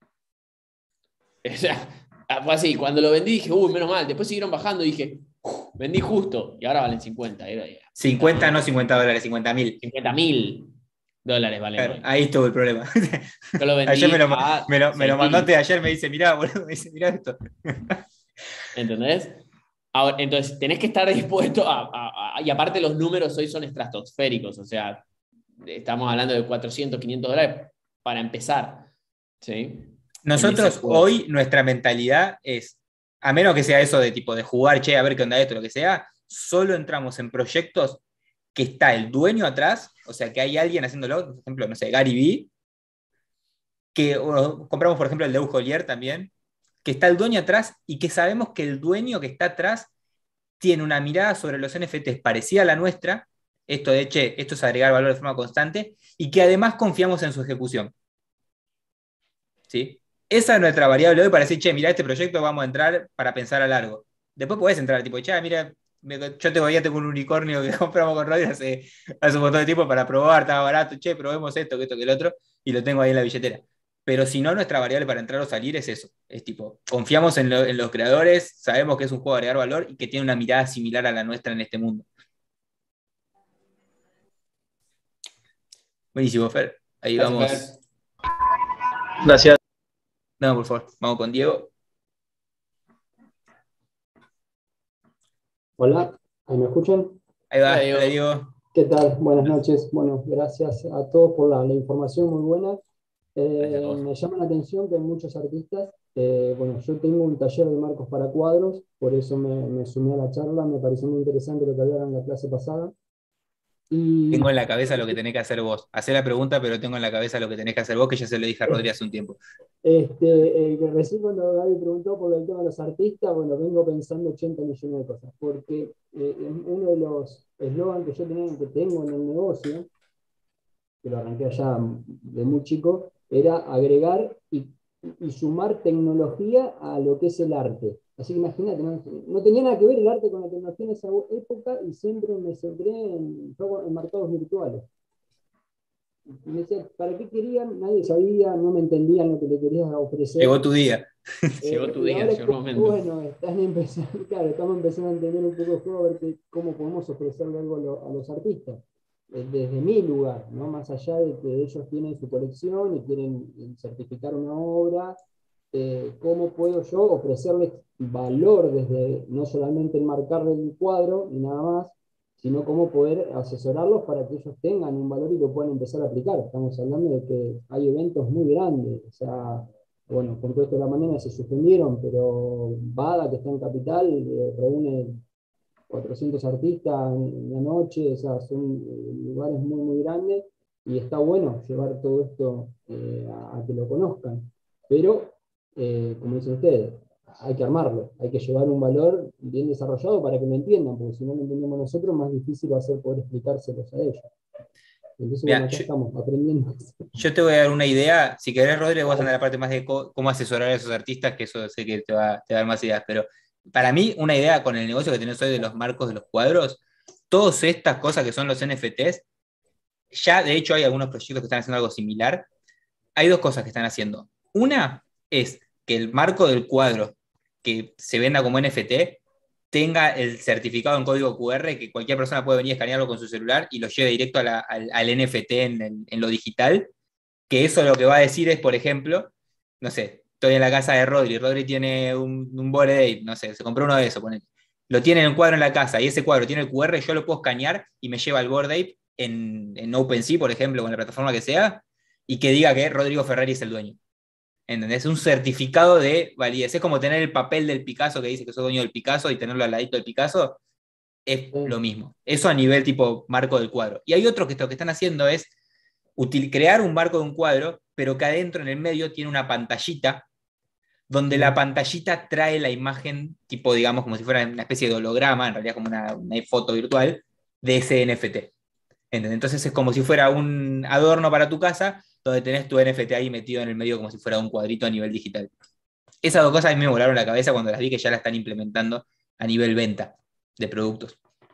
Speaker 1: O sea, fue así, cuando lo vendí dije, uy, menos mal, después siguieron bajando y dije, vendí justo y ahora valen 50.
Speaker 2: 50, no $50, 50.000.
Speaker 1: $50.000 valen
Speaker 2: Claro,
Speaker 1: hoy.
Speaker 2: ahí estuvo el problema.
Speaker 1: Yo lo vendí
Speaker 2: ayer me lo mandó antes de ayer, me dice, mirá, boludo, me dice, mirá esto.
Speaker 1: ¿Entendés? Ahora, entonces, tenés que estar dispuesto y aparte los números hoy son estratosféricos, o sea, estamos hablando de $400, $500 para empezar. ¿Sí?
Speaker 2: Nosotros hoy, nuestra mentalidad es, a menos que sea eso de tipo de jugar, che, a ver qué onda esto, lo que sea, solo entramos en proyectos que está el dueño atrás, o sea, que hay alguien haciéndolo, por ejemplo, no sé, Gary Vee, que compramos, por ejemplo, el de Ujolier también, que está el dueño atrás y que sabemos que el dueño que está atrás tiene una mirada sobre los NFTs parecida a la nuestra, esto de, che, esto es agregar valor de forma constante, y que además confiamos en su ejecución. ¿Sí? Esa es nuestra variable hoy para decir, che, mira, este proyecto vamos a entrar para pensar a largo. Después podés entrar, tipo, che, mira, yo tengo un unicornio que compramos con Rodri hace un montón de tiempo para probar, estaba barato, che, probemos esto, que el otro, y lo tengo ahí en la billetera. Pero si no, nuestra variable para entrar o salir es eso. Es tipo, confiamos en los creadores, sabemos que es un juego de agregar valor y que tiene una mirada similar a la nuestra en este mundo. Buenísimo, Fer. Ahí
Speaker 1: Gracias,
Speaker 2: vamos.
Speaker 1: Fer.
Speaker 7: Gracias.
Speaker 2: No, por favor, vamos con Diego.
Speaker 8: Hola, ¿me escuchan?
Speaker 2: Ahí va,
Speaker 1: Hola,
Speaker 2: Diego.
Speaker 8: ¿Qué tal? Buenas noches. Bueno, gracias a todos por la información muy buena. Me llama la atención que hay muchos artistas. Bueno, yo tengo un taller de marcos para cuadros, por eso me sumé a la charla. Me pareció muy interesante lo que hablaron en la clase pasada. Y
Speaker 2: Tengo en la cabeza lo que tenés que hacer vos. Hacé la pregunta, pero tengo en la cabeza lo que tenés que hacer vos, que ya se lo dije a Rodri hace un tiempo.
Speaker 8: recién cuando Gaby preguntó por el tema de los artistas, bueno, vengo pensando 80 millones de cosas, porque uno de los eslogans que yo que tengo en el negocio, que lo arranqué allá de muy chico, era agregar y sumar tecnología a lo que es el arte. Así que imagínate, no tenía nada que ver el arte con la tecnología en esa época y siempre me centré en mercados virtuales. Y me decía, ¿para qué querían? Nadie sabía, no me entendían lo que le querías ofrecer.
Speaker 2: Llegó tu día.
Speaker 1: Llegó tu día, llegó el momento.
Speaker 8: Bueno, estamos empezando a entender un poco el juego, a ver cómo podemos ofrecerle algo a los artistas. Desde mi lugar, ¿no? Más allá de que ellos tienen su colección y quieren certificar una obra, ¿cómo puedo yo ofrecerles valor desde no solamente enmarcarle el cuadro y nada más, sino cómo poder asesorarlos para que ellos tengan un valor y lo puedan empezar a aplicar? Estamos hablando de que hay eventos muy grandes, o sea, bueno, con todo esto de la mañana se suspendieron, pero Bada, que está en Capital, reúne 400 artistas en la noche, o sea, son lugares muy, muy grandes, y está bueno llevar todo esto a que lo conozcan. Pero, como dicen ustedes, hay que armarlo, hay que llevar un valor bien desarrollado para que lo entiendan, porque si no lo entendemos nosotros, más difícil va a ser poder explicárselos a ellos. Entonces,
Speaker 2: Mirá,
Speaker 8: bueno, acá estamos aprendiendo.
Speaker 2: yo te voy a dar una idea. Si querés, Rodri, vos andar a la parte más de cómo asesorar a esos artistas, que eso sé que te va a dar más ideas. Pero para mí, una idea con el negocio que tenés hoy de los marcos de los cuadros, todas estas cosas que son los NFTs, ya de hecho hay algunos proyectos que están haciendo algo similar. Hay dos cosas que están haciendo. Una es que el marco del cuadro que se venda como NFT tenga el certificado en código QR, que cualquier persona puede venir a escanearlo con su celular y lo lleve directo al NFT en lo digital, que eso lo que va a decir es, por ejemplo, no sé, estoy en la casa de Rodri tiene un Bored Ape, no sé, se compró uno de esos, lo tiene en un cuadro en la casa y ese cuadro tiene el QR, yo lo puedo escanear y me lleva al Bored Ape en OpenSea, por ejemplo, o en la plataforma que sea, y que diga que Rodrigo Ferrari es el dueño. ¿Entendés? Un certificado de validez. Es como tener el papel del Picasso que dice que soy dueño del Picasso y tenerlo al ladito del Picasso. Es lo mismo. Eso a nivel tipo marco del cuadro. Y hay otros que lo que están haciendo es crear un marco de un cuadro, pero que adentro en el medio tiene una pantallita, donde la pantallita trae la imagen, tipo, digamos, como si fuera una especie de holograma, en realidad como una foto virtual, de ese NFT. ¿Entendés? Entonces es como si fuera un adorno para tu casa, donde tenés tu NFT ahí metido en el medio como si fuera un cuadrito a nivel digital. Esas dos cosas a mí me volaron la cabeza cuando las vi que ya la están implementando a nivel venta de productos.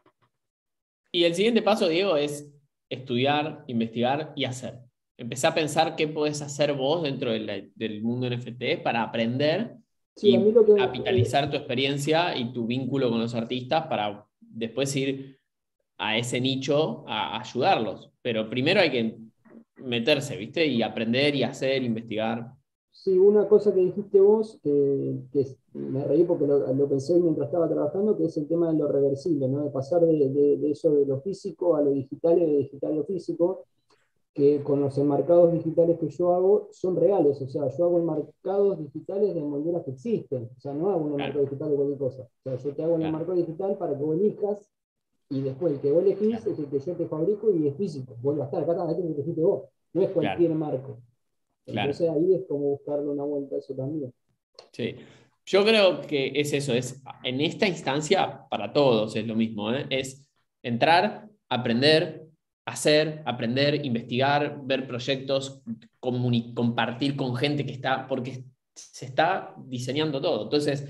Speaker 1: Y el siguiente paso, Diego, es estudiar, investigar y hacer. Empezá a pensar qué podés hacer vos dentro del mundo NFT para aprender
Speaker 8: Sí,
Speaker 1: y capitalizar tu experiencia y tu vínculo con los artistas para después ir a ese nicho a ayudarlos. Pero primero hay que meterse, ¿viste? Y aprender y hacer, investigar.
Speaker 8: Sí, una cosa que dijiste vos, que me reí porque lo pensé mientras estaba trabajando, que es el tema de lo reversible, ¿no? De pasar de eso de lo físico a lo digital y de digital a lo físico, que con los enmarcados digitales que yo hago son reales, o sea, yo hago enmarcados digitales de molduras que existen, o sea, no hago un enmarcado digital de cualquier cosa, o sea, yo te hago un enmarcado digital para que vos elijas y después el que vos elegís es el que yo te fabrico y es físico, vuelve a estar acá, este que elegiste vos, no es cualquier marco. Entonces ahí es como buscarle una vuelta a eso también.
Speaker 1: Sí. Yo creo que es eso, es en esta instancia para todos es lo mismo, ¿eh? Es entrar, aprender, hacer, aprender, investigar, ver proyectos, compartir con gente que está, porque se está diseñando todo. Entonces,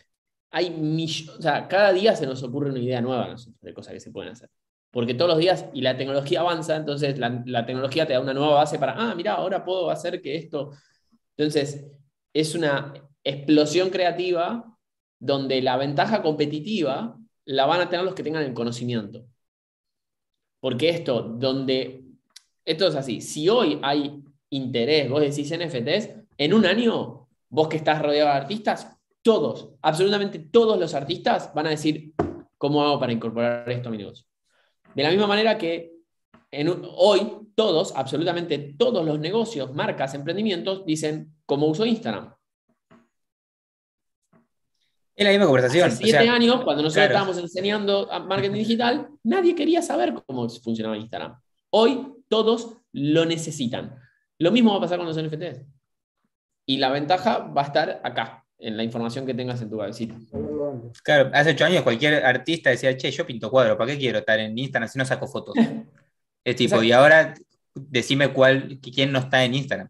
Speaker 1: o sea, cada día se nos ocurre una idea nueva a nosotros de cosas que se pueden hacer. Porque todos los días, y la tecnología avanza, entonces la tecnología te da una nueva base para, mira, ahora puedo hacer que esto. Entonces, es una explosión creativa donde la ventaja competitiva la van a tener los que tengan el conocimiento. Porque esto es así, si hoy hay interés, vos decís NFTs, en un año, vos que estás rodeado de artistas, todos, absolutamente todos los artistas van a decir, ¿cómo hago para incorporar esto a mi negocio? De la misma manera que hoy todos, absolutamente todos los negocios, marcas, emprendimientos, dicen, ¿cómo uso Instagram?
Speaker 2: Es la misma conversación.
Speaker 1: Hace 7 años, cuando nosotros estábamos enseñando marketing digital, nadie quería saber cómo funcionaba Instagram. Hoy todos lo necesitan. Lo mismo va a pasar con los NFTs. Y la ventaja va a estar acá, en la información que tengas en tu cabecita.
Speaker 2: Claro, hace 8 años cualquier artista decía, che, yo pinto cuadros, ¿para qué quiero estar en Instagram si no saco fotos? Es tipo, y ahora decime quién no está en Instagram.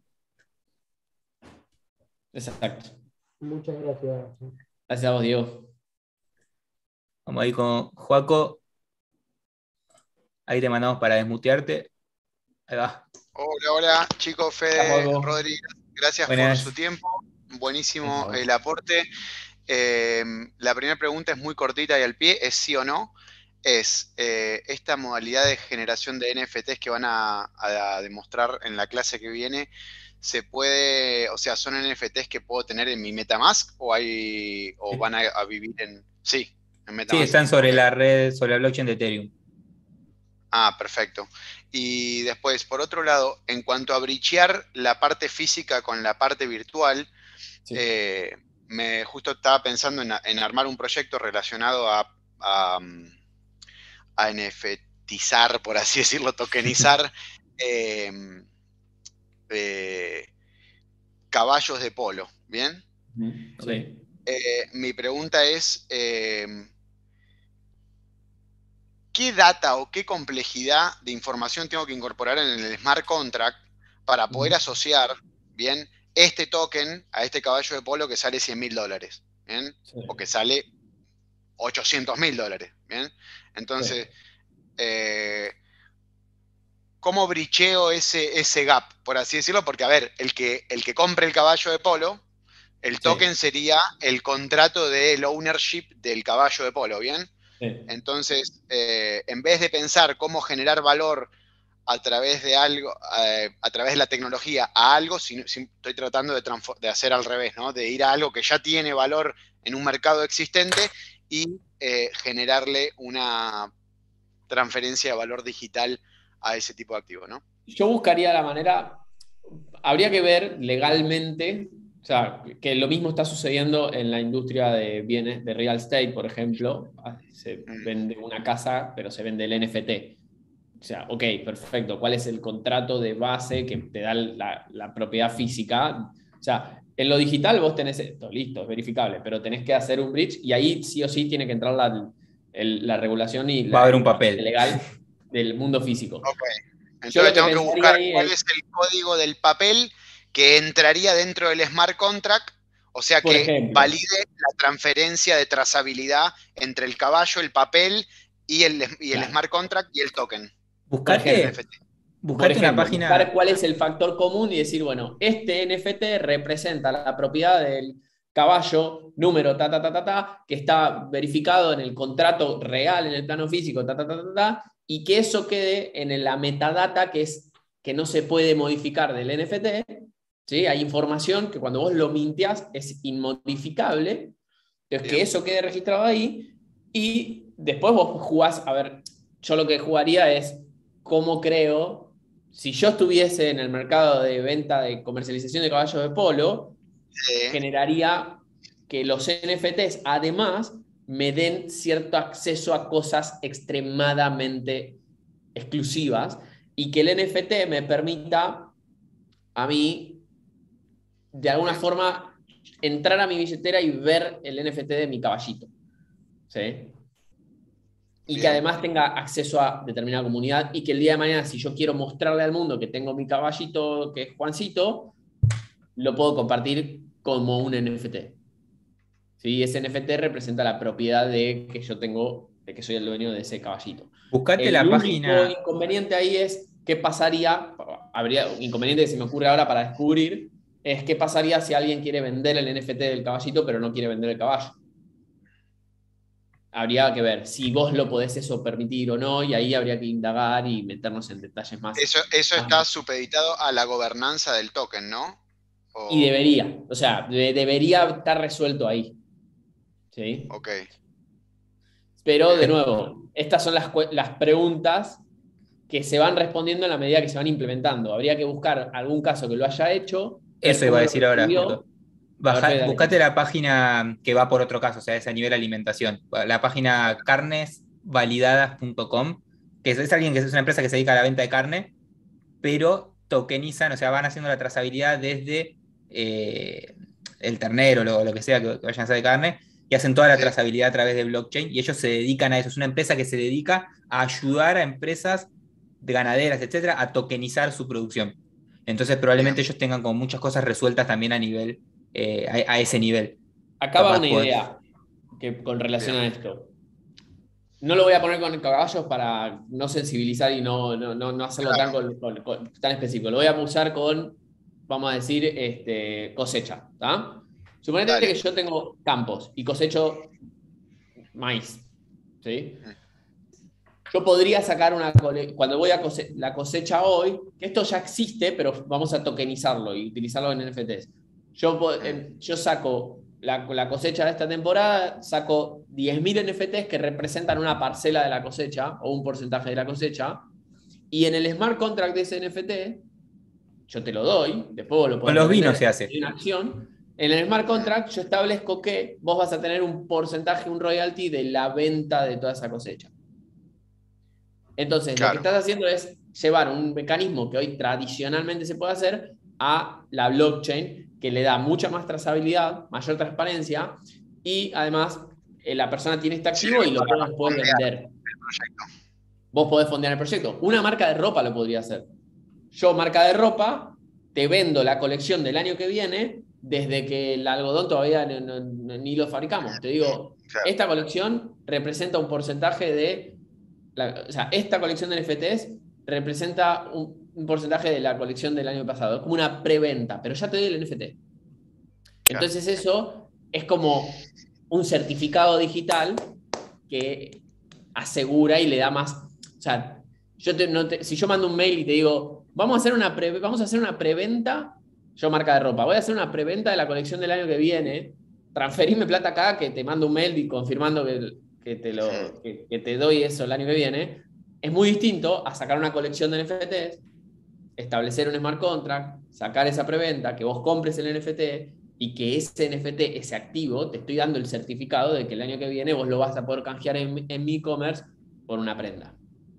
Speaker 1: Exacto.
Speaker 8: Muchas gracias.
Speaker 1: Gracias a vos, Diego.
Speaker 2: Vamos ahí con Joaco. Ahí te mandamos para desmutearte. Ahí va.
Speaker 9: Hola, chicos, Fede, Rodri, gracias por su tiempo. Buenísimo el aporte. La primera pregunta es muy cortita y al pie, es sí o no. Es esta modalidad de generación de NFTs que van a demostrar en la clase que viene, ¿se puede, o sea, son NFTs que puedo tener en mi MetaMask o van a vivir en... Sí, en MetaMask.
Speaker 2: Sí, están sobre la red, sobre la blockchain de Ethereum.
Speaker 9: Perfecto. Y después, por otro lado, en cuanto a brichear la parte física con la parte virtual,
Speaker 1: Sí.
Speaker 9: Justo estaba pensando en armar un proyecto relacionado a NFTizar, por así decirlo, tokenizar caballos de polo, ¿bien?
Speaker 1: Sí.
Speaker 9: Mi pregunta es, ¿qué data o qué complejidad de información tengo que incorporar en el smart contract para poder asociar, ¿bien?, este token a este caballo de polo que sale $100.000, ¿bien?
Speaker 1: Sí.
Speaker 9: O que sale $800.000, ¿bien? Entonces, ¿cómo bricheo ese gap, por así decirlo? Porque, a ver, el que compre el caballo de polo, el token sería el contrato del ownership del caballo de polo, ¿bien?
Speaker 1: Sí.
Speaker 9: Entonces, en vez de pensar cómo generar valor a través de algo, a través de la tecnología a algo, estoy tratando de hacer al revés, ¿no? De ir a algo que ya tiene valor en un mercado existente y generarle una transferencia de valor digital a ese tipo de activo, ¿no?
Speaker 1: Yo buscaría la manera, habría que ver legalmente, o sea, que lo mismo está sucediendo en la industria de bienes, de real estate, por ejemplo. Se vende una casa, pero se vende el NFT. O sea, ok, perfecto. ¿Cuál es el contrato de base que te da la propiedad física? O sea, en lo digital vos tenés esto, listo, es verificable, pero tenés que hacer un bridge y ahí sí o sí tiene que entrar la regulación y
Speaker 2: Va a haber un papel
Speaker 1: legal del mundo físico.
Speaker 9: Ok.
Speaker 1: Yo lo
Speaker 9: Entonces tengo que
Speaker 1: pensaría
Speaker 9: buscar
Speaker 1: ahí
Speaker 9: cuál es el código del papel que entraría dentro del smart contract, o sea,
Speaker 1: por
Speaker 9: que
Speaker 1: ejemplo,
Speaker 9: valide la transferencia de trazabilidad entre el caballo, el papel y el
Speaker 1: claro,
Speaker 9: smart contract y el token.
Speaker 1: por ejemplo,
Speaker 9: El NFT.
Speaker 2: Una
Speaker 1: buscar
Speaker 2: página.
Speaker 1: cuál es el factor común y decir, bueno, este NFT representa la propiedad del caballo número que está verificado en el contrato real, en el plano físico, y que eso quede en la metadata que no se puede modificar del NFT. ¿Sí? Hay información que cuando vos lo minteás es inmodificable, entonces que eso quede registrado ahí y después vos jugás, a ver, yo lo que jugaría es cómo creo, si yo estuviese en el mercado de venta de comercialización de caballos de polo, generaría que los NFTs además me den cierto acceso a cosas extremadamente exclusivas y que el NFT me permita a mí, de alguna forma, entrar a mi billetera y ver el NFT de mi caballito. ¿Sí? Y que además tenga acceso a determinada comunidad y que el día de mañana, si yo quiero mostrarle al mundo que tengo mi caballito, que es Juancito, lo puedo compartir como un NFT. ¿Sí? Ese NFT representa la propiedad de que yo tengo, de que soy el dueño de ese caballito.
Speaker 2: Buscate
Speaker 1: El
Speaker 2: la
Speaker 1: único
Speaker 2: página.
Speaker 1: inconveniente ahí es qué pasaría, habría un inconveniente que se me ocurre ahora para descubrir, es qué pasaría si alguien quiere vender el NFT del caballito pero no quiere vender el caballo. Habría que ver si vos lo podés eso permitir o no, y ahí habría que indagar y meternos en detalles más.
Speaker 9: Eso está supeditado a la gobernanza del token, ¿no?
Speaker 1: Y debería, o sea, debería estar resuelto ahí. ¿Sí?
Speaker 9: Ok.
Speaker 1: Pero, de nuevo, estas son las preguntas que se van respondiendo en la medida que se van implementando. Habría que buscar algún caso que lo haya hecho.
Speaker 2: Eso iba a decir ahora, justo. Buscate la página que va por otro caso, o sea, es a nivel alimentación. La página carnesvalidadas.com, que es alguien que es una empresa que se dedica a la venta de carne, pero tokenizan, o sea, van haciendo la trazabilidad desde el ternero, lo que sea que vayan a hacer de carne, y hacen toda la trazabilidad a través de blockchain, y ellos se dedican a eso. Es una empresa que se dedica a ayudar a empresas de ganaderas, etcétera, a tokenizar su producción. Entonces, probablemente ellos tengan como muchas cosas resueltas también a nivel, a ese nivel.
Speaker 1: Acaba una idea con relación a esto. No lo voy a poner con caballos para no sensibilizar y no hacerlo tan específico. Lo voy a usar con, vamos a decir, cosecha. Suponete que yo tengo campos y cosecho maíz. ¿Sí? Yo podría sacar cuando voy a la cosecha hoy, que esto ya existe, pero vamos a tokenizarlo y utilizarlo en NFTs. Yo saco la cosecha de esta temporada, saco 10.000 NFTs que representan una parcela de la cosecha o un porcentaje de la cosecha, y en el smart contract de ese NFT, yo te lo doy, después lo puedes
Speaker 2: con los vinos se hace.
Speaker 1: una acción, En el smart contract yo establezco que vos vas a tener un porcentaje, un royalty de la venta de toda esa cosecha. Entonces, lo que estás haciendo es llevar un mecanismo que hoy tradicionalmente se puede hacer a la blockchain, que le da mucha más trazabilidad, mayor transparencia, y además la persona tiene este activo y lo puede vender. Vos podés fondear el proyecto. Una marca de ropa lo podría hacer. Yo, marca de ropa, te vendo la colección del año que viene desde que el algodón todavía ni lo fabricamos. Te digo, esta colección representa un porcentaje de... o sea, esta colección de NFTs representa un porcentaje de la colección del año pasado. Es como una preventa, pero ya te doy el NFT. Entonces eso es como un certificado digital que asegura y le da más... O sea, si yo mando un mail y te digo, vamos a hacer una preventa, yo, marca de ropa, voy a hacer una preventa de la colección del año que viene, transferime plata acá, que te mando un mail y confirmando que te doy eso el año que viene, es muy distinto a sacar una colección de NFTs, establecer un smart contract, sacar esa preventa, que vos compres el NFT y que ese NFT, ese activo, te estoy dando el certificado de que el año que viene vos lo vas a poder canjear en mi e-commerce por una prenda.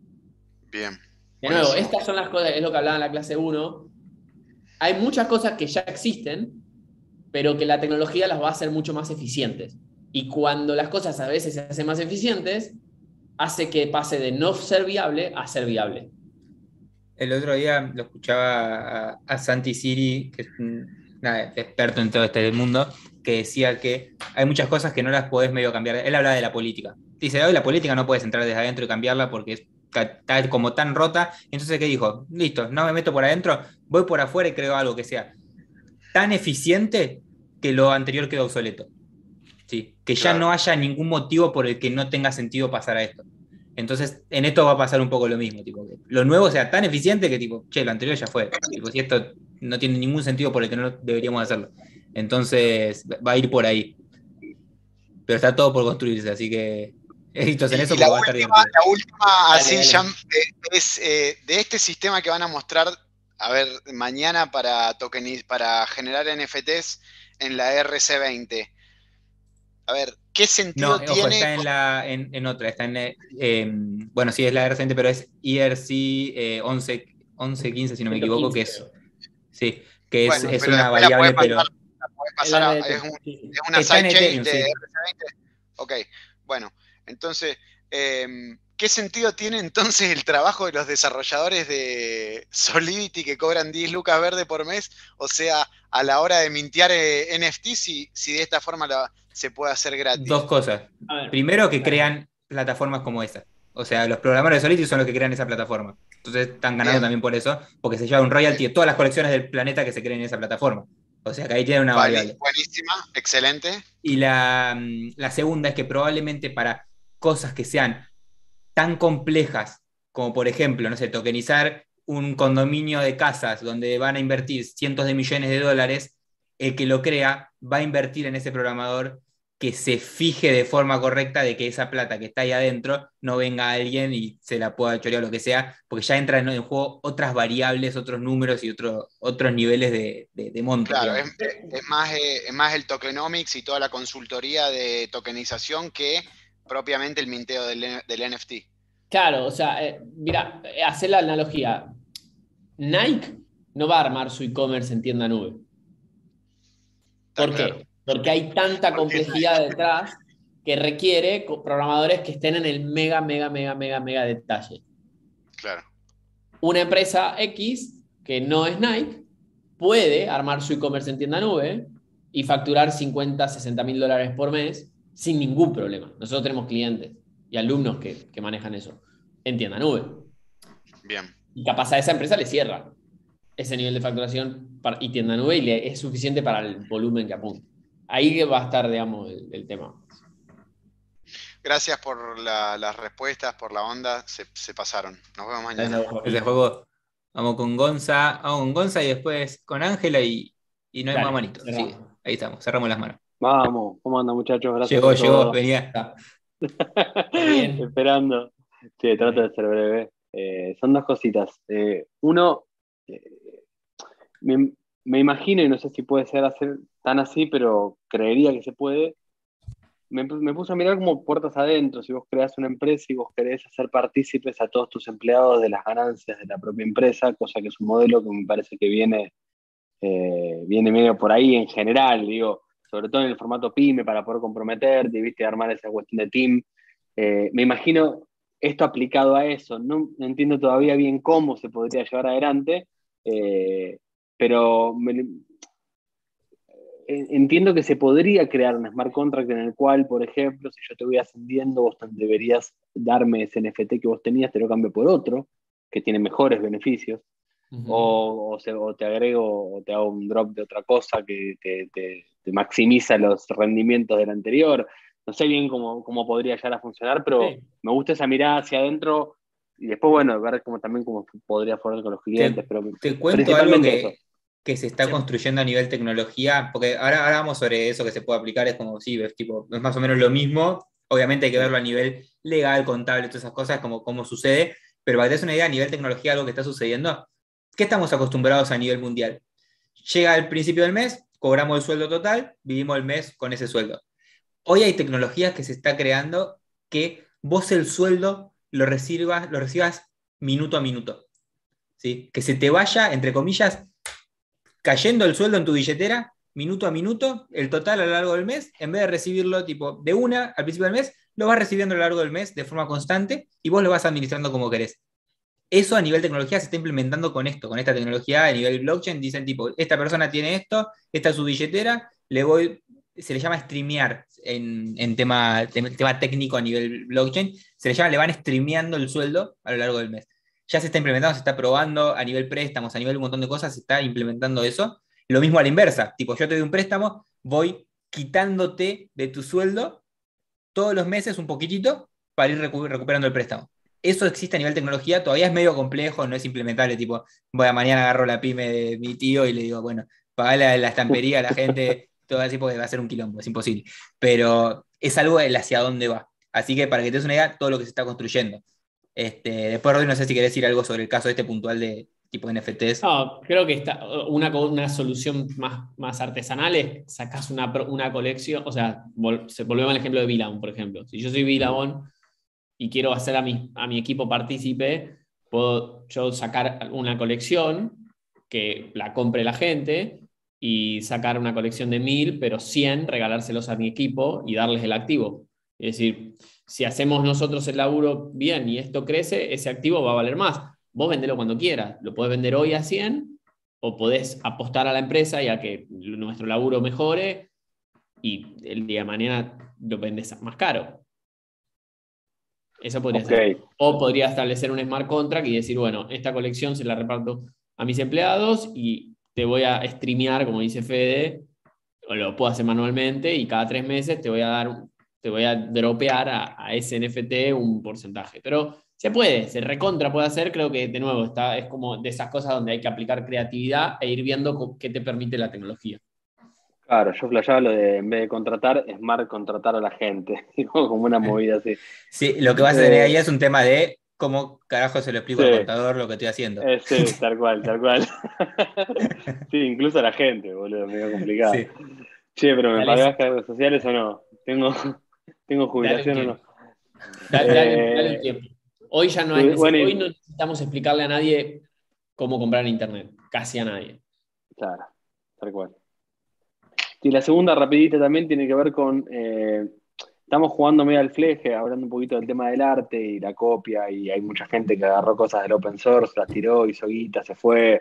Speaker 9: Bien.
Speaker 1: De nuevo, estas son las cosas, es lo que hablaba en la clase 1. Hay muchas cosas que ya existen, pero que la tecnología las va a hacer mucho más eficientes. Y cuando las cosas a veces se hacen más eficientes, hace que pase de no ser viable a ser viable.
Speaker 2: El otro día lo escuchaba a Santi Siri, que es un experto en todo este mundo, que decía que hay muchas cosas que no las podés medio cambiar. Él hablaba de la política. Dice, hoy la política no puedes entrar desde adentro y cambiarla porque está como tan rota. Entonces, ¿qué dijo? Listo, no me meto por adentro, voy por afuera y creo algo que sea tan eficiente que lo anterior quedó obsoleto. Sí, que ya no haya ningún motivo por el que no tenga sentido pasar a esto. Entonces, en esto va a pasar un poco lo mismo, tipo, que lo nuevo sea tan eficiente que, tipo, lo anterior ya fue. Tipo, si esto no tiene ningún sentido por el que no deberíamos hacerlo. Entonces, va a ir por ahí. Pero está todo por construirse, así que éxitos en eso porque va a estar divertido.
Speaker 9: La última, así ya, es de este sistema que van a mostrar, a ver, mañana para generar NFTs en la RC20. A ver, ¿qué sentido tiene?
Speaker 2: Ojo, está en otra, está bueno, sí, es la RC20, pero es ERC 1115, si no me equivoco, 15, que es, sí, que bueno, es una variable, pero...
Speaker 9: es una sidechain de RC20. Ok, bueno, entonces, ¿qué sentido tiene entonces el trabajo de los desarrolladores de Solidity que cobran 10 lucas verde por mes? O sea, a la hora de mintear NFT, si de esta forma se puede hacer gratis.
Speaker 2: Dos cosas. Primero, que crean plataformas como esta. O sea, los programadores de Solidity son los que crean esa plataforma. Entonces están ganando también por eso, porque se lleva un royalty de todas las colecciones del planeta que se creen en esa plataforma. O sea, que ahí tiene una variable.
Speaker 9: Buenísima, excelente.
Speaker 2: Y la segunda es que probablemente para cosas que sean tan complejas como, por ejemplo, no sé, tokenizar un condominio de casas donde van a invertir cientos de millones de dólares, el que lo crea va a invertir en ese programador que se fije de forma correcta de que esa plata que está ahí adentro no venga alguien y se la pueda chorear o lo que sea, porque ya entran en juego otras variables, otros números y otros niveles de monto.
Speaker 9: Claro, es más el tokenomics y toda la consultoría de tokenización que propiamente el minteo del NFT.
Speaker 1: Claro, o sea, mira, hacer la analogía. Nike no va a armar su e-commerce en tienda nube. ¿Por qué? Porque hay tanta complejidad detrás que requiere programadores que estén en el mega detalle.
Speaker 9: Claro.
Speaker 1: Una empresa X, que no es Nike, puede armar su e-commerce en tienda nube y facturar 50, 60 mil dólares por mes sin ningún problema. Nosotros tenemos clientes y alumnos que manejan eso en tienda nube.
Speaker 9: Bien.
Speaker 1: Y capaz a esa empresa le cierra ese nivel de facturación y tienda nube y es suficiente para el volumen que apunta. Ahí va a estar, digamos, el tema.
Speaker 9: Gracias por las respuestas, por la onda, se pasaron. Nos vemos mañana.
Speaker 2: Ese juego, vamos con Gonza y después con Ángela y no hay más manitos. Sí, ahí estamos, cerramos las manos.
Speaker 10: Vamos, ¿cómo andan, muchachos? Gracias.
Speaker 2: Llegó, venía.
Speaker 10: Bien. Esperando. Sí, trato de ser breve. Son dos cositas. Uno, me imagino, y no sé si puede ser hacer tan así, pero creería que se puede. Me puse a mirar como puertas adentro. Si vos creás una empresa y vos querés hacer partícipes a todos tus empleados de las ganancias de la propia empresa, cosa que es un modelo que me parece que viene medio por ahí en general, digo, sobre todo en el formato pyme, para poder comprometerte, viste, armar esa cuestión de team. Me imagino esto aplicado a eso. No entiendo todavía bien cómo se podría llevar adelante, pero entiendo que se podría crear un smart contract en el cual, por ejemplo, si yo te voy ascendiendo, vos deberías darme ese NFT que vos tenías, te lo cambio por otro, que tiene mejores beneficios. O te agrego o te hago un drop de otra cosa que te maximiza los rendimientos del anterior. No sé bien cómo podría llegar a funcionar, pero sí, me gusta esa mirada hacia adentro y después, bueno, ver también cómo podría formar con los clientes.
Speaker 2: Te cuento algo que se está construyendo a nivel tecnología, porque ahora vamos sobre eso que se puede aplicar, es como, sí, es más o menos lo mismo. Obviamente hay que verlo a nivel legal, contable, todas esas cosas, cómo sucede, pero para que te des una idea, a nivel tecnología, algo que está sucediendo. ¿Qué estamos acostumbrados a nivel mundial? Llega el principio del mes, cobramos el sueldo total, vivimos el mes con ese sueldo. Hoy hay tecnologías que se está creando que vos el sueldo lo recibas minuto a minuto. ¿Sí? Que se te vaya, entre comillas, cayendo el sueldo en tu billetera, minuto a minuto, el total a lo largo del mes, en vez de recibirlo tipo de una al principio del mes, lo vas recibiendo a lo largo del mes de forma constante y vos lo vas administrando como querés. Eso a nivel tecnología se está implementando con esta tecnología a nivel blockchain. Dicen tipo, esta persona tiene esto, esta es su billetera, se le llama streamear en tema técnico a nivel blockchain, le van streameando el sueldo a lo largo del mes. Ya se está implementando, se está probando a nivel préstamos, a nivel un montón de cosas, se está implementando eso. Lo mismo a la inversa, tipo, yo te doy un préstamo, voy quitándote de tu sueldo todos los meses un poquitito para ir recuperando el préstamo. Eso existe a nivel tecnología, todavía es medio complejo, no es implementable, tipo, mañana agarro la pyme de mi tío y le digo, bueno, pagale la estampería a la gente, todo así, porque va a ser un quilombo, es imposible. Pero es algo hacia dónde va. Así que para que te des una idea, todo lo que se está construyendo. Después, Rodri, no sé si querés decir algo sobre el caso puntual de tipo NFTs.
Speaker 1: No, creo que está una solución más artesanal es sacás una colección, o sea, volvemos al ejemplo de Vilabón, por ejemplo. Si yo soy Vilabón y quiero hacer a mi equipo partícipe, puedo yo sacar una colección que la compre la gente y sacar una colección de 1000, pero 100 regalárselos a mi equipo y darles el activo. Es decir, si hacemos nosotros el laburo bien y esto crece, ese activo va a valer más. Vos vendelo cuando quieras. Lo podés vender hoy a 100 o podés apostar a la empresa y a que nuestro laburo mejore y el día de mañana lo vendés más caro. Eso podría ser. O podría establecer un smart contract y decir, bueno, esta colección se la reparto a mis empleados y te voy a streamear, como dice Fede, o lo puedo hacer manualmente y cada 3 meses te voy a dropear a ese NFT un porcentaje. Pero se recontra puede hacer, creo que de nuevo es como de esas cosas donde hay que aplicar creatividad e ir viendo qué te permite la tecnología.
Speaker 10: Claro, yo flasheaba lo de, en vez de contratar, contratar a la gente, como una movida así.
Speaker 2: Sí, lo que vas a tener ahí es un tema de cómo carajo se lo explico al contador lo que estoy haciendo.
Speaker 10: Sí, tal cual. Sí, incluso a la gente, boludo, medio complicado. Sí. Che, pero ¿me pagás redes sociales o no? ¿Tengo jubilación o no?
Speaker 1: Dale un tiempo. Hoy ya no hoy no necesitamos explicarle a nadie cómo comprar en internet, casi a nadie.
Speaker 10: Claro, tal cual. Y la segunda rapidita también tiene que ver con, estamos jugando medio al fleje, hablando un poquito del tema del arte y la copia, y hay mucha gente que agarró cosas del open source, las tiró, hizo guita, se fue.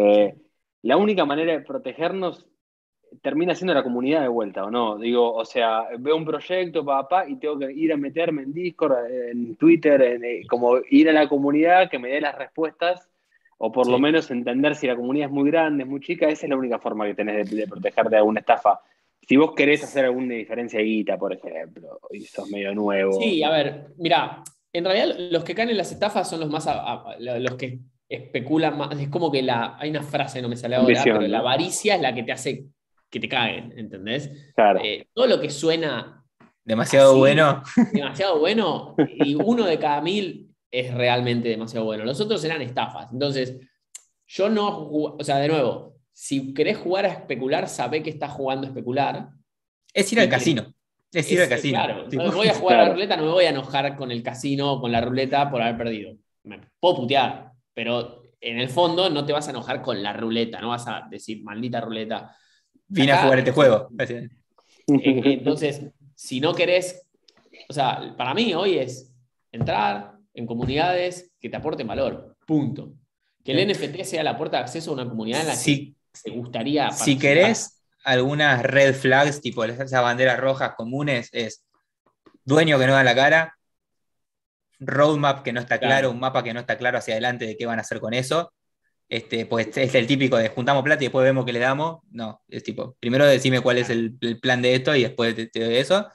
Speaker 10: La única manera de protegernos termina siendo la comunidad de vuelta, ¿o no? Digo, o sea, veo un proyecto, y tengo que ir a meterme en Discord, en Twitter, como ir a la comunidad que me dé las respuestas, o por lo menos entender si la comunidad es muy grande, es muy chica. Esa es la única forma que tenés de protegerte de alguna estafa. Si vos querés hacer alguna diferencia de guita, por ejemplo, y sos medio nuevo.
Speaker 1: Sí, a ver, mira, en realidad los que caen en las estafas son los que especulan más. Es como que hay una frase, no me sale ahora, pero la avaricia es la que te hace que te caguen, ¿entendés?
Speaker 10: Claro.
Speaker 1: Todo lo que suena
Speaker 2: demasiado
Speaker 1: así,
Speaker 2: bueno,
Speaker 1: y 1 de cada 1000 es realmente demasiado bueno. Los otros eran estafas. Entonces, yo no, o sea, de nuevo, si querés jugar a especular, sabé que estás jugando a especular.
Speaker 2: Es ir al casino. Es ir al casino.
Speaker 1: Claro,
Speaker 2: Tipo,
Speaker 1: voy a jugar a la ruleta, no me voy a enojar con el casino o con la ruleta por haber perdido. Me puedo putear, pero en el fondo no te vas a enojar con la ruleta, no vas a decir, maldita ruleta.
Speaker 2: Vine a jugar este juego.
Speaker 1: Entonces, si no querés, o sea, para mí hoy es entrar en comunidades que te aporten valor, punto. Que el NFT sea la puerta de acceso a una comunidad en la que te gustaría participar.
Speaker 2: Si querés algunas red flags, tipo esas banderas rojas comunes, es dueño que no da la cara, roadmap que no está claro, un mapa que no está claro hacia adelante de qué van a hacer con eso. Pues es el típico de juntamos plata y después vemos qué le damos. No, es tipo, primero decime cuál es el plan de esto y después te doy eso.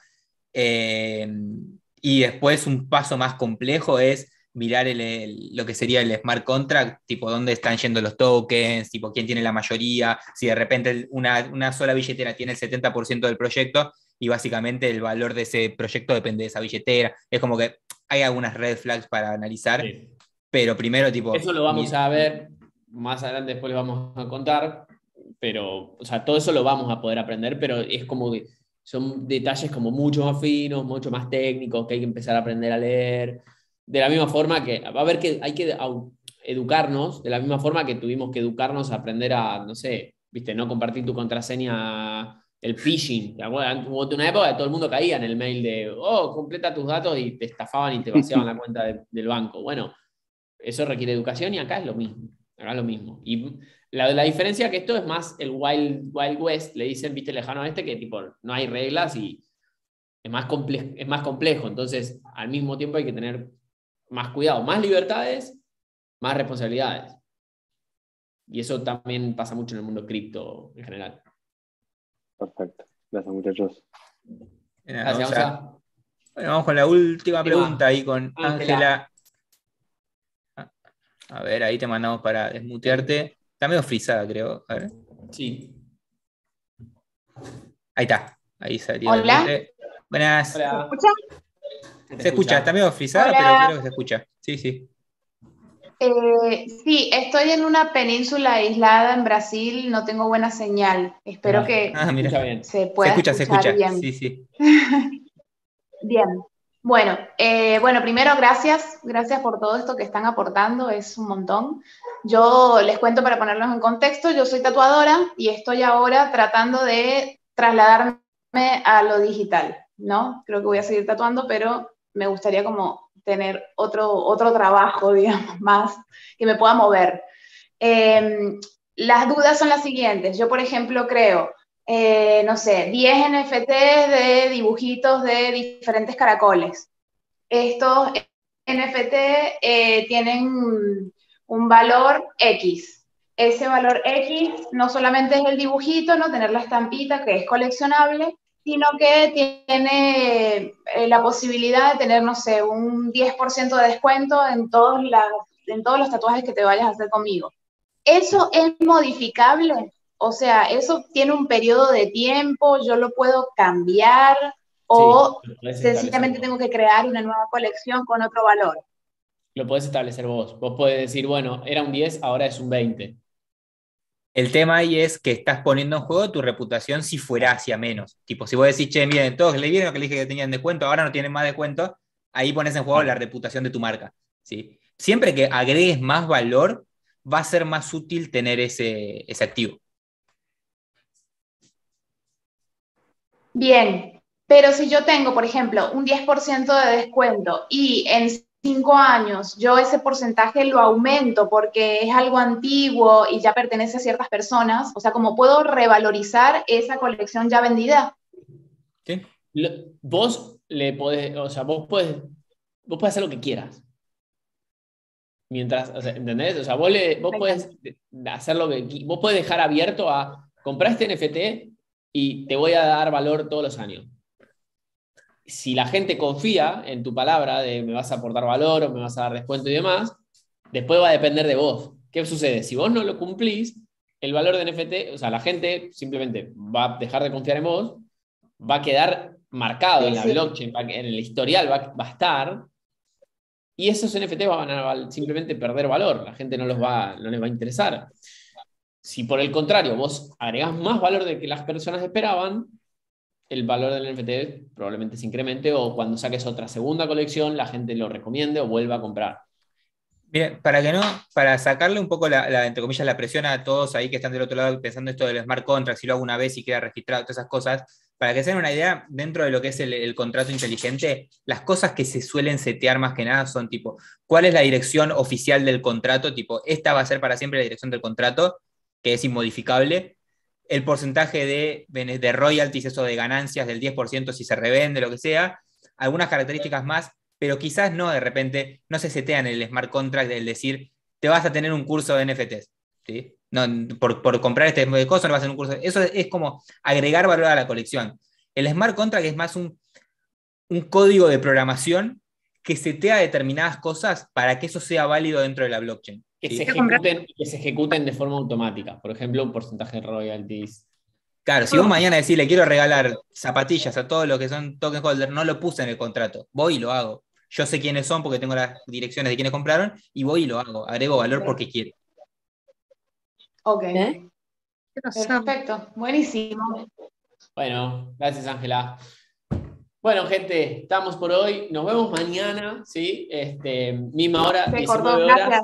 Speaker 2: Y después un paso más complejo es mirar lo que sería el smart contract, tipo dónde están yendo los tokens, tipo quién tiene la mayoría, si de repente una sola billetera tiene el 70% del proyecto y básicamente el valor de ese proyecto depende de esa billetera. Es como que hay algunas red flags para analizar, sí. Pero primero tipo...
Speaker 1: Eso lo vamos a ver, más adelante después les vamos a contar, pero, o sea, todo eso lo vamos a poder aprender, pero es como que son detalles como mucho más finos, mucho más técnicos, que hay que empezar a aprender a leer. De la misma forma que va a haber que hay que educarnos, de la misma forma que tuvimos que educarnos a aprender a, no sé, viste, no compartir tu contraseña, el phishing. Hubo una época que todo el mundo caía en el mail de, completa tus datos y te estafaban y te vaciaban la cuenta del banco. Bueno, eso requiere educación y acá es lo mismo. Acá es lo mismo. Y la diferencia que esto es más el Wild West, le dicen, viste, lejano a que tipo, no hay reglas y es más complejo. Entonces, al mismo tiempo hay que tener más cuidado, más libertades, más responsabilidades. Y eso también pasa mucho en el mundo cripto en general.
Speaker 10: Perfecto. Gracias, muchachos.
Speaker 1: Gracias,
Speaker 2: Bueno, vamos con la última pregunta ahí con Ángela. A ver, ahí te mandamos para desmutearte. Está medio frisada, creo. A ver.
Speaker 1: Sí.
Speaker 2: Ahí está. Ahí salió.
Speaker 11: Hola.
Speaker 2: Buenas.
Speaker 11: Hola. ¿Se escucha?
Speaker 2: Se escucha, está medio frisada,
Speaker 11: Hola.
Speaker 2: pero creo que se escucha. Sí, sí.
Speaker 11: Sí, estoy en una península aislada en Brasil, no tengo buena señal. Espero que se pueda escuchar bien.
Speaker 2: Sí, sí.
Speaker 11: Bien. Bueno, primero gracias por todo esto que están aportando, es un montón. Yo les cuento para ponerlos en contexto, yo soy tatuadora y estoy ahora tratando de trasladarme a lo digital, ¿no? Creo que voy a seguir tatuando, pero me gustaría como tener otro trabajo, digamos, más que me pueda mover. Las dudas son las siguientes. Yo, por ejemplo, creo, no sé, 10 NFTs de dibujitos de diferentes caracoles. Estos NFT tienen un valor X. Ese valor X no solamente es el dibujito, no tener la estampita que es coleccionable, sino que tiene la posibilidad de tener, no sé, un 10% de descuento en todos los tatuajes que te vayas a hacer conmigo. ¿Eso es modificable? O sea, ¿eso tiene un periodo de tiempo? ¿Yo lo puedo cambiar? ¿O sencillamente tengo que crear una nueva colección con otro valor?
Speaker 1: Lo podés establecer vos. Vos podés decir, bueno, era un 10, ahora es un 20.
Speaker 2: El tema ahí es que estás poniendo en juego tu reputación si fuera hacia menos. Tipo, si vos decís, che, miren, todos le vieron que le dije que tenían descuento, ahora no tienen más descuento, ahí pones en juego la reputación de tu marca. ¿Sí? Siempre que agregues más valor, va a ser más útil tener ese activo.
Speaker 11: Bien, pero si yo tengo, por ejemplo, un 10% de descuento y en 5 años yo ese porcentaje lo aumento porque es algo antiguo y ya pertenece a ciertas personas, o sea, ¿cómo puedo revalorizar esa colección ya vendida?
Speaker 1: ¿Sí? Vos le podés, o sea, vos podés hacer lo que quieras. Mientras, o sea, ¿entendés? O sea, vos podés hacer lo que vos podés dejar abierto a comprar este NFT y te voy a dar valor todos los años. Si la gente confía en tu palabra de me vas a aportar valor o me vas a dar descuento y demás, después va a depender de vos. ¿Qué sucede? Si vos no lo cumplís, el valor de NFT, o sea, la gente simplemente va a dejar de confiar en vos, va a quedar marcado en la blockchain, en el historial va a estar, y esos NFT van a simplemente perder valor. La gente no les va a interesar. Si por el contrario vos agregás más valor de que las personas esperaban, el valor del NFT probablemente se incremente, o cuando saques otra segunda colección, la gente lo recomiende o vuelva a comprar.
Speaker 2: Mira, para sacarle un poco entre comillas, la presión a todos ahí que están del otro lado pensando esto del smart contract, si lo hago una vez y queda registrado, todas esas cosas, para que se den una idea, dentro de lo que es el contrato inteligente, las cosas que se suelen setear más que nada son tipo, ¿cuál es la dirección oficial del contrato? Tipo, esta va a ser para siempre la dirección del contrato, que es inmodificable. El porcentaje de royalties, eso de ganancias del 10% si se revende, lo que sea, algunas características más, pero quizás no, de repente, no se setean el smart contract del decir, te vas a tener un curso de NFTs, ¿sí? No, por comprar este tipo de cosas no vas a tener un curso. Eso es como agregar valor a la colección. El smart contract es más un código de programación que setea determinadas cosas para que eso sea válido dentro de la blockchain.
Speaker 1: Que se ejecuten de forma automática. Por ejemplo, un porcentaje de royalties.
Speaker 2: Claro, si vos mañana decís, le quiero regalar zapatillas a todos los que son token holder, no lo puse en el contrato, voy y lo hago. Yo sé quiénes son porque tengo las direcciones de quienes compraron y voy y lo hago. Agrego valor porque quiero.
Speaker 11: Ok. Perfecto, buenísimo.
Speaker 1: Bueno, gracias, Ángela. Bueno, gente, estamos por hoy. Nos vemos mañana, ¿sí? Misma hora, 19 horas.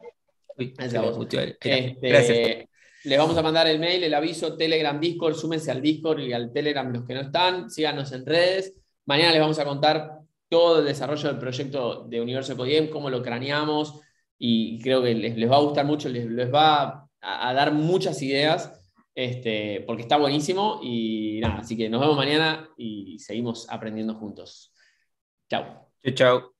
Speaker 2: Gracias.
Speaker 1: Les vamos a mandar el mail, el aviso, Telegram, Discord. Súmense al Discord y al Telegram los que no están. Síganos en redes. Mañana les vamos a contar todo el desarrollo del proyecto de Universo Ecodiem, cómo lo craneamos, y creo que les va a gustar mucho, les va a dar muchas ideas, porque está buenísimo. Y nada, así que nos vemos mañana y seguimos aprendiendo juntos. Chao.
Speaker 2: Chao.